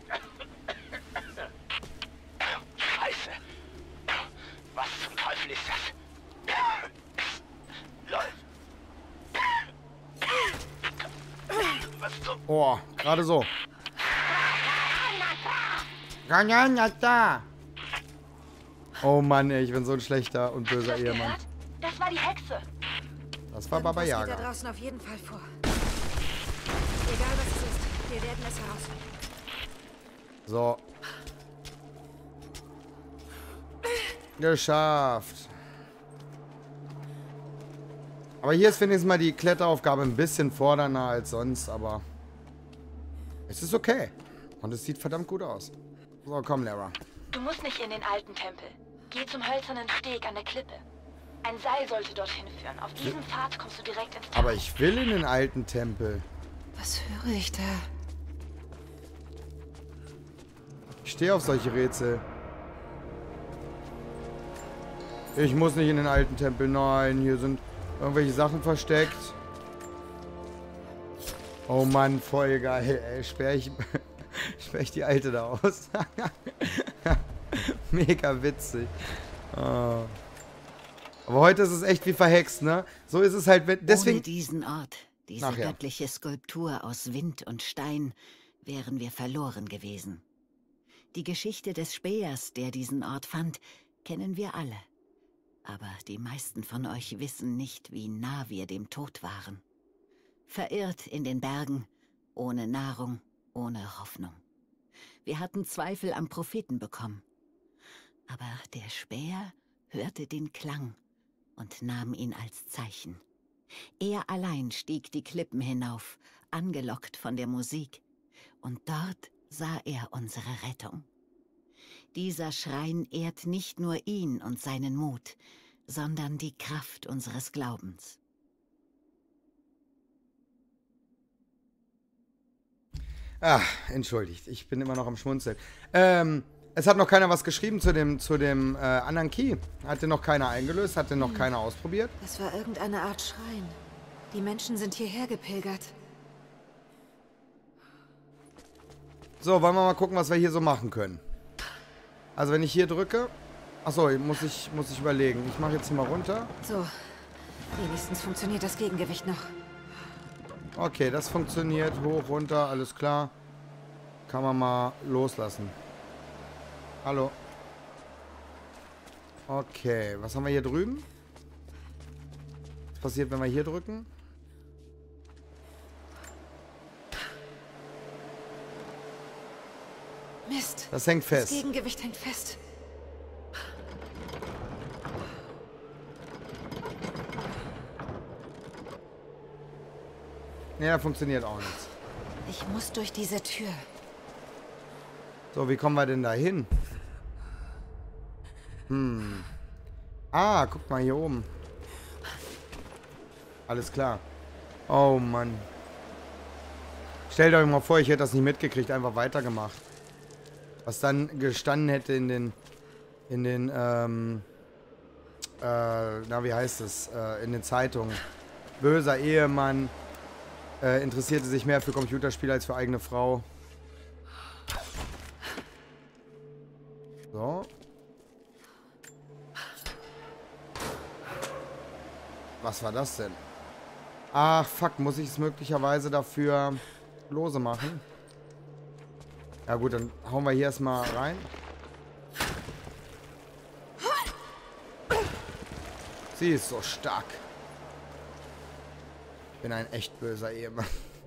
Scheiße! Was zum Teufel ist das? Läuft! Was zum... Oh, gerade so. Oh Mann, ey, ich bin so ein schlechter und böser Ehemann. Das war die Hexe. Das war Baba Irgendwas geht Yaga. da draußen auf jeden Fall vor. Egal was es ist, wir werden es herausfinden. So. Geschafft. Aber hier ist wenigstens mal die Kletteraufgabe ein bisschen fordernder als sonst, aber es ist okay. Und es sieht verdammt gut aus. So, komm, Lara. Du musst nicht in den alten Tempel. Geh zum hölzernen Steg an der Klippe. Ein Seil sollte dorthin führen. Auf diesem Pfad kommst du direkt ins Tal. Aber ich will in den alten Tempel. Was höre ich da? Ich stehe auf solche Rätsel. Ich muss nicht in den alten Tempel. Nein, hier sind irgendwelche Sachen versteckt. Oh Mann, voll geil. Ey, sperre ich, sperr ich die Alte da aus. Mega witzig. Oh. Aber heute ist es echt wie verhext, ne? So ist es halt, wenn, deswegen... Ohne diesen Ort, diese Nachher. göttliche Skulptur aus Wind und Stein, wären wir verloren gewesen. Die Geschichte des Spähers, der diesen Ort fand, kennen wir alle. Aber die meisten von euch wissen nicht, wie nah wir dem Tod waren. Verirrt in den Bergen, ohne Nahrung, ohne Hoffnung. Wir hatten Zweifel am Propheten bekommen. Aber der Späher hörte den Klang und nahm ihn als Zeichen. Er allein stieg die Klippen hinauf, angelockt von der Musik, und dort sah er unsere Rettung. Dieser Schrein ehrt nicht nur ihn und seinen Mut, sondern die Kraft unseres Glaubens. Ach, entschuldigt. Ich bin immer noch am Schmunzeln. Ähm, es hat noch keiner was geschrieben zu dem, zu dem äh, anderen Key. Hatte noch keiner eingelöst, hatte noch hm. keiner ausprobiert. Das war irgendeine Art Schrein. Die Menschen sind hierher gepilgert. So, wollen wir mal gucken, was wir hier so machen können. Also wenn ich hier drücke... Achso, muss ich, muss ich überlegen. Ich mache jetzt hier mal runter. So, wenigstens funktioniert das Gegengewicht noch. Okay, das funktioniert. Hoch, runter, alles klar. Kann man mal loslassen. Hallo. Okay, was haben wir hier drüben? Was passiert, wenn wir hier drücken? Mist. Das hängt fest. Das Gegengewicht hängt fest. Ja, funktioniert auch nichts. Ich muss durch diese Tür. So, wie kommen wir denn da hin? Hm. Ah, guck mal hier oben. Alles klar. Oh, Mann. Stellt euch mal vor, ich hätte das nicht mitgekriegt, einfach weitergemacht. Was dann gestanden hätte in den... In den, ähm... Äh, na, wie heißt es? Äh, in den Zeitungen. Böser Ehemann... Äh, interessierte sich mehr für Computerspiele als für eigene Frau. So. Was war das denn? Ach, fuck. Muss ich es möglicherweise dafür lose machen? Ja gut, dann hauen wir hier erstmal rein. Sie ist so stark. Ich bin ein echt böser Ehemann.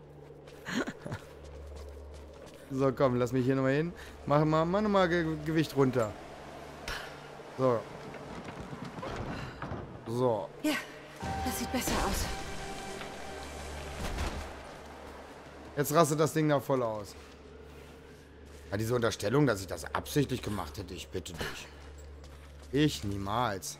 So, komm, lass mich hier nochmal hin. Mach mal, mach nochmal Ge Gewicht runter. So. So. Ja, das sieht besser aus. Jetzt rastet das Ding da voll aus. Ja, diese Unterstellung, dass ich das absichtlich gemacht hätte, ich bitte dich. Ich niemals.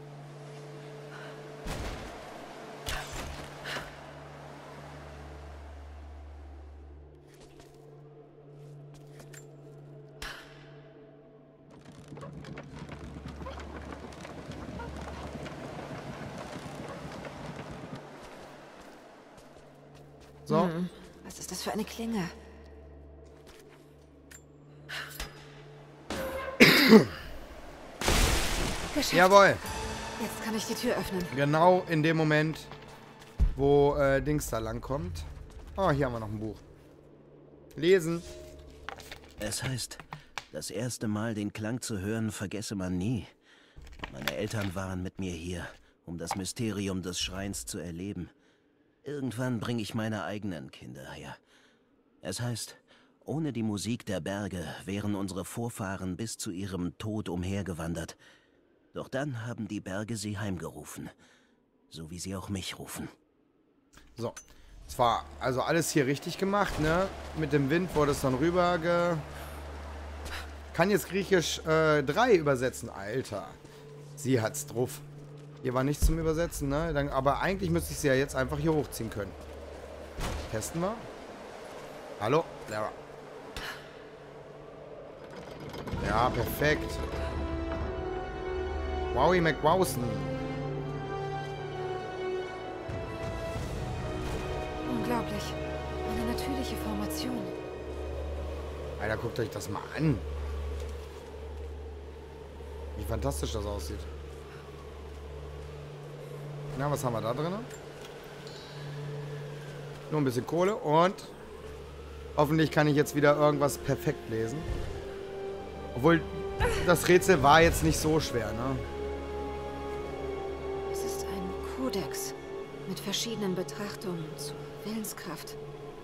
So. Hm. Was ist das für eine Klinge? Geschafft. Jawohl. Jetzt kann ich die Tür öffnen. Genau in dem Moment, wo äh, Dings da lang kommt. Oh, hier haben wir noch ein Buch. Lesen. Es heißt, das erste Mal den Klang zu hören, vergesse man nie. Meine Eltern waren mit mir hier, um das Mysterium des Schreins zu erleben. Irgendwann bringe ich meine eigenen Kinder her. Es heißt, ohne die Musik der Berge wären unsere Vorfahren bis zu ihrem Tod umhergewandert. Doch dann haben die Berge sie heimgerufen. So wie sie auch mich rufen. So. Es war also alles hier richtig gemacht, ne? Mit dem Wind wurde es dann rüber ge... Kann jetzt Griechisch äh, drei übersetzen. Alter. Sie hat's drauf. Hier war nichts zum Übersetzen, ne? Dann, aber eigentlich müsste ich sie ja jetzt einfach hier hochziehen können. Testen wir. Hallo, Lara. Ja, perfekt. Wowie McWowson. Unglaublich. Eine natürliche Formation. Alter, guckt euch das mal an. Wie fantastisch das aussieht. Na, was haben wir da drin? Nur ein bisschen Kohle und hoffentlich kann ich jetzt wieder irgendwas perfekt lesen. Obwohl, das Rätsel war jetzt nicht so schwer, ne? Es ist ein Kodex mit verschiedenen Betrachtungen zur Willenskraft.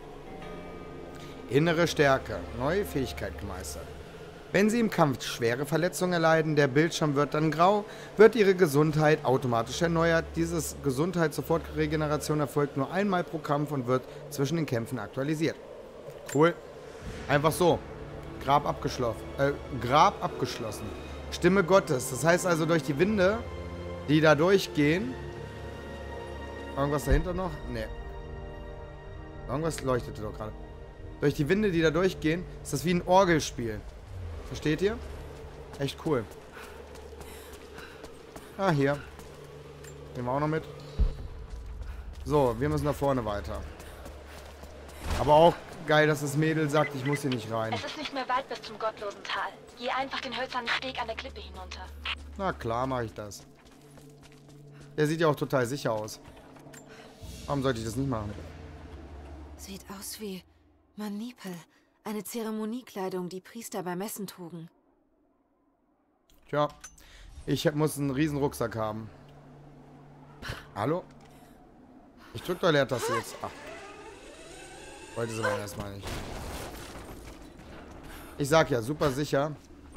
Innere Stärke. Neue Fähigkeit gemeistert. Wenn Sie im Kampf schwere Verletzungen erleiden, der Bildschirm wird dann grau, wird Ihre Gesundheit automatisch erneuert. Dieses Gesundheit-Sofortregeneration erfolgt nur einmal pro Kampf und wird zwischen den Kämpfen aktualisiert. Cool. Einfach so. Grab abgeschlossen. Äh, Grab abgeschlossen. Stimme Gottes. Das heißt also durch die Winde, die da durchgehen. Irgendwas dahinter noch? Nee. Irgendwas leuchtete doch gerade. Durch die Winde, die da durchgehen, ist das wie ein Orgelspiel. Versteht ihr? Echt cool. Ah, hier. Nehmen wir auch noch mit. So, wir müssen da vorne weiter. Aber auch geil, dass das Mädel sagt, ich muss hier nicht rein. Es ist nicht mehr weit bis zum gottlosen Tal. Geh einfach den hölzernen Steg an der Klippe hinunter. Na klar, mache ich das. Der sieht ja auch total sicher aus. Warum sollte ich das nicht machen? Sieht aus wie Manipel. Eine Zeremoniekleidung, die Priester beim Messen trugen. Tja, ich muss einen riesen Rucksack haben. Hallo? Ich drück doch Leertaste jetzt. Ach. Wollte sie aber erstmal nicht. Ich sag ja, super sicher.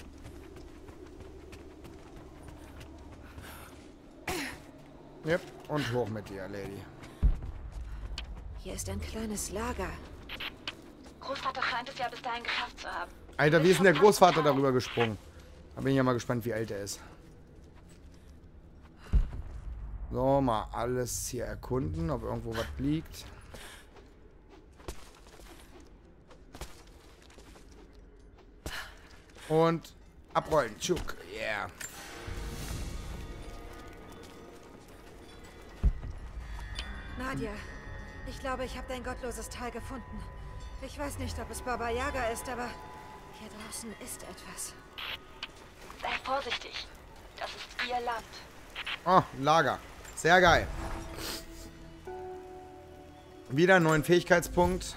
Yep, und hoch mit dir, Lady. Hier ist ein kleines Lager. Großvater scheint es ja bis dahin geschafft zu haben. Alter, wie ist denn der Großvater darüber gesprungen? Da bin ich ja mal gespannt, wie alt er ist. So, mal alles hier erkunden, ob irgendwo was liegt. Und abrollen. Tschuk. Yeah. Nadia, ich glaube, ich habe dein gottloses Tal gefunden. Ich weiß nicht, ob es Baba Yaga ist, aber hier draußen ist etwas. Sei vorsichtig. Das ist ihr Land. Oh, Lager. Sehr geil. Wieder einen neuen Fähigkeitspunkt.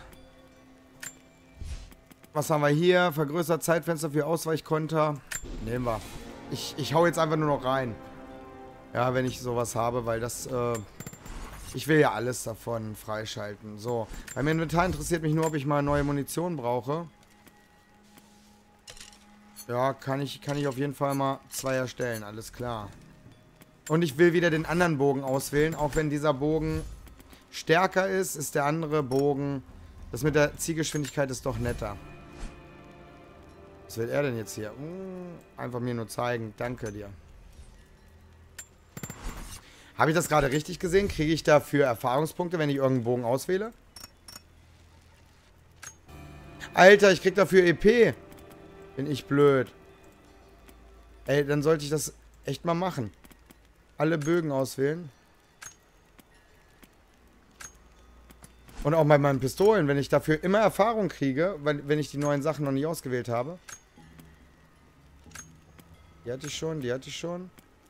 Was haben wir hier? Vergrößert Zeitfenster für Ausweichkonter. Nehmen wir. Ich, ich hau jetzt einfach nur noch rein. Ja, wenn ich sowas habe, weil das... Äh, ich will ja alles davon freischalten. So. Beim Inventar interessiert mich nur, ob ich mal neue Munition brauche. Ja, kann ich, kann ich auf jeden Fall mal zwei erstellen. Alles klar. Und ich will wieder den anderen Bogen auswählen. Auch wenn dieser Bogen stärker ist, ist der andere Bogen... Das mit der Zielgeschwindigkeit ist doch netter. Was will er denn jetzt hier? Hm, einfach mir nur zeigen. Danke dir. Habe ich das gerade richtig gesehen? Kriege ich dafür Erfahrungspunkte, wenn ich irgendeinen Bogen auswähle? Alter, ich krieg dafür E P. Bin ich blöd. Ey, dann sollte ich das echt mal machen. Alle Bögen auswählen. Und auch bei meinen Pistolen, wenn ich dafür immer Erfahrung kriege, weil, wenn ich die neuen Sachen noch nicht ausgewählt habe. Die hatte ich schon, die hatte ich schon.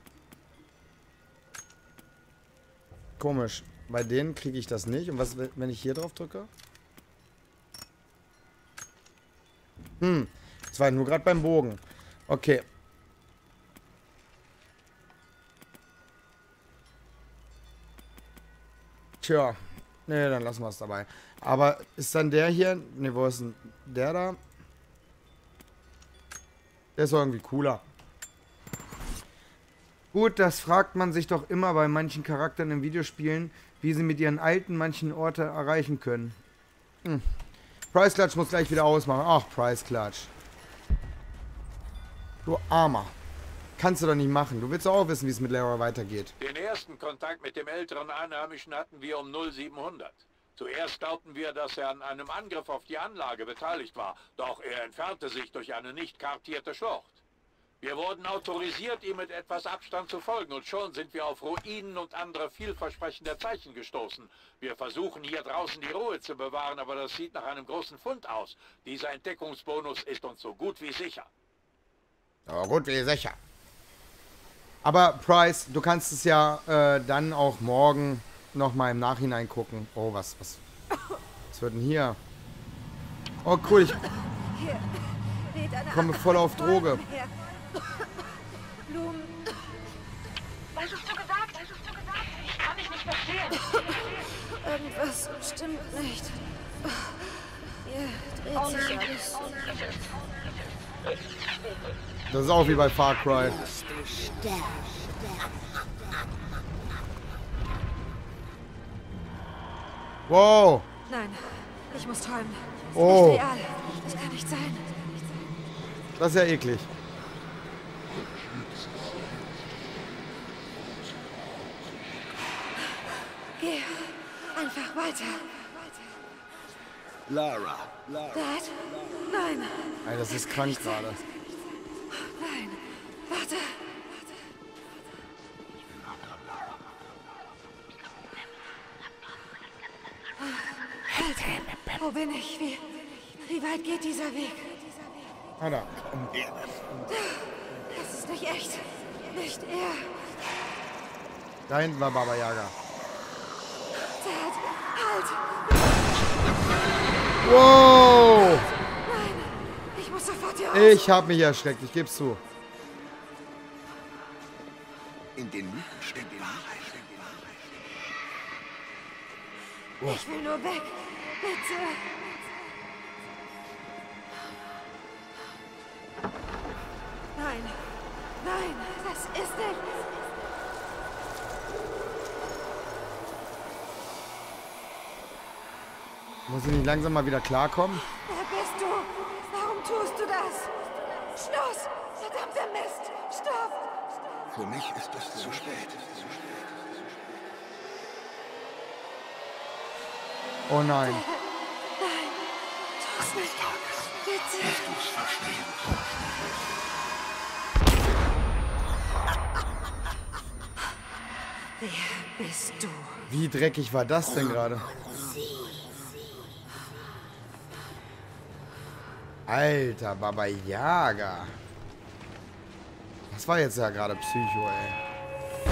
Komisch. Bei denen kriege ich das nicht. Und was, wenn ich hier drauf drücke? Hm. Das war nur gerade beim Bogen. Okay. Tja. Ne, dann lassen wir es dabei. Aber ist dann der hier... Ne, wo ist denn der da? Der ist doch irgendwie cooler. Gut, das fragt man sich doch immer bei manchen Charakteren in Videospielen, wie sie mit ihren alten manchen Orte erreichen können. Hm. Price Clutch muss gleich wieder ausmachen. Ach, Price Clutch. Du Armer. Kannst du doch nicht machen. Du willst doch auch wissen, wie es mit Lara weitergeht. Den ersten Kontakt mit dem älteren Einheimischen hatten wir um null siebenhundert. Zuerst glaubten wir, dass er an einem Angriff auf die Anlage beteiligt war, doch er entfernte sich durch eine nicht kartierte Schlucht. Wir wurden autorisiert, ihm mit etwas Abstand zu folgen, und schon sind wir auf Ruinen und andere vielversprechende Zeichen gestoßen. Wir versuchen hier draußen die Ruhe zu bewahren, aber das sieht nach einem großen Fund aus. Dieser Entdeckungsbonus ist uns so gut wie sicher. So gut wie sicher. Aber Price, du kannst es ja äh, dann auch morgen noch mal im Nachhinein gucken. Oh, was, was, was wird denn hier? Oh, cool, ich komme voll auf Droge. Blumen. Was hast du gesagt? Was hast du gesagt? Ich kann dich nicht verstehen. Irgendwas stimmt nicht. Hier dreht sich alles. Das ist auch wie bei Far Cry. Wow. Nein, ich muss träumen. Oh. Nicht real. Das kann nicht sein. Das ist ja eklig. Geh einfach weiter. Lara. Lara. Dad? Nein. Ey, das ist krank gerade. Nein. Warte. Halt. Wo bin ich? Wie, wie weit geht dieser Weg? Ah, da. Das ist nicht echt. Nicht er. Da hinten war Baba Yaga. Dad, halt. Wow! Nein. Ich muss sofort hier raus. Ich hab mich erschreckt, ich geb's zu. In den Mythen steckt die Wahrheit. Ich will nur weg. Bitte. Nein. Nein, das ist nicht. Muss ich nicht langsam mal wieder klarkommen? Wer bist du? Warum tust du das? Schluss! Verdammter Mist! Stopp! Für mich ist es zu spät. Oh nein. Nein! Tu's nicht! Bitte! Wirst du's verstehen? Wer bist du? Wie dreckig war das denn gerade? Alter, Baba Yaga. Das war jetzt ja gerade Psycho, ey.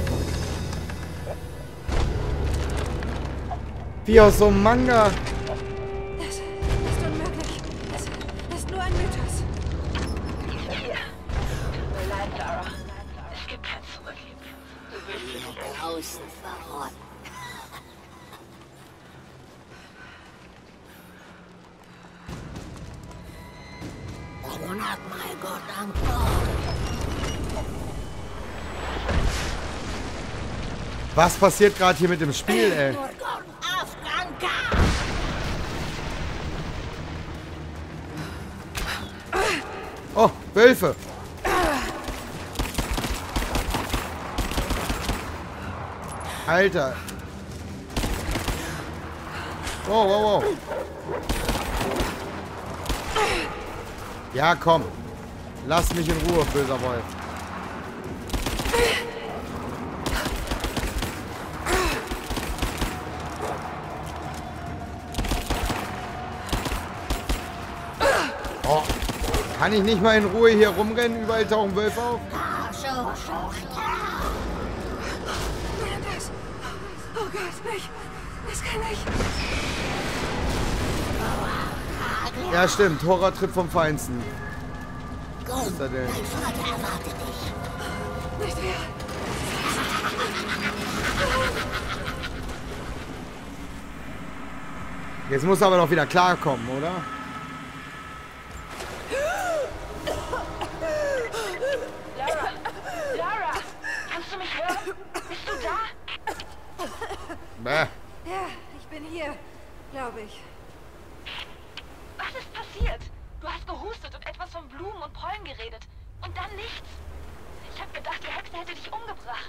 Wie aus so einem Manga. Das ist unmöglich. Das ist nur ein Mythos. Hier. Tut mir leid, Lara. Es gibt kein Zurück. Du willst dich draußen verrotten. Was passiert gerade hier mit dem Spiel, ey? Oh, Wölfe. Alter. Wow, wow, wow. Ja, komm. Lass mich in Ruhe, böser Wolf. Oh. Kann ich nicht mal in Ruhe hier rumrennen? Überall tauchen Wölfe auf. Das. Oh Gott, nicht. Das kann ich. Ja, stimmt. Horrortrip vom Feinsten. Was ist da denn? Nicht mehr. Jetzt muss er aber doch wieder klarkommen, oder? Lara! Lara! Kannst du mich hören? Bist du da? Bäh. Ja, ich bin hier. Glaube ich. Was ist passiert? Du hast gehustet und etwas von Blumen und Pollen geredet. Und dann nichts. Ich habe gedacht, die Hexe hätte dich umgebracht.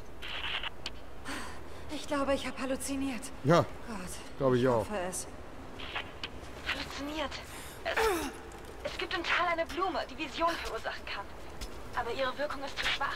Ich glaube, ich habe halluziniert. Ja, Gott. glaube ich auch. Ich hoffe es. Halluziniert. Es, es gibt im Tal eine Blume, die Vision verursachen kann. Aber ihre Wirkung ist zu schwach.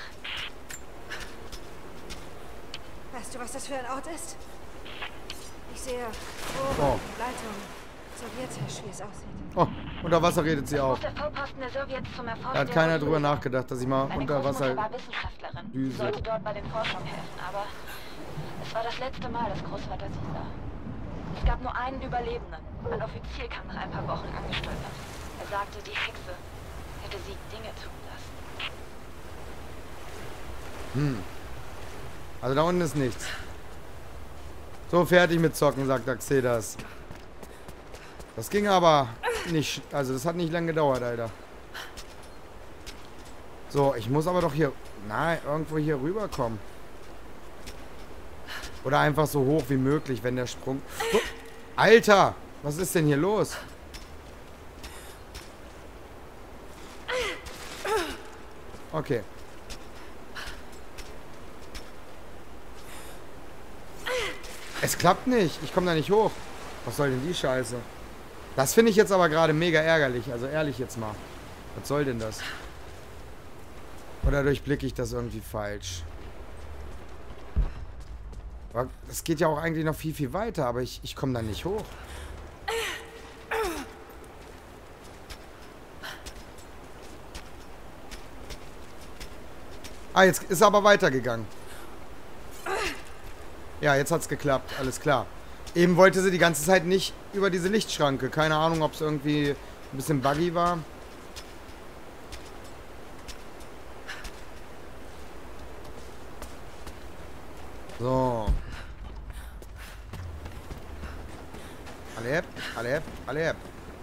Weißt du, was das für ein Ort ist? Ich sehe Oh. Rohre, Leitungen. Sowjetisch, wie es aussieht. Oh, unter Wasser redet sie auch. Der Vorposten der Sowjets zum Erfolg Da hat der keiner Revolution. drüber nachgedacht, dass ich mal Meine unter Wasser Großmutter war Wissenschaftlerin. düse. Sollte dort bei den Forschungen helfen, aber es war das letzte Mal, dass Großvater sie sah. Es gab nur einen Überlebenden. Ein Offizier kam nach ein paar Wochen angestolpert. Er sagte, die Hexe hätte sie Dinge tun lassen. Hm. Also da unten ist nichts. So, fertig mit Zocken, sagt Axedas. Das ging aber nicht, also das hat nicht lange gedauert, Alter. So, ich muss aber doch hier, nein, irgendwo hier rüberkommen. Oder einfach so hoch wie möglich, wenn der Sprung... Oh, Alter, was ist denn hier los? Okay. Es klappt nicht, ich komme da nicht hoch. Was soll denn die Scheiße? Das finde ich jetzt aber gerade mega ärgerlich. Also ehrlich jetzt mal. Was soll denn das? Oder durchblicke ich das irgendwie falsch? Es geht ja auch eigentlich noch viel, viel weiter, aber ich, ich komme da nicht hoch. Ah, jetzt ist er aber weitergegangen. Ja, jetzt hat's geklappt. Alles klar. Eben wollte sie die ganze Zeit nicht über diese Lichtschranke. Keine Ahnung, ob es irgendwie ein bisschen buggy war. So. Alep, Alep, Alep.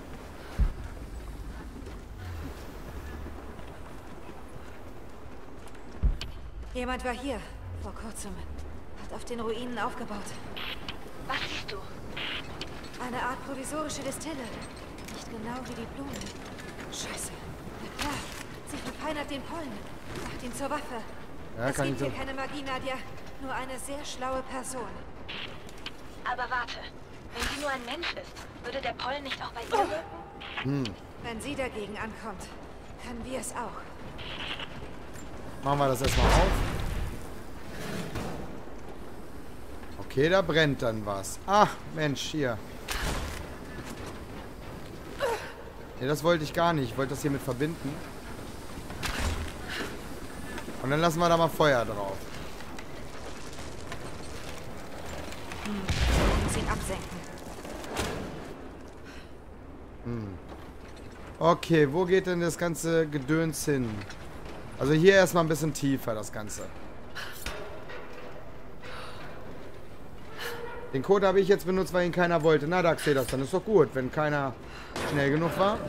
Jemand war hier, vor kurzem. Hat auf den Ruinen aufgebaut. Was siehst du? Eine Art provisorische Destille. Nicht genau wie die Blumen. Scheiße. Na klar, sie verfeinert den Pollen. Macht ihn zur Waffe. Ja, es kann gibt ich hier so. keine Magie, Nadia. Nur eine sehr schlaue Person. Aber warte. Wenn sie nur ein Mensch ist, würde der Pollen nicht auch bei ihr wirken? Hm. Wenn sie dagegen ankommt, können wir es auch. Machen wir das erstmal auf. Okay, da brennt dann was. Ach, Mensch, hier. Ne, das wollte ich gar nicht. Ich wollte das hier mit verbinden. Und dann lassen wir da mal Feuer drauf. Hm. Ich muss ihn absenken. Hm. Okay, wo geht denn das ganze Gedöns hin? Also hier erstmal ein bisschen tiefer, das Ganze. Den Code habe ich jetzt benutzt, weil ihn keiner wollte. Na, da seht das, dann ist doch gut, wenn keiner schnell genug war.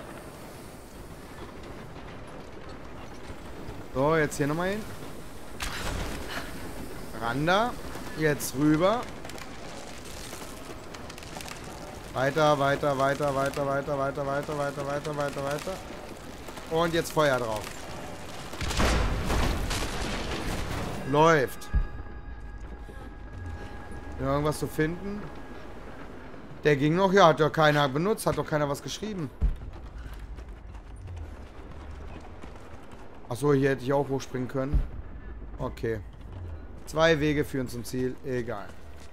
So, jetzt hier nochmal hin. Randa. Jetzt rüber. Weiter, weiter, weiter, weiter, weiter, weiter, weiter, weiter, weiter, weiter, weiter. Und jetzt Feuer drauf. Läuft. Irgendwas zu finden? Der ging noch? Ja, hat doch keiner benutzt. Hat doch keiner was geschrieben. Achso, hier hätte ich auch hochspringen können. Okay. Zwei Wege führen zum Ziel. Egal.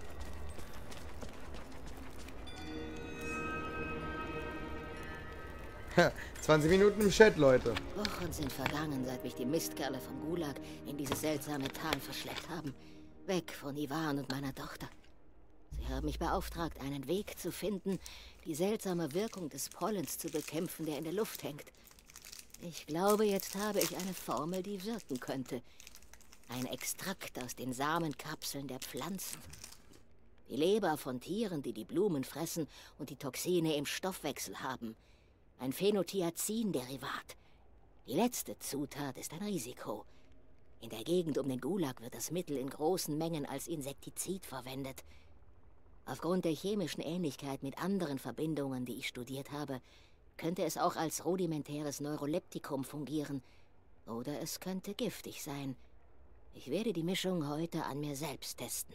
zwanzig Minuten im Chat, Leute. Wochen sind vergangen, seit mich die Mistkerle vom Gulag in dieses seltsame Tal verschleppt haben. Weg von Ivan und meiner Tochter. Sie haben mich beauftragt, einen Weg zu finden, die seltsame Wirkung des Pollens zu bekämpfen, der in der Luft hängt. Ich glaube, jetzt habe ich eine Formel, die wirken könnte. Ein Extrakt aus den Samenkapseln der Pflanzen. Die Leber von Tieren, die die Blumen fressen und die Toxine im Stoffwechsel haben. Ein Phenothiazin-Derivat. Die letzte Zutat ist ein Risiko. In der Gegend um den Gulag wird das Mittel in großen Mengen als Insektizid verwendet. Aufgrund der chemischen Ähnlichkeit mit anderen Verbindungen, die ich studiert habe, könnte es auch als rudimentäres Neuroleptikum fungieren. Oder es könnte giftig sein. Ich werde die Mischung heute an mir selbst testen.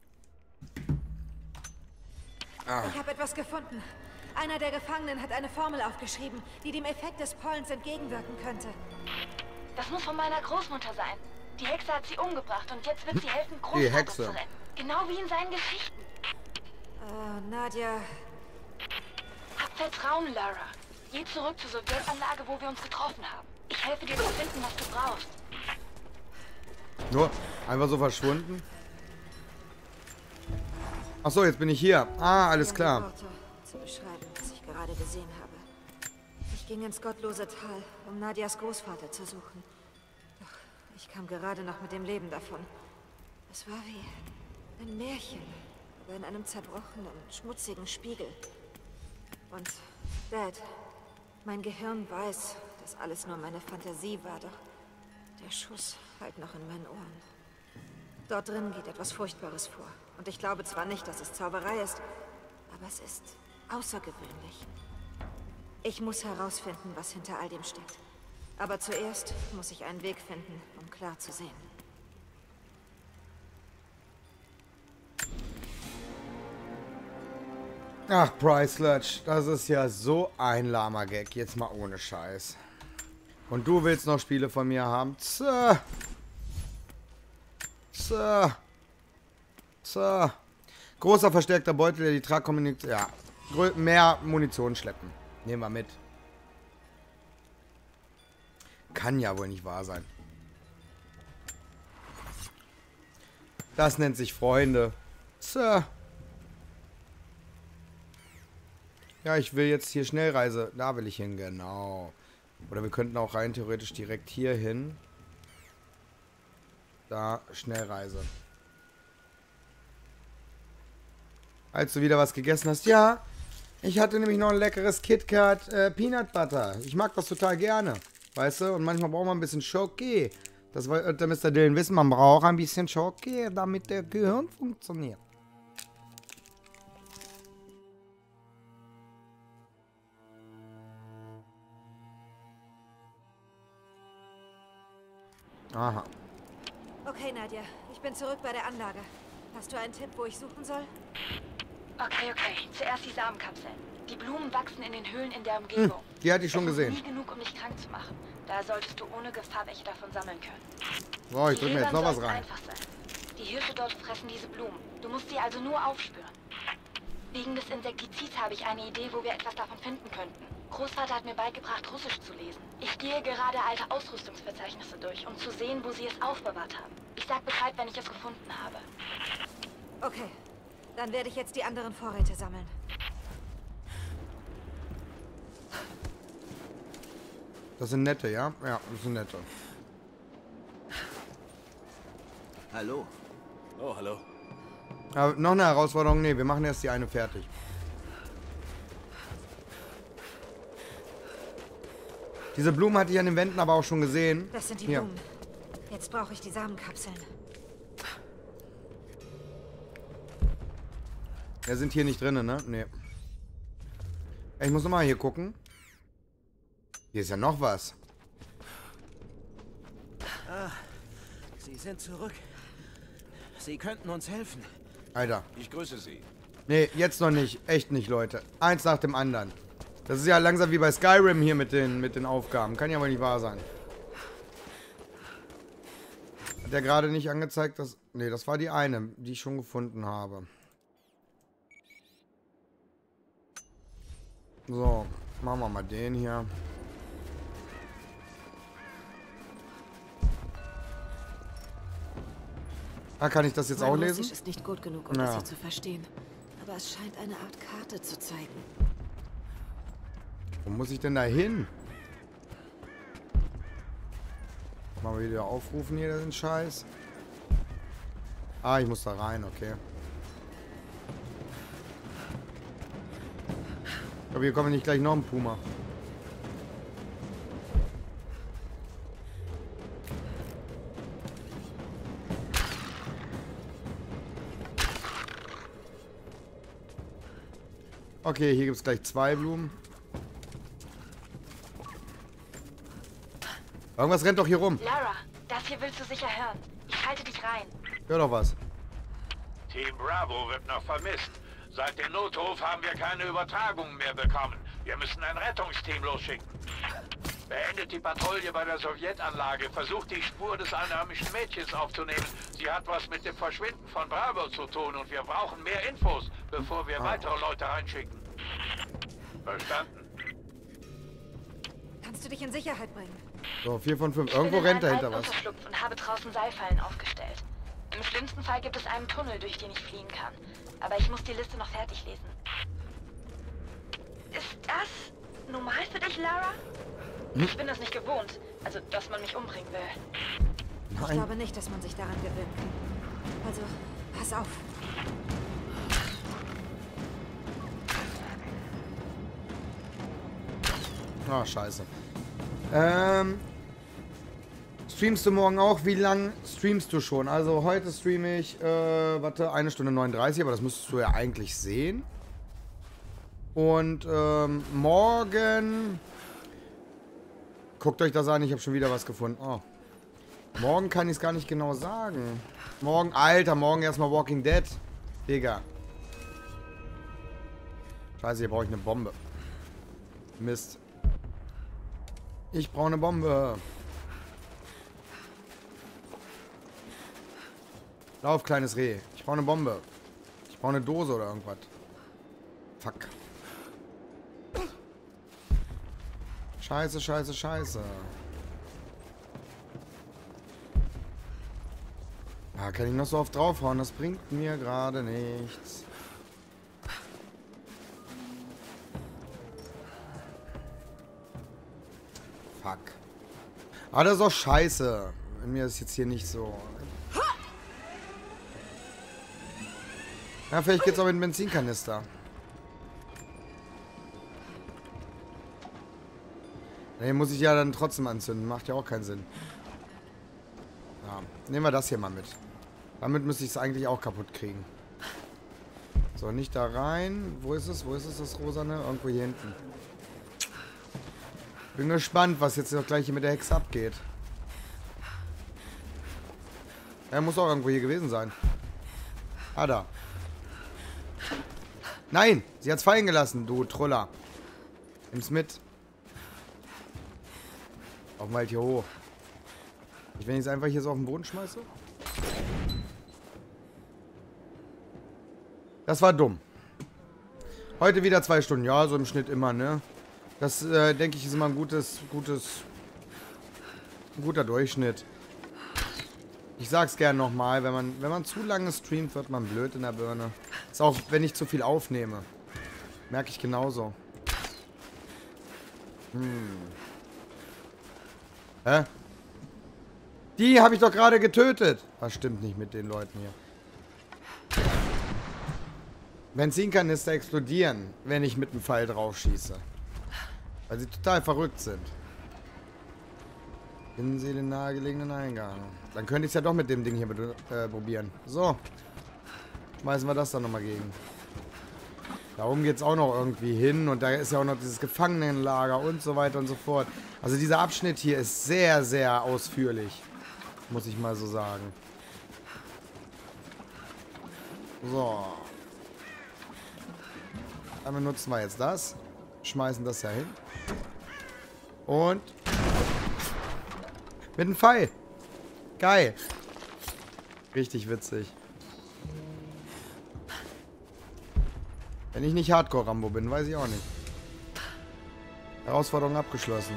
Ah. Ich habe etwas gefunden. Einer der Gefangenen hat eine Formel aufgeschrieben, die dem Effekt des Pollens entgegenwirken könnte. Das muss von meiner Großmutter sein. Die Hexe hat sie umgebracht und jetzt wird sie helfen, Die Großvater Hexe. zu retten. Genau wie in seinen Geschichten. Äh, Nadia... Hab Vertrauen, Lara. Geh zurück zur Sowjetanlage, wo wir uns getroffen haben. Ich helfe dir zu finden, was du brauchst. Nur einfach so verschwunden. Ach so, jetzt bin ich hier. Ah, alles klar. Worte zu beschreiben, was ich gerade gesehen habe. Ich ging ins gottlose Tal, um Nadias Großvater zu suchen. Doch ich kam gerade noch mit dem Leben davon. Es war wie ein Märchen, aber in einem zerbrochenen, schmutzigen Spiegel. Und Dad, mein Gehirn weiß, dass alles nur meine Fantasie war, doch der Schuss halt noch in meinen Ohren. Dort drin geht etwas Furchtbares vor. Und ich glaube zwar nicht, dass es Zauberei ist, aber es ist außergewöhnlich. Ich muss herausfinden, was hinter all dem steckt. Aber zuerst muss ich einen Weg finden, um klar zu sehen. Ach, Price Lodge, das ist ja so ein lahmer Gag. Jetzt mal ohne Scheiß. Und du willst noch Spiele von mir haben? Zäh. Zäh. Zäh. Großer verstärkter Beutel, der die Tragkommunikation... Ja, mehr Munition schleppen. Nehmen wir mit. Kann ja wohl nicht wahr sein. Das nennt sich Freunde. Zäh. Ja, ich will jetzt hier Schnellreise. Da will ich hin, genau. Oder wir könnten auch rein theoretisch direkt hier hin. Da, Schnellreise. Als du wieder was gegessen hast. Ja, ich hatte nämlich noch ein leckeres KitKat äh, Peanut Butter. Ich mag das total gerne. Weißt du? Und manchmal braucht man ein bisschen Schoki. Das wird der Mister Dillon wissen. Man braucht ein bisschen Schoki, damit der Gehirn funktioniert. Aha. Okay, Nadja. Ich bin zurück bei der Anlage. Hast du einen Tipp, wo ich suchen soll? Okay, okay. Zuerst die Samenkapseln. Die Blumen wachsen in den Höhlen in der Umgebung. Hm, die hatte ich schon gesehen. Nie genug, um dich krank zu machen. Da solltest du ohne Gefahr welche davon sammeln können. So, ich drücke mir jetzt noch was rein. Einfach sein. Die Hirsche dort fressen diese Blumen. Du musst sie also nur aufspüren. Wegen des Insektizids habe ich eine Idee, wo wir etwas davon finden könnten. Großvater hat mir beigebracht, Russisch zu lesen. Ich gehe gerade alte Ausrüstungsverzeichnisse durch, um zu sehen, wo sie es aufbewahrt haben. Ich sag Bescheid, wenn ich es gefunden habe. Okay, dann werde ich jetzt die anderen Vorräte sammeln. Das sind nette, ja? Ja, das sind nette. Hallo. Oh, hallo. Aber noch eine Herausforderung? Nee, wir machen erst die eine fertig. Diese Blumen hatte ich an den Wänden aber auch schon gesehen. Das sind die Hier. Blumen. Jetzt brauche ich die Samenkapseln. Ja, sind hier nicht drin, ne? Nee. Ich muss nochmal hier gucken. Hier ist ja noch was. Ah, Sie sind zurück. Sie könnten uns helfen. Alter. Ich grüße Sie. Nee, jetzt noch nicht. Echt nicht, Leute. Eins nach dem anderen. Das ist ja langsam wie bei Skyrim hier mit den, mit den Aufgaben. Kann ja wohl nicht wahr sein. Hat der gerade nicht angezeigt, dass... Nee, das war die eine, die ich schon gefunden habe. So, machen wir mal den hier. Ah, kann ich das jetzt Mein auch lesen? Russisch ist nicht gut genug, um Ja. das hier zu verstehen. Aber es scheint eine Art Karte zu zeigen. Wo muss ich denn da hin? Mal wieder aufrufen hier den Scheiß. Ah, ich muss da rein, okay. Ich glaube, hier kommen nicht gleich noch ein Puma. Okay, hier gibt es gleich zwei Blumen. Irgendwas rennt doch hier rum. Lara, das hier willst du sicher hören. Ich halte dich rein. Hör doch was. Team Bravo wird noch vermisst. Seit dem Notruf haben wir keine Übertragungen mehr bekommen. Wir müssen ein Rettungsteam losschicken. Beendet die Patrouille bei der Sowjetanlage. Versucht die Spur des einheimischen Mädchens aufzunehmen. Sie hat was mit dem Verschwinden von Bravo zu tun und wir brauchen mehr Infos, bevor wir weitere Leute reinschicken. Verstanden? Kannst du dich in Sicherheit bringen? So, vier von fünf. Ich Irgendwo bin in rennt einen dahinter alten was. Unterschlupf und habe draußen Seilfallen aufgestellt. Im schlimmsten Fall gibt es einen Tunnel, durch den ich fliehen kann. Aber ich muss die Liste noch fertig lesen. Ist das normal für dich, Lara? Hm? Ich bin das nicht gewohnt. Also, dass man mich umbringen will. Ich Nein. glaube nicht, dass man sich daran gewöhnen kann. Also, pass auf. Ah, scheiße. Ähm, streamst du morgen auch? Wie lang streamst du schon? Also heute streame ich, äh, warte, eine Stunde neununddreißig, aber das müsstest du ja eigentlich sehen. Und ähm, morgen... Guckt euch das an, ich habe schon wieder was gefunden. Oh. Morgen kann ich es gar nicht genau sagen. Morgen, Alter, morgen erstmal Walking Dead. Digga. Scheiße, hier brauche ich eine Bombe. Mist. Ich brauche eine Bombe. Lauf, kleines Reh. Ich brauche eine Bombe. Ich brauche eine Dose oder irgendwas. Fuck. Scheiße, scheiße, scheiße. Ah, kann ich noch so oft draufhauen? Das bringt mir gerade nichts. Fuck. Ah, das ist doch scheiße. Wenn mir das jetzt hier nicht so... Ja, vielleicht geht's auch mit dem Benzinkanister. Ne, muss ich ja dann trotzdem anzünden. Macht ja auch keinen Sinn. Ja, nehmen wir das hier mal mit. Damit müsste ich es eigentlich auch kaputt kriegen. So, nicht da rein. Wo ist es? Wo ist es, das Rosane? Irgendwo hier hinten. Bin gespannt, was jetzt noch gleich hier mit der Hexe abgeht. Er muss auch irgendwo hier gewesen sein. Ah, da. Nein! Sie hat's fallen gelassen, du Troller. Nimm's mit. Auch mal hier hoch. Ich, wenn ich es einfach hier so auf den Boden schmeiße? Das war dumm. Heute wieder zwei Stunden. Ja, so im Schnitt immer, ne? Das, äh, denke ich, ist immer ein gutes, gutes, ein guter Durchschnitt. Ich sag's gern nochmal, wenn man, wenn man zu lange streamt, wird man blöd in der Birne. Ist auch, wenn ich zu viel aufnehme. Merke ich genauso. Hm. Hä? Die habe ich doch gerade getötet. Was stimmt nicht mit den Leuten hier? Benzinkanister explodieren, wenn ich mit einem Pfeil drauf schieße. Weil sie total verrückt sind. Finden Sie den nahegelegenen Eingang. Dann könnte ich es ja doch mit dem Ding hier äh, probieren. So. Schmeißen wir das dann nochmal gegen. Da oben geht es auch noch irgendwie hin. Und da ist ja auch noch dieses Gefangenenlager und so weiter und so fort. Also dieser Abschnitt hier ist sehr, sehr ausführlich. Muss ich mal so sagen. So. Dann benutzen wir jetzt das. Schmeißen das ja hin. Und... mit einem Pfeil. Geil. Richtig witzig. Wenn ich nicht Hardcore-Rambo bin, weiß ich auch nicht. Herausforderung abgeschlossen.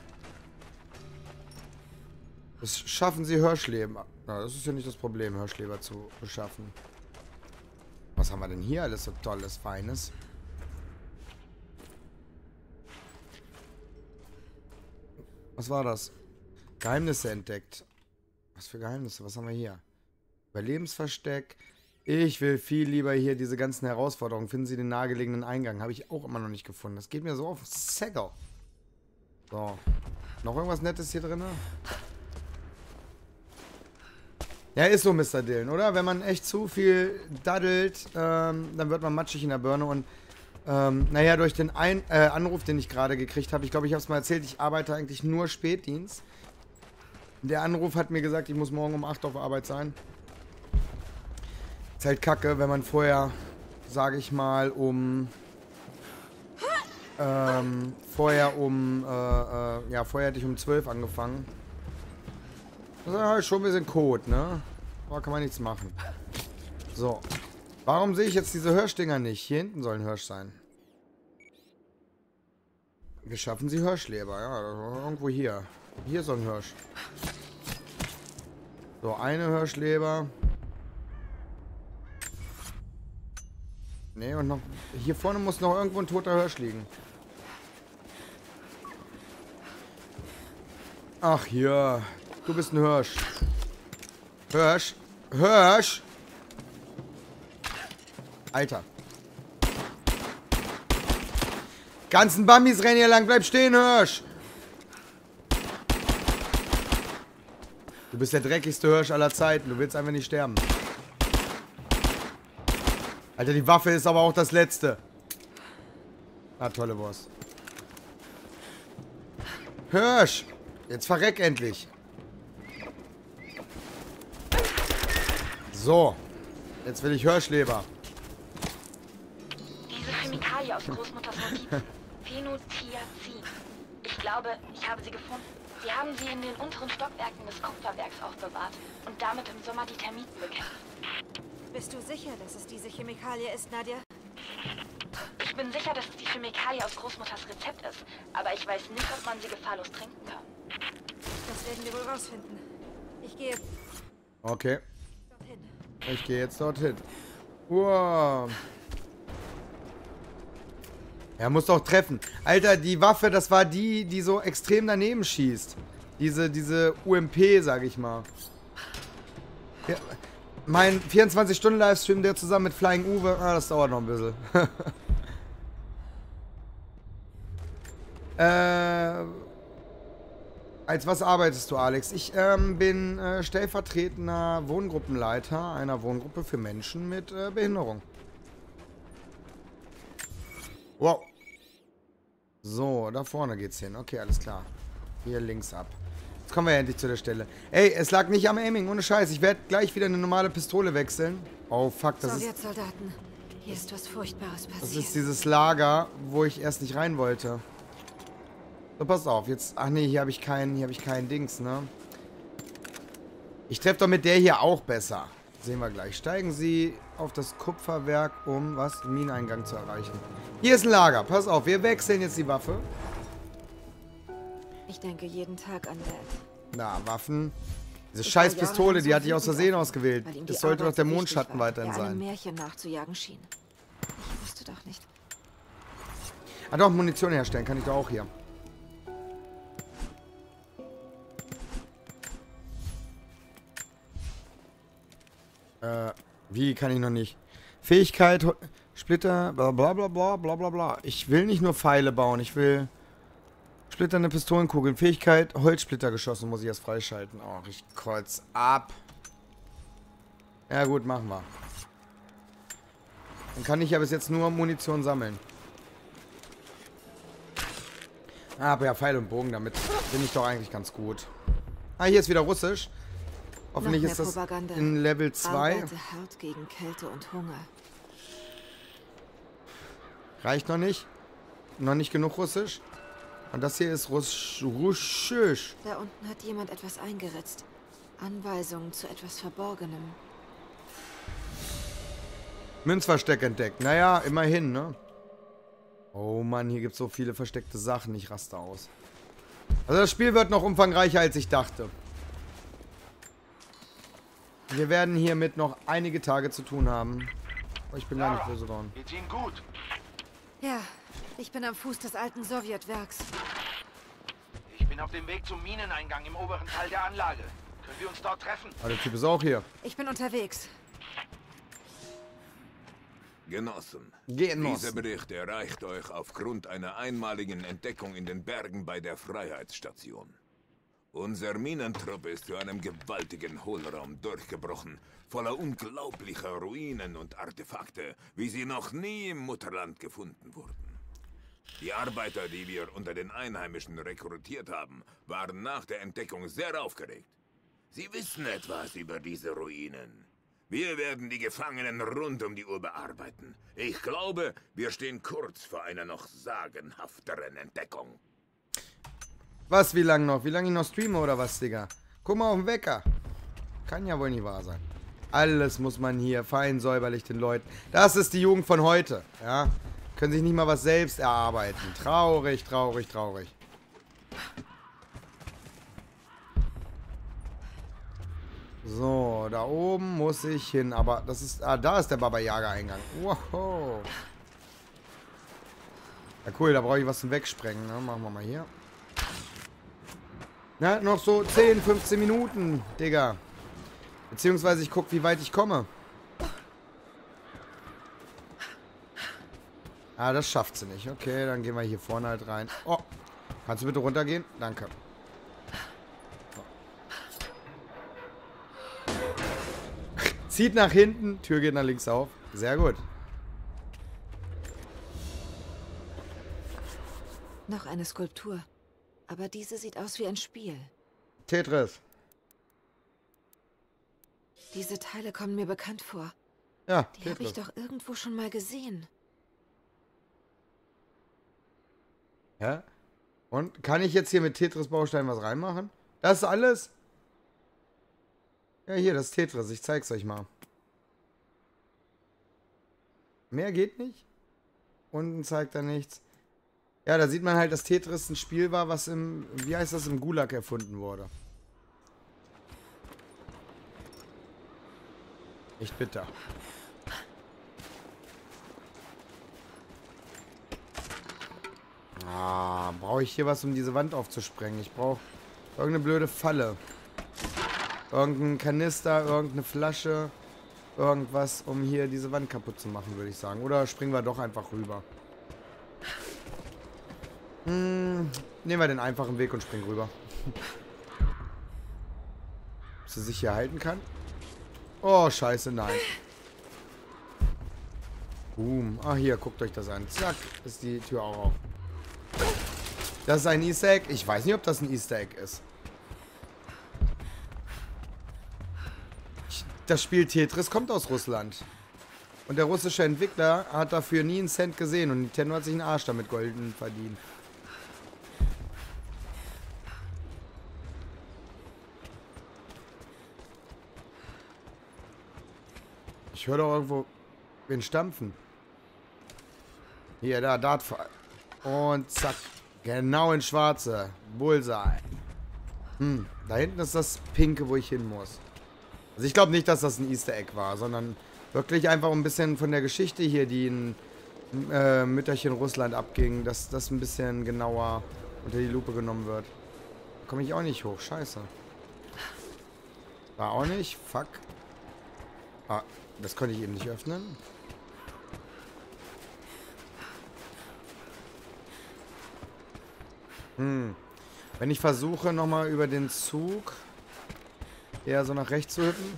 Das schaffen sie Hirschleber. Na, das ist ja nicht das Problem, Hirschleber zu beschaffen. Was haben wir denn hier alles so tolles, feines? Was war das? Geheimnisse entdeckt. Was für Geheimnisse? Was haben wir hier? Überlebensversteck. Ich will viel lieber hier diese ganzen Herausforderungen. Finden Sie den nahegelegenen Eingang. Habe ich auch immer noch nicht gefunden. Das geht mir so auf den Säckel. So. Noch irgendwas Nettes hier drin? Ja, ist so, Mister Dillon, oder? Wenn man echt zu viel daddelt, ähm, dann wird man matschig in der Birne. Und ähm, naja, durch den Ein äh, Anruf, den ich gerade gekriegt habe, ich glaube, ich habe es mal erzählt, ich arbeite eigentlich nur Spätdienst. Der Anruf hat mir gesagt, ich muss morgen um acht auf Arbeit sein. Ist halt kacke, wenn man vorher, sage ich mal, um... Ähm, vorher um... Äh, äh, ja, vorher hätte ich um zwölf angefangen. Das ist halt schon ein bisschen Code, ne? Aber kann man nichts machen. So. Warum sehe ich jetzt diese Hirschdinger nicht? Hier hinten sollen Hirsch sein. Geschaffen Sie Hirschleber, ja. Irgendwo hier. Hier ist so ein Hirsch. So, eine Hirschleber. Ne, und noch... Hier vorne muss noch irgendwo ein toter Hirsch liegen. Ach, hier. Du bist ein Hirsch. Hirsch. Hirsch. Alter. Ganzen Bambis rennen hier lang. Bleib stehen, Hirsch. Du bist der dreckigste Hirsch aller Zeiten. Du willst einfach nicht sterben. Alter, die Waffe ist aber auch das Letzte. Ah, tolle Wurst. Hirsch. Jetzt verreck endlich. So. Jetzt will ich Hirschleber. Diese Chemikalie aus Großmutters Notizen. Phenothiazin. Ich glaube, ich habe sie gefunden. Sie haben sie in den unteren Stockwerken des Kupferwerks aufbewahrt und damit im Sommer die Termiten bekämpft. Bist du sicher, dass es diese Chemikalie ist, Nadia? Ich bin sicher, dass es die Chemikalie aus Großmutters Rezept ist, aber ich weiß nicht, ob man sie gefahrlos trinken kann. Das werden wir wohl rausfinden. Ich gehe Okay. dorthin. Ich gehe jetzt dorthin. Wow. Er muss doch treffen. Alter, die Waffe, das war die, die so extrem daneben schießt. Diese, diese U M P, sag ich mal. Ja, mein vierundzwanzig-Stunden-Livestream, der zusammen mit Flying Uwe... Ah, das dauert noch ein bisschen. äh... Als was arbeitest du, Alex? Ich ähm, bin äh, stellvertretender Wohngruppenleiter einer Wohngruppe für Menschen mit äh, Behinderung. Wow. So, da vorne geht's hin. Okay, alles klar. Hier links ab. Jetzt kommen wir ja endlich zu der Stelle. Ey, es lag nicht am Aiming, ohne Scheiß. Ich werde gleich wieder eine normale Pistole wechseln. Oh, fuck, das ist... Sowjetsoldaten. Hier ist was Furchtbares passiert. Das ist dieses Lager, wo ich erst nicht rein wollte. So, pass auf. Jetzt... Ach nee, hier habe ich keinen... Hier habe ich keinen Dings, ne? Ich treffe doch mit der hier auch besser. Sehen wir gleich. Steigen Sie auf das Kupferwerk, um was? Mineneingang zu erreichen. Hier ist ein Lager. Pass auf, wir wechseln jetzt die Waffe. Ich denke jeden Tag an Dad. Na, Waffen. Diese Ich scheiß war Pistole, jahrelang die so hatte ich aus wütend Versehen auf ihn, ausgewählt. weil ihm die Das sollte doch Arbeit der so wichtig Mondschatten war, weiterhin der einem sein. Märchen nachzujagen schien. Ich wusste doch nicht. Ah doch, Munition herstellen kann ich doch auch hier. Äh, wie kann ich noch nicht? Fähigkeit, Ho- Splitter, bla bla bla bla bla bla bla. Ich will nicht nur Pfeile bauen, ich will splitternde Pistolenkugeln. Fähigkeit, Holzsplitter geschossen, muss ich erst freischalten. Oh, ich kreuz ab. Ja gut, machen wir. Dann kann ich ja bis jetzt nur Munition sammeln. Ah, aber ja, Pfeil und Bogen, damit bin ich doch eigentlich ganz gut. Ah, hier ist wieder Russisch. Hoffentlich Noch ist mehr das Propaganda. in Level zwei. Arbeite hart gegen Kälte und Hunger. Reicht noch nicht. Noch nicht genug Russisch. Und das hier ist Russ Russisch. Da unten hat jemand etwas eingeritzt. Anweisungen zu etwas Verborgenem. Münzversteck entdeckt. Naja, immerhin, ne? Oh Mann, hier gibt es so viele versteckte Sachen. Ich raste aus. Also das Spiel wird noch umfangreicher, als ich dachte. Wir werden hiermit noch einige Tage zu tun haben. Aber ich bin gar nicht böse dran. Geht's Ihnen gut? Ja, ich bin am Fuß des alten Sowjetwerks. Ich bin auf dem Weg zum Mineneingang im oberen Teil der Anlage. Können wir uns dort treffen? Ah, der Typ ist auch hier. Ich bin unterwegs. Genossen, Genossen. dieser Bericht erreicht euch aufgrund einer einmaligen Entdeckung in den Bergen bei der Freiheitsstation. Unser Minentrupp ist zu einem gewaltigen Hohlraum durchgebrochen, voller unglaublicher Ruinen und Artefakte, wie sie noch nie im Mutterland gefunden wurden. Die Arbeiter, die wir unter den Einheimischen rekrutiert haben, waren nach der Entdeckung sehr aufgeregt. Sie wissen etwas über diese Ruinen. Wir werden die Gefangenen rund um die Uhr bearbeiten. Ich glaube, wir stehen kurz vor einer noch sagenhafteren Entdeckung. Was, wie lange noch? Wie lange ich noch streame oder was, Digga? Guck mal auf den Wecker. Kann ja wohl nicht wahr sein. Alles muss man hier fein säuberlich den Leuten... Das ist die Jugend von heute, ja? Können sich nicht mal was selbst erarbeiten. Traurig, traurig, traurig. So, da oben muss ich hin. Aber das ist... Ah, da ist der Baba-Yaga-Eingang. Wow. Ja, cool, da brauche ich was zum Wegsprengen. Ne? Machen wir mal hier. Na, noch so zehn, fünfzehn Minuten, Digga. Beziehungsweise ich gucke, wie weit ich komme. Ah, das schafft sie nicht. Okay, dann gehen wir hier vorne halt rein. Oh, kannst du bitte runtergehen? Danke. So. Zieht nach hinten, Tür geht nach links auf. Sehr gut. Noch eine Skulptur. Aber diese sieht aus wie ein Spiel. Tetris. Diese Teile kommen mir bekannt vor. Ja, Die habe ich doch irgendwo schon mal gesehen. Hä? Und kann ich jetzt hier mit Tetris-Bausteinen was reinmachen? Das ist alles? Ja, hier, das ist Tetris. Ich zeig's euch mal. Mehr geht nicht. Unten zeigt er nichts. Ja, da sieht man halt, dass Tetris ein Spiel war, was im, wie heißt das, im Gulag erfunden wurde. Echt bitter. Ah, brauche ich hier was, um diese Wand aufzusprengen? Ich brauche irgendeine blöde Falle. Irgendein Kanister, irgendeine Flasche. Irgendwas, um hier diese Wand kaputt zu machen, würde ich sagen. Oder springen wir doch einfach rüber. Hm, nehmen wir den einfachen Weg und springen rüber. Ob sie sich hier halten kann? Oh, scheiße, nein. Boom. Ah, hier, guckt euch das an. Zack, ist die Tür auch auf. Das ist ein Easter Egg. Ich weiß nicht, ob das ein Easter Egg ist. Ich, das Spiel Tetris kommt aus Russland. Und der russische Entwickler hat dafür nie einen Cent gesehen. Und Nintendo hat sich einen Arsch damit golden verdient. Ich höre doch irgendwo wen stampfen. Hier, da, Dartfall. Und zack. Genau ins Schwarze. Bullseye. Hm, da hinten ist das Pinke, wo ich hin muss. Also ich glaube nicht, dass das ein Easter Egg war, sondern wirklich einfach ein bisschen von der Geschichte hier, die in äh, Mütterchen Russland abging, dass das ein bisschen genauer unter die Lupe genommen wird. Da komme ich auch nicht hoch. Scheiße. War auch nicht. Fuck. Ah, das konnte ich eben nicht öffnen. Hm. Wenn ich versuche, nochmal über den Zug eher so nach rechts zu hüpfen.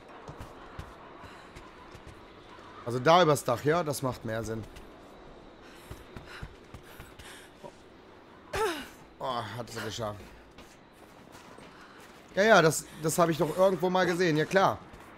Also da übers Dach, ja, das macht mehr Sinn. Oh, hat es geschafft. Ja, ja, das, das habe ich doch irgendwo mal gesehen, ja klar.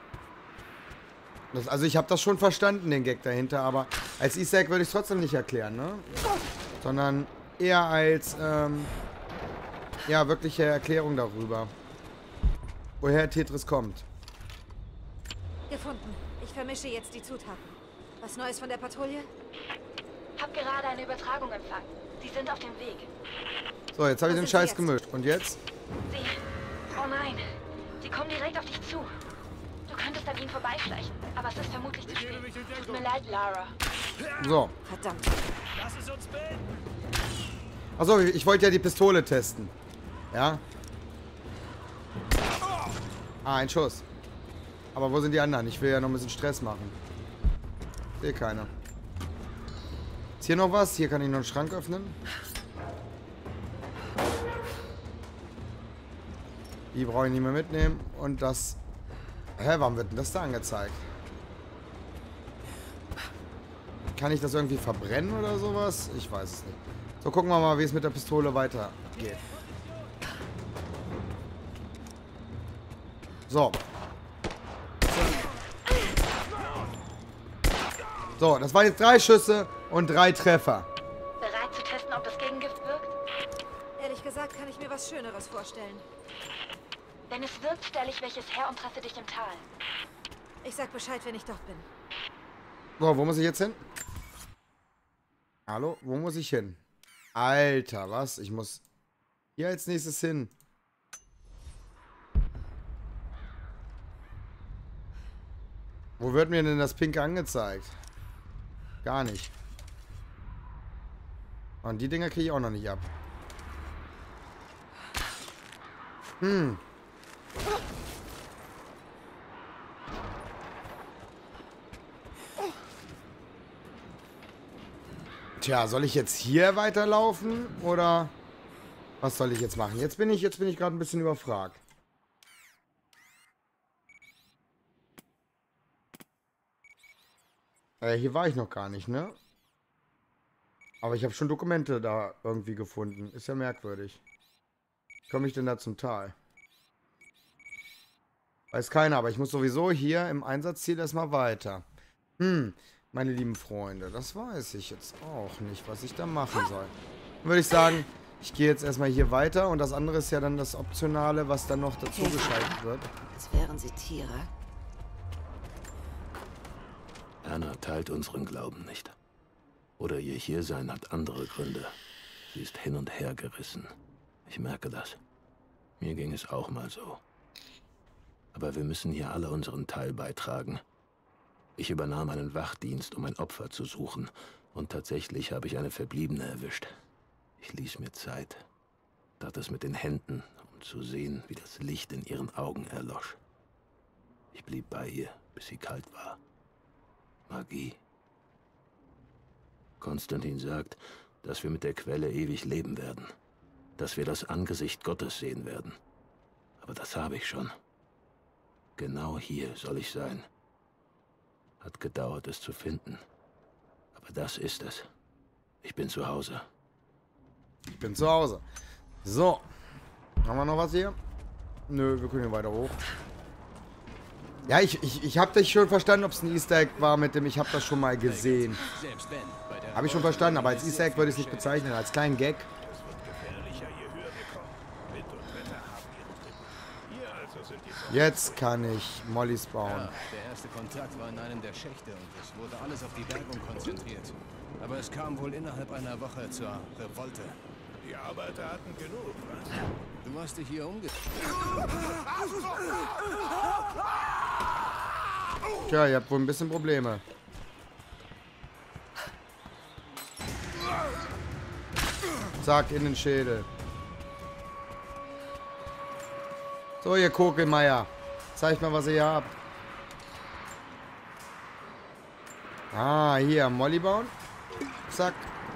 Das, also ich habe das schon verstanden, den Gag dahinter, aber als Easter Egg würde ich es trotzdem nicht erklären, ne? Sondern eher als, ähm, ja, wirkliche Erklärung darüber, woher Tetris kommt. Gefunden. Ich vermische jetzt die Zutaten. Was Neues von der Patrouille? Hab gerade eine Übertragung empfangen. Sie sind auf dem Weg. So, jetzt habe ich den Scheiß gemischt. Und jetzt? Sie... Oh nein. Sie kommen direkt auf dich zu. Du könntest an ihnen vorbeischleichen, aber es ist vermutlich zu spät. Tut mir leid, Lara. So. Verdammt. Lass es uns bilden. Achso, ich wollte ja die Pistole testen. Ja? Ah, ein Schuss. Aber wo sind die anderen? Ich will ja noch ein bisschen Stress machen. Ich sehe keine. Ist hier noch was? Hier kann ich noch einen Schrank öffnen. Die brauche ich nicht mehr mitnehmen. Und das... Hä, warum wird denn das da angezeigt? Kann ich das irgendwie verbrennen oder sowas? Ich weiß es nicht. So, gucken wir mal, wie es mit der Pistole weitergeht. So. So, das waren jetzt drei Schüsse und drei Treffer. Bereit zu testen, ob das Gegengift wirkt? Ehrlich gesagt kann ich mir was Schöneres vorstellen. Wenn es wirkt, stelle ich welches her und treffe dich im Tal. Ich sag Bescheid, wenn ich dort bin. So, wo muss ich jetzt hin? Hallo, wo muss ich hin? Alter, was? Ich muss hier als nächstes hin. Wo wird mir denn das Pinke angezeigt? Gar nicht. Und die Dinger kriege ich auch noch nicht ab. Hm. Tja, soll ich jetzt hier weiterlaufen oder was soll ich jetzt machen? Jetzt bin ich, jetzt bin ich gerade ein bisschen überfragt. Äh, hier war ich noch gar nicht, ne? Aber ich habe schon Dokumente da irgendwie gefunden. Ist ja merkwürdig. Wie komme ich denn da zum Tal? Weiß keiner, aber ich muss sowieso hier im Einsatzziel erstmal weiter. Hm, meine lieben Freunde, das weiß ich jetzt auch nicht, was ich da machen soll. Würde ich sagen, ich gehe jetzt erstmal hier weiter und das andere ist ja dann das Optionale, was dann noch dazu geschaltet wird. Als wären sie Tiere. Anna teilt unseren Glauben nicht. Oder ihr Hiersein hat andere Gründe. Sie ist hin und her gerissen. Ich merke das. Mir ging es auch mal so. Aber wir müssen hier alle unseren Teil beitragen. Ich übernahm einen Wachdienst, um ein Opfer zu suchen. Und tatsächlich habe ich eine Verbliebene erwischt. Ich ließ mir Zeit. Tat es mit den Händen, um zu sehen, wie das Licht in ihren Augen erlosch. Ich blieb bei ihr, bis sie kalt war. Magie. Konstantin sagt, dass wir mit der Quelle ewig leben werden. Dass wir das Angesicht Gottes sehen werden. Aber das habe ich schon. Genau hier soll ich sein. Hat gedauert, es zu finden. Aber das ist es. Ich bin zu Hause. Ich bin zu Hause. So. Haben wir noch was hier? Nö, wir können hier weiter hoch. Ja, ich, ich, ich habe dich schon verstanden, ob es ein Easter Egg war mit dem, ich habe das schon mal gesehen. Habe ich schon verstanden, aber als Easter Egg würde ich es nicht bezeichnen, als kleinen Gag. Jetzt kann ich Mollys bauen. Ja, der erste Kontakt war in einem der Schächte und es wurde alles auf die Bergung konzentriert. Aber es kam wohl innerhalb einer Woche zur Revolte. Die Arbeiter hatten genug. Du hast dich hier umge... Tja, ihr habt wohl ein bisschen Probleme. Zack, in den Schädel. So, ihr Kokelmeier. Zeigt mal, was ihr hier habt. Ah, hier, Molly bauen. Zack.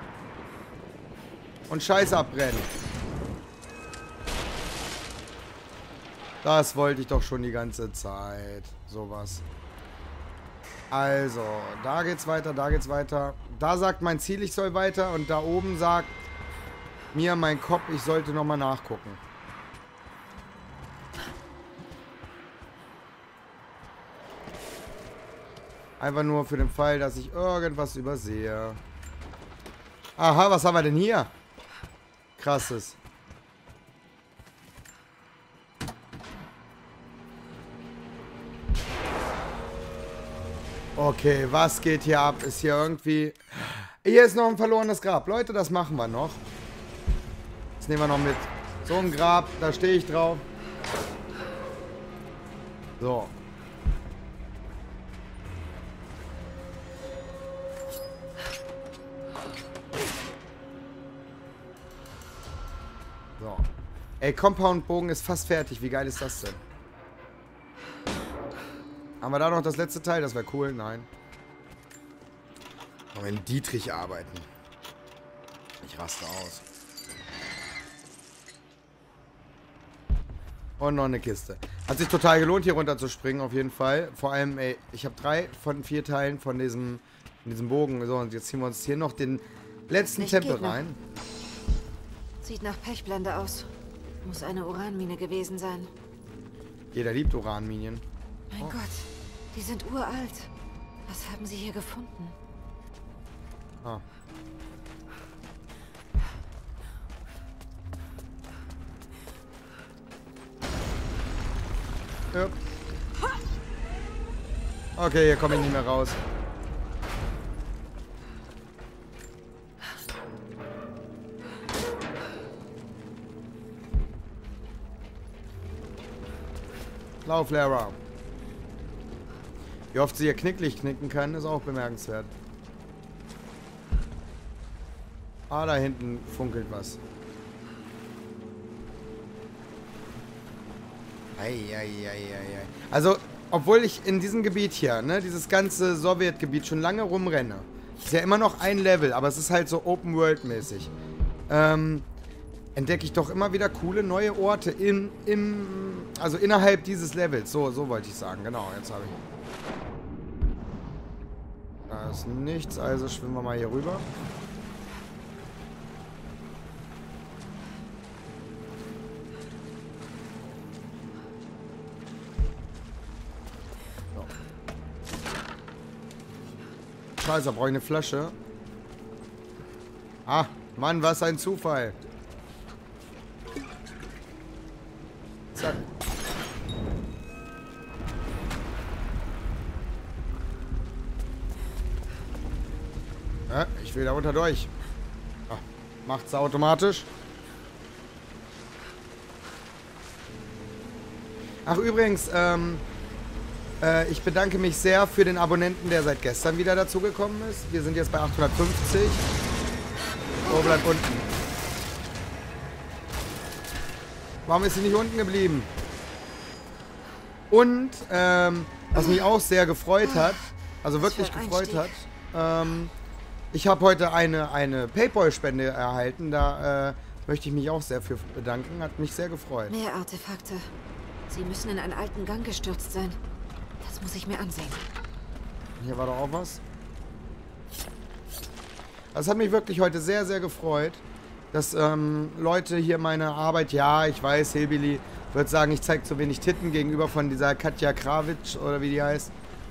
Und Scheiß abbrennen. Das wollte ich doch schon die ganze Zeit. Sowas. Also, da geht's weiter, da geht's weiter. Da sagt mein Ziel, ich soll weiter. Und da oben sagt mir mein Kopf, ich sollte nochmal nachgucken. Einfach nur für den Fall, dass ich irgendwas übersehe. Aha, was haben wir denn hier? Krasses. Okay, was geht hier ab? Ist hier irgendwie... Hier ist noch ein verlorenes Grab. Leute, das machen wir noch. Das nehmen wir noch mit. So ein Grab, da stehe ich drauf. So. So. Ey, Compound-Bogen ist fast fertig. Wie geil ist das denn? Haben wir da noch das letzte Teil? Das wäre cool. Nein. Wollen wir in Dietrich arbeiten? Ich raste aus. Und noch eine Kiste. Hat sich total gelohnt, hier runter zu springen, auf jeden Fall. Vor allem, ey, ich habe drei von vier Teilen von diesem, von diesem Bogen. So, und jetzt ziehen wir uns hier noch den letzten Licht Tempel geht noch. rein. Sieht nach Pechblende aus. Muss eine Uranmine gewesen sein. Jeder liebt Uranminien. Mein Oh. Gott, die sind uralt. Was haben sie hier gefunden? Ah. Ja. Okay, hier komme ich nicht mehr raus. Lauf, Lara. Wie oft sie hier knicklig knicken kann, ist auch bemerkenswert. Ah, da hinten funkelt was. Eieieiei. Also, obwohl ich in diesem Gebiet hier, ne, dieses ganze Sowjetgebiet schon lange rumrenne, ist ja immer noch ein Level, aber es ist halt so Open-World-mäßig. Ähm, entdecke ich doch immer wieder coole neue Orte in, im, also innerhalb dieses Levels. So, so wollte ich sagen. Genau, jetzt habe ich. Da ist nichts, also schwimmen wir mal hier rüber. Scheiße, brauche ich eine Flasche. Ah, Mann, was ein Zufall. Zack. Ja, ich will da unter durch. Ach, macht's automatisch. Ach, übrigens, ähm, äh, ich bedanke mich sehr für den Abonnenten, der seit gestern wieder dazugekommen ist. Wir sind jetzt bei achthundertfünfzig. Oh, bleib unten. Warum ist sie nicht unten geblieben? Und, ähm, was mich auch sehr gefreut hat, also wirklich gefreut hat, ähm, ich habe heute eine, eine Paypal-Spende erhalten. Da, äh, möchte ich mich auch sehr für bedanken. Hat mich sehr gefreut. Mehr Artefakte. Sie müssen in einen alten Gang gestürzt sein. Das muss ich mir ansehen. Hier war doch auch was. Das hat mich wirklich heute sehr, sehr gefreut, dass ähm, Leute hier meine Arbeit, ja, ich weiß, Hillbilly wird sagen, ich zeige zu wenig Titten gegenüber von dieser Katja Krawitsch oder wie die heißt.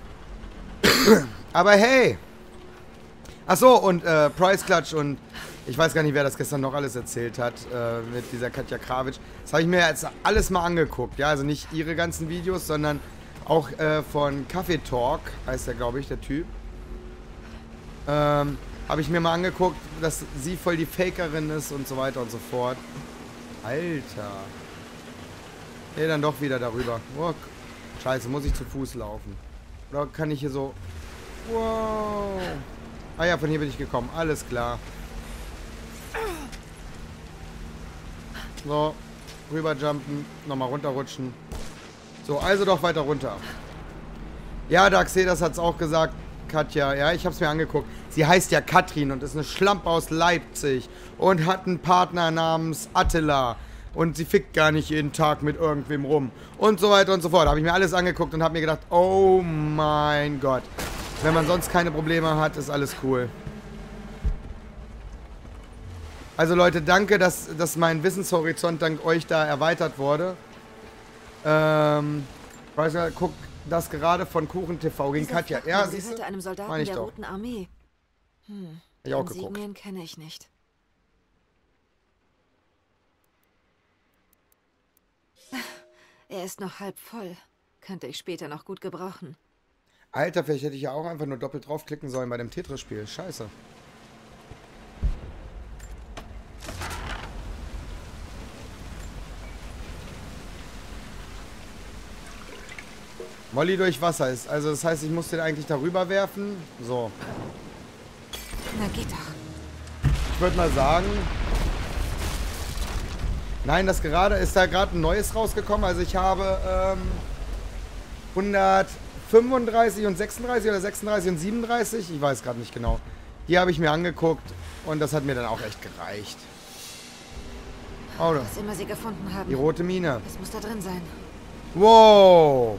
Aber hey! Achso, und äh, Price Clutch und ich weiß gar nicht, wer das gestern noch alles erzählt hat äh, mit dieser Katja Krawitsch. Das habe ich mir jetzt alles mal angeguckt, ja, also nicht ihre ganzen Videos, sondern auch äh, von Kaffee Talk, heißt der, glaube ich, der Typ. Ähm, habe ich mir mal angeguckt, dass sie voll die Fakerin ist und so weiter und so fort. Alter. Nee, dann doch wieder darüber. Oh, scheiße, muss ich zu Fuß laufen? Oder kann ich hier so... Wow. Ah ja, von hier bin ich gekommen. Alles klar. So, rüberjumpen, nochmal runterrutschen. So, also doch weiter runter. Ja, Daxedas hat's auch gesagt, Katja. Ja, ich hab's mir angeguckt. Sie heißt ja Katrin und ist eine Schlampe aus Leipzig und hat einen Partner namens Attila. Und sie fickt gar nicht jeden Tag mit irgendwem rum. Und so weiter und so fort. Habe ich mir alles angeguckt und habe mir gedacht, oh mein Gott. Wenn man sonst keine Probleme hat, ist alles cool. Also Leute, danke, dass, dass mein Wissenshorizont dank euch da erweitert wurde. Ähm, guck das gerade von Kuchen T V gegen Katja. Ja, siehst du? Einem Soldaten Meine ich der doch. Roten Armee. Hm, ich auch geguckt. Insignien kenne ich nicht. Er ist noch halb voll. Könnte ich später noch gut gebrauchen. Alter, vielleicht hätte ich ja auch einfach nur doppelt draufklicken sollen bei dem Tetris-Spiel. Scheiße. Molly durch Wasser ist. Also das heißt, ich muss den eigentlich darüber werfen. So. Na geht doch. Ich würde mal sagen... Nein, das gerade ist da gerade ein neues rausgekommen. Also ich habe ähm, hundertfünfunddreißig und sechsunddreißig oder sechsunddreißig und siebenunddreißig. Ich weiß gerade nicht genau. Die habe ich mir angeguckt und das hat mir dann auch echt gereicht. Oh, was immer sie gefunden haben. Die rote Mine. Das muss da drin sein. Wow.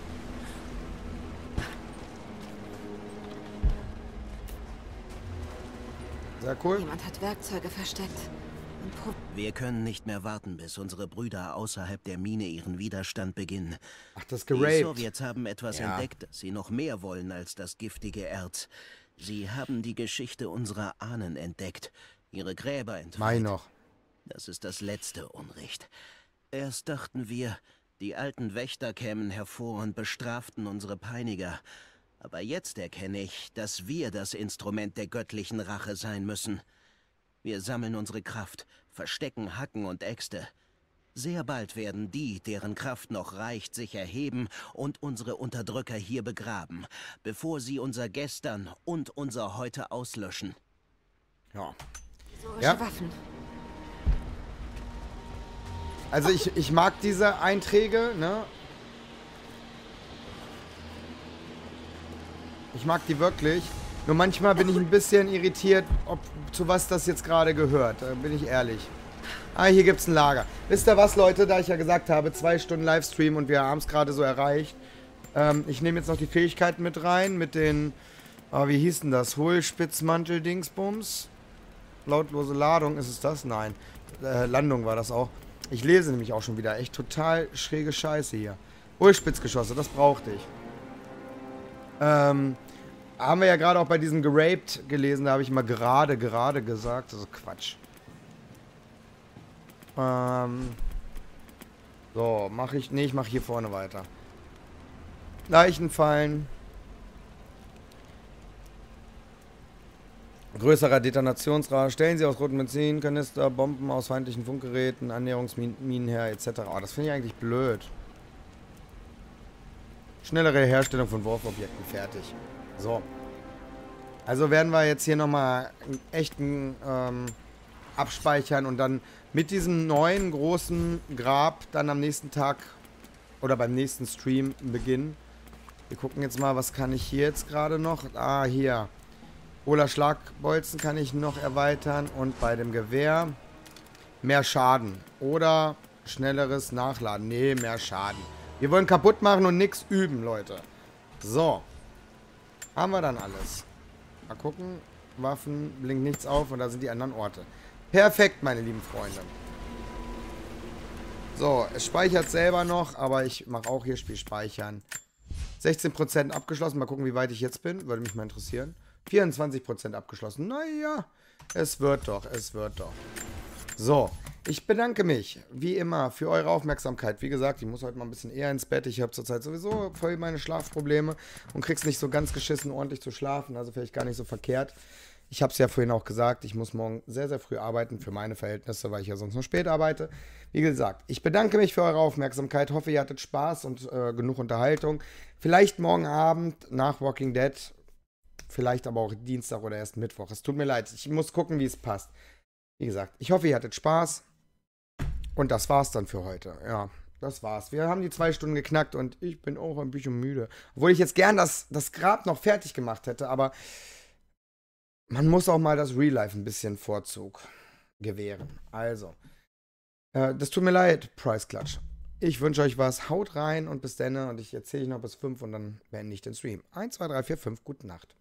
Sehr cool. Jemand hat Werkzeuge versteckt. Wir können nicht mehr warten, bis unsere Brüder außerhalb der Mine ihren Widerstand beginnen. Ach, das geraped. Die Sowjets haben etwas ja. entdeckt, das sie noch mehr wollen als das giftige Erz. Sie haben die Geschichte unserer Ahnen entdeckt, ihre Gräber entweiht. Mein noch. Das ist das letzte Unrecht. Erst dachten wir, die alten Wächter kämen hervor und bestraften unsere Peiniger. Aber jetzt erkenne ich, dass wir das Instrument der göttlichen Rache sein müssen. Wir sammeln unsere Kraft, verstecken Hacken und Äxte. Sehr bald werden die, deren Kraft noch reicht, sich erheben und unsere Unterdrücker hier begraben, bevor sie unser Gestern und unser Heute auslöschen. Ja. Ja. Waffen. Also ich, ich mag diese Einträge, ne? Ich mag die wirklich. Nur manchmal bin ich ein bisschen irritiert, ob zu was das jetzt gerade gehört. Da bin ich ehrlich. Ah, hier gibt's ein Lager. Wisst ihr was, Leute? Da ich ja gesagt habe, zwei Stunden Livestream und wir haben es gerade so erreicht. Ähm, ich nehme jetzt noch die Fähigkeiten mit rein, mit den, ah, wie hieß denn das? Hohlspitzmantel-Dingsbums? Lautlose Ladung, ist es das? Nein. Äh, Landung war das auch. Ich lese nämlich auch schon wieder. Echt total schräge Scheiße hier. Hohlspitzgeschosse, das brauchte ich. Ähm... haben wir ja gerade auch bei diesem geraped gelesen, da habe ich mal gerade, gerade gesagt. Das ist Quatsch. Ähm. So, mache ich. Nee, ich mache hier vorne weiter. Leichen fallen. Größerer Detonationsradius. Stellen Sie aus roten Benzinkanister, Bomben aus feindlichen Funkgeräten, Annäherungsminen her, et cetera. Oh, das finde ich eigentlich blöd. Schnellere Herstellung von Wurfobjekten. Fertig. So. Also werden wir jetzt hier nochmal einen echten ähm, abspeichern und dann mit diesem neuen großen Grab dann am nächsten Tag oder beim nächsten Stream beginnen. Wir gucken jetzt mal, was kann ich hier jetzt gerade noch? Ah, hier. Hohler Schlagbolzen kann ich noch erweitern und bei dem Gewehr mehr Schaden oder schnelleres Nachladen. Nee, mehr Schaden. Wir wollen kaputt machen und nichts üben, Leute. So. Haben wir dann alles. Mal gucken. Waffen, blinkt nichts auf und da sind die anderen Orte. Perfekt, meine lieben Freunde. So, es speichert selber noch, aber ich mache auch hier Spiel speichern. sechzehn Prozent abgeschlossen. Mal gucken, wie weit ich jetzt bin. Würde mich mal interessieren. vierundzwanzig Prozent abgeschlossen. Naja, es wird doch, es wird doch. So, ich bedanke mich, wie immer, für eure Aufmerksamkeit. Wie gesagt, ich muss heute mal ein bisschen eher ins Bett. Ich habe zurzeit sowieso voll meine Schlafprobleme und krieg's nicht so ganz geschissen, ordentlich zu schlafen. Also vielleicht gar nicht so verkehrt. Ich habe es ja vorhin auch gesagt, ich muss morgen sehr, sehr früh arbeiten für meine Verhältnisse, weil ich ja sonst nur spät arbeite. Wie gesagt, ich bedanke mich für eure Aufmerksamkeit. Hoffe, ihr hattet Spaß und äh, genug Unterhaltung. Vielleicht morgen Abend nach Walking Dead. Vielleicht aber auch Dienstag oder erst Mittwoch. Es tut mir leid. Ich muss gucken, wie es passt. Wie gesagt, ich hoffe, ihr hattet Spaß. Und das war's dann für heute. Ja, das war's. Wir haben die zwei Stunden geknackt und ich bin auch ein bisschen müde. Obwohl ich jetzt gern das, das Grab noch fertig gemacht hätte, aber man muss auch mal das Real Life ein bisschen Vorzug gewähren. Also, äh, das tut mir leid, Price Clutch. Ich wünsche euch was. Haut rein und bis dann. Und ich erzähle noch bis fünf und dann beende ich den Stream. eins, zwei, drei, vier, fünf. Gute Nacht.